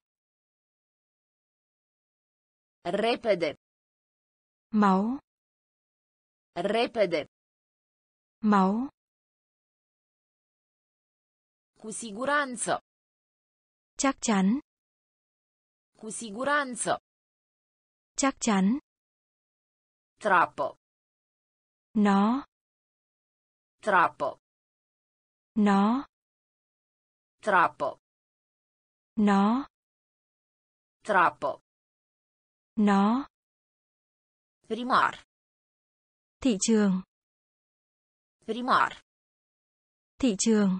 Repede. Máu. Repede. Máu. Cu siguranță. Chắc chắn. Cu siguranță. Chắc chắn. Trapă. Nó. Trapă. Nó. Trapă. Nó. Trapă. Nó. Primar. Thị trường. Primar. Thị trường.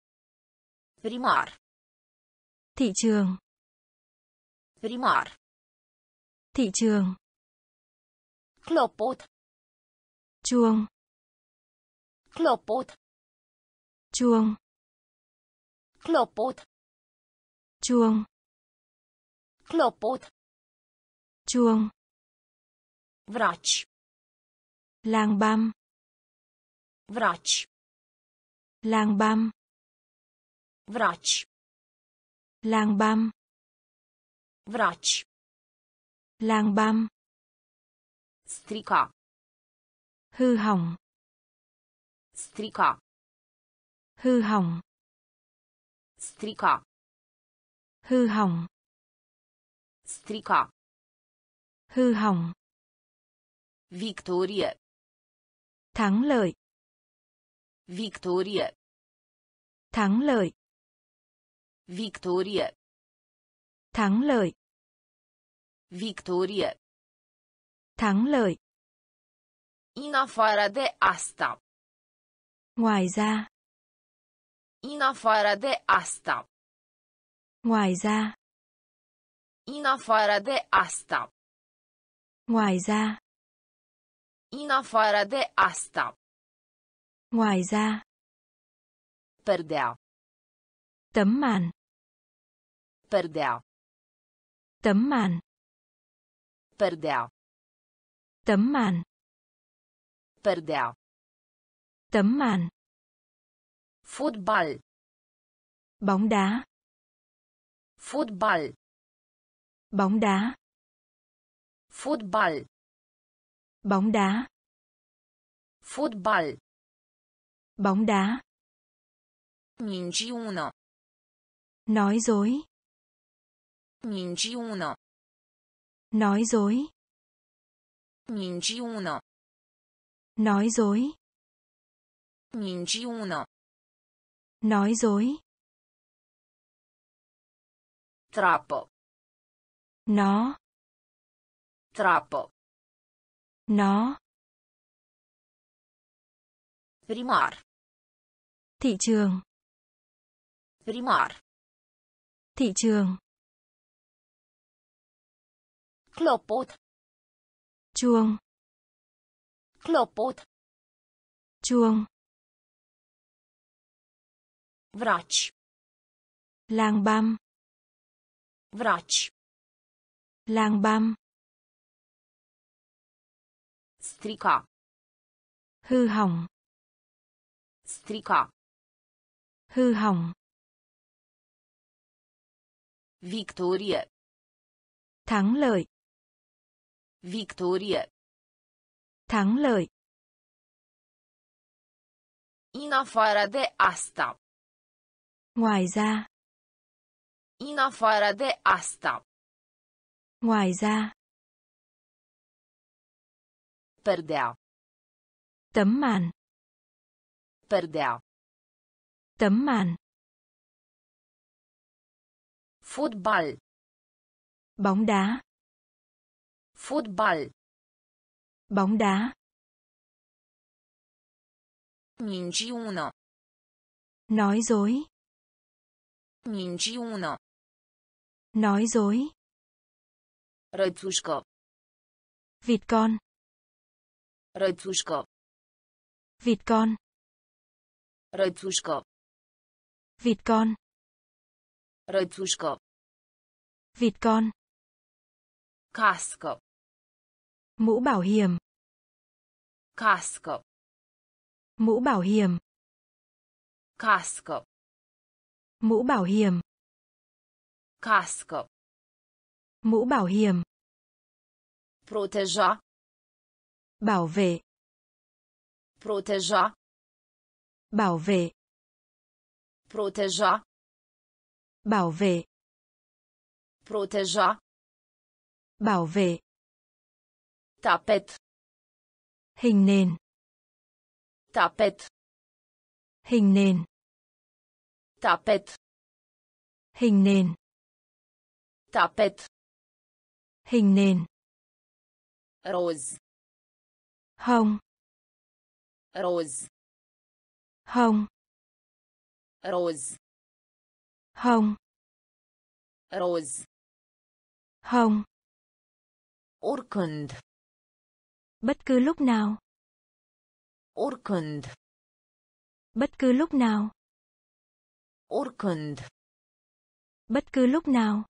Primar. Thị trường. Primar. Thị trường. Clopot. Chuông. Clopot. Chuông. Clopot. Chuông. Clopot. Chuông. Vraci. Lang băm. Vraci. Lang băm. Vraci. Lang băm. Vraci. Lang băm. Strica. Hư hỏng. Strica. Hư hỏng. Strica. Hư hỏng. Strica. Hư hỏng. Victorie. Thắng lợi. Victorie. Thắng lợi. Victorie. Thắng lợi. Victorie. Thắng lợi. In afară de asta. Ngoài ra. In afară de asta. Ngoài ra. In afară de asta. Ngoài ra. In afară de asta. Ngoài ra. Perdea. Tấm màn. Perdea. Tấm màn. Perdea. Tấm màn. Perdea. Tấm màn. Fotbal. Bóng đá. Fotbal. Bóng đá. Fotbal. Bóng đá. Fotbal. Bóng đá. Minciună. Nói dối. Minciună. Nói dối. Minciună. Nói dối. Minciună. Nói dối. Trapă. Nó. Trapă. Nó. Primar. Thị trường. Primar. Thị trường. Clopot. Chuông. Clopot. Chuông. Vraci. Lang băm. Vraci. Lang băm. Strica. Hư hỏng. Strica. Hư hỏng. Victorie. Thắng lợi. Victorie. Thắng lợi. In afară de asta. Ngoài ra. In afară de asta. Ngoài ra. Perdea. Tấm màn. Perdea. Tấm màn. Fotbal. Bóng đá. Fotbal. Bóng đá. Minciună. Nói dối. Minciună. Nói dối. Rățușcă. Vịt con. Rățușcă. Vịt con. Rățușcă. Vịt con. Rățușcă. Vịt con. Cască. Mũ bảo hiểm. Cască. Mũ bảo hiểm. Cască. Mũ bảo hiểm. Cască. Mũ bảo hiểm. Proteja. Bảo vệ. Proteja. Bảo vệ. Proteja. Bảo vệ. Proteja. Bảo vệ. Tapet. Hình nền. Tapet. Hình nền. Tapet. Hình nền. Tapet. Hình nền. Roz. Hồng. Roz. Hồng. Roz. Hồng. Roz. Hồng. Oricând. Bất cứ lúc nào. Oricând. Bất cứ lúc nào. Oricând. Bất cứ lúc nào.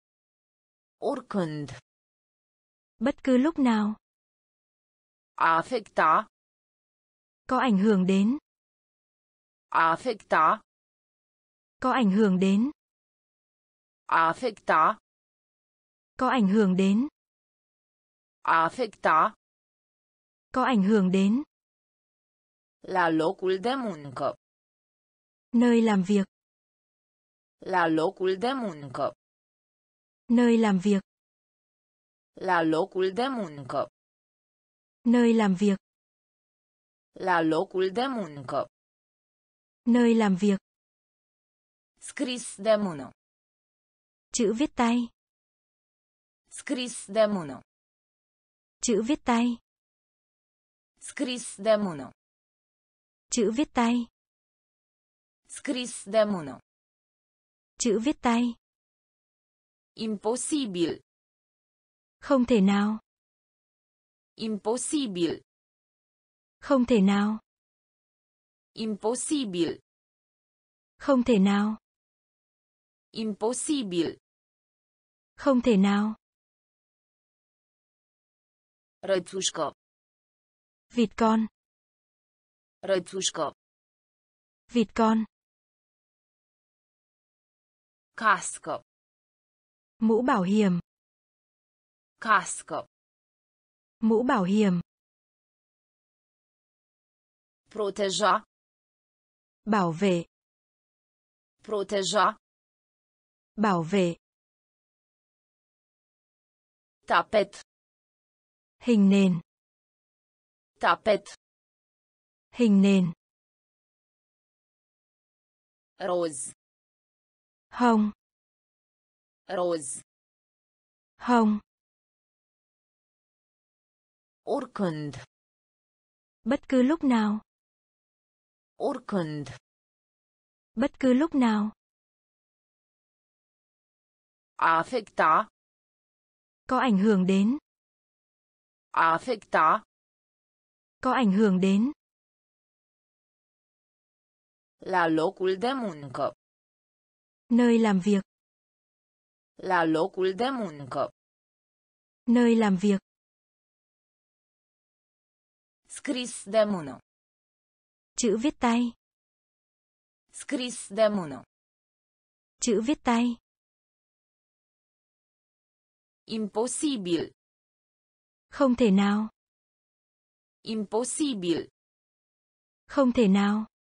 Oricând. Bất cứ lúc nào. A afecta. Có ảnh hưởng đến. A afecta. Có ảnh hưởng đến. A afecta. Có ảnh hưởng đến. A afecta. Có ảnh hưởng đến. La locul de muncă. Nơi làm việc. La locul de muncă. Nơi làm việc. La locul de muncă. Nơi làm việc. La locul de muncă. Nơi làm việc. Scris de mână. Chữ viết tay. Scris de mână. Chữ viết tay. Scris de mână. Chữ viết tay. Scris de mână. Chữ viết tay. Imposibil. Không thể nào. Imposibil. Không thể nào. Imposibil. Không thể nào. Imposibil. Không thể nào. Rățușcă. Vịt con. Rățușcă. Vịt con. Cască. Mũ bảo hiểm. Cască. Mũ bảo hiểm. Proteja. Bảo vệ. Proteja. Bảo vệ. Tapet. Hình nền. Tapet. Hình nền. Roz. Hồng. Roz. Hồng. Oricând. Bất cứ lúc nào. Oricând. Bất cứ lúc nào. A afecta. Có ảnh hưởng đến. A afecta. Có ảnh hưởng đến. La locul de muncă. Nơi làm việc. La locul de muncă. Nơi làm việc. Scris de mână. Chữ viết tay. Scris de mână. Chữ viết tay. Imposibil. Không thể nào. Imposibil. Không thể nào.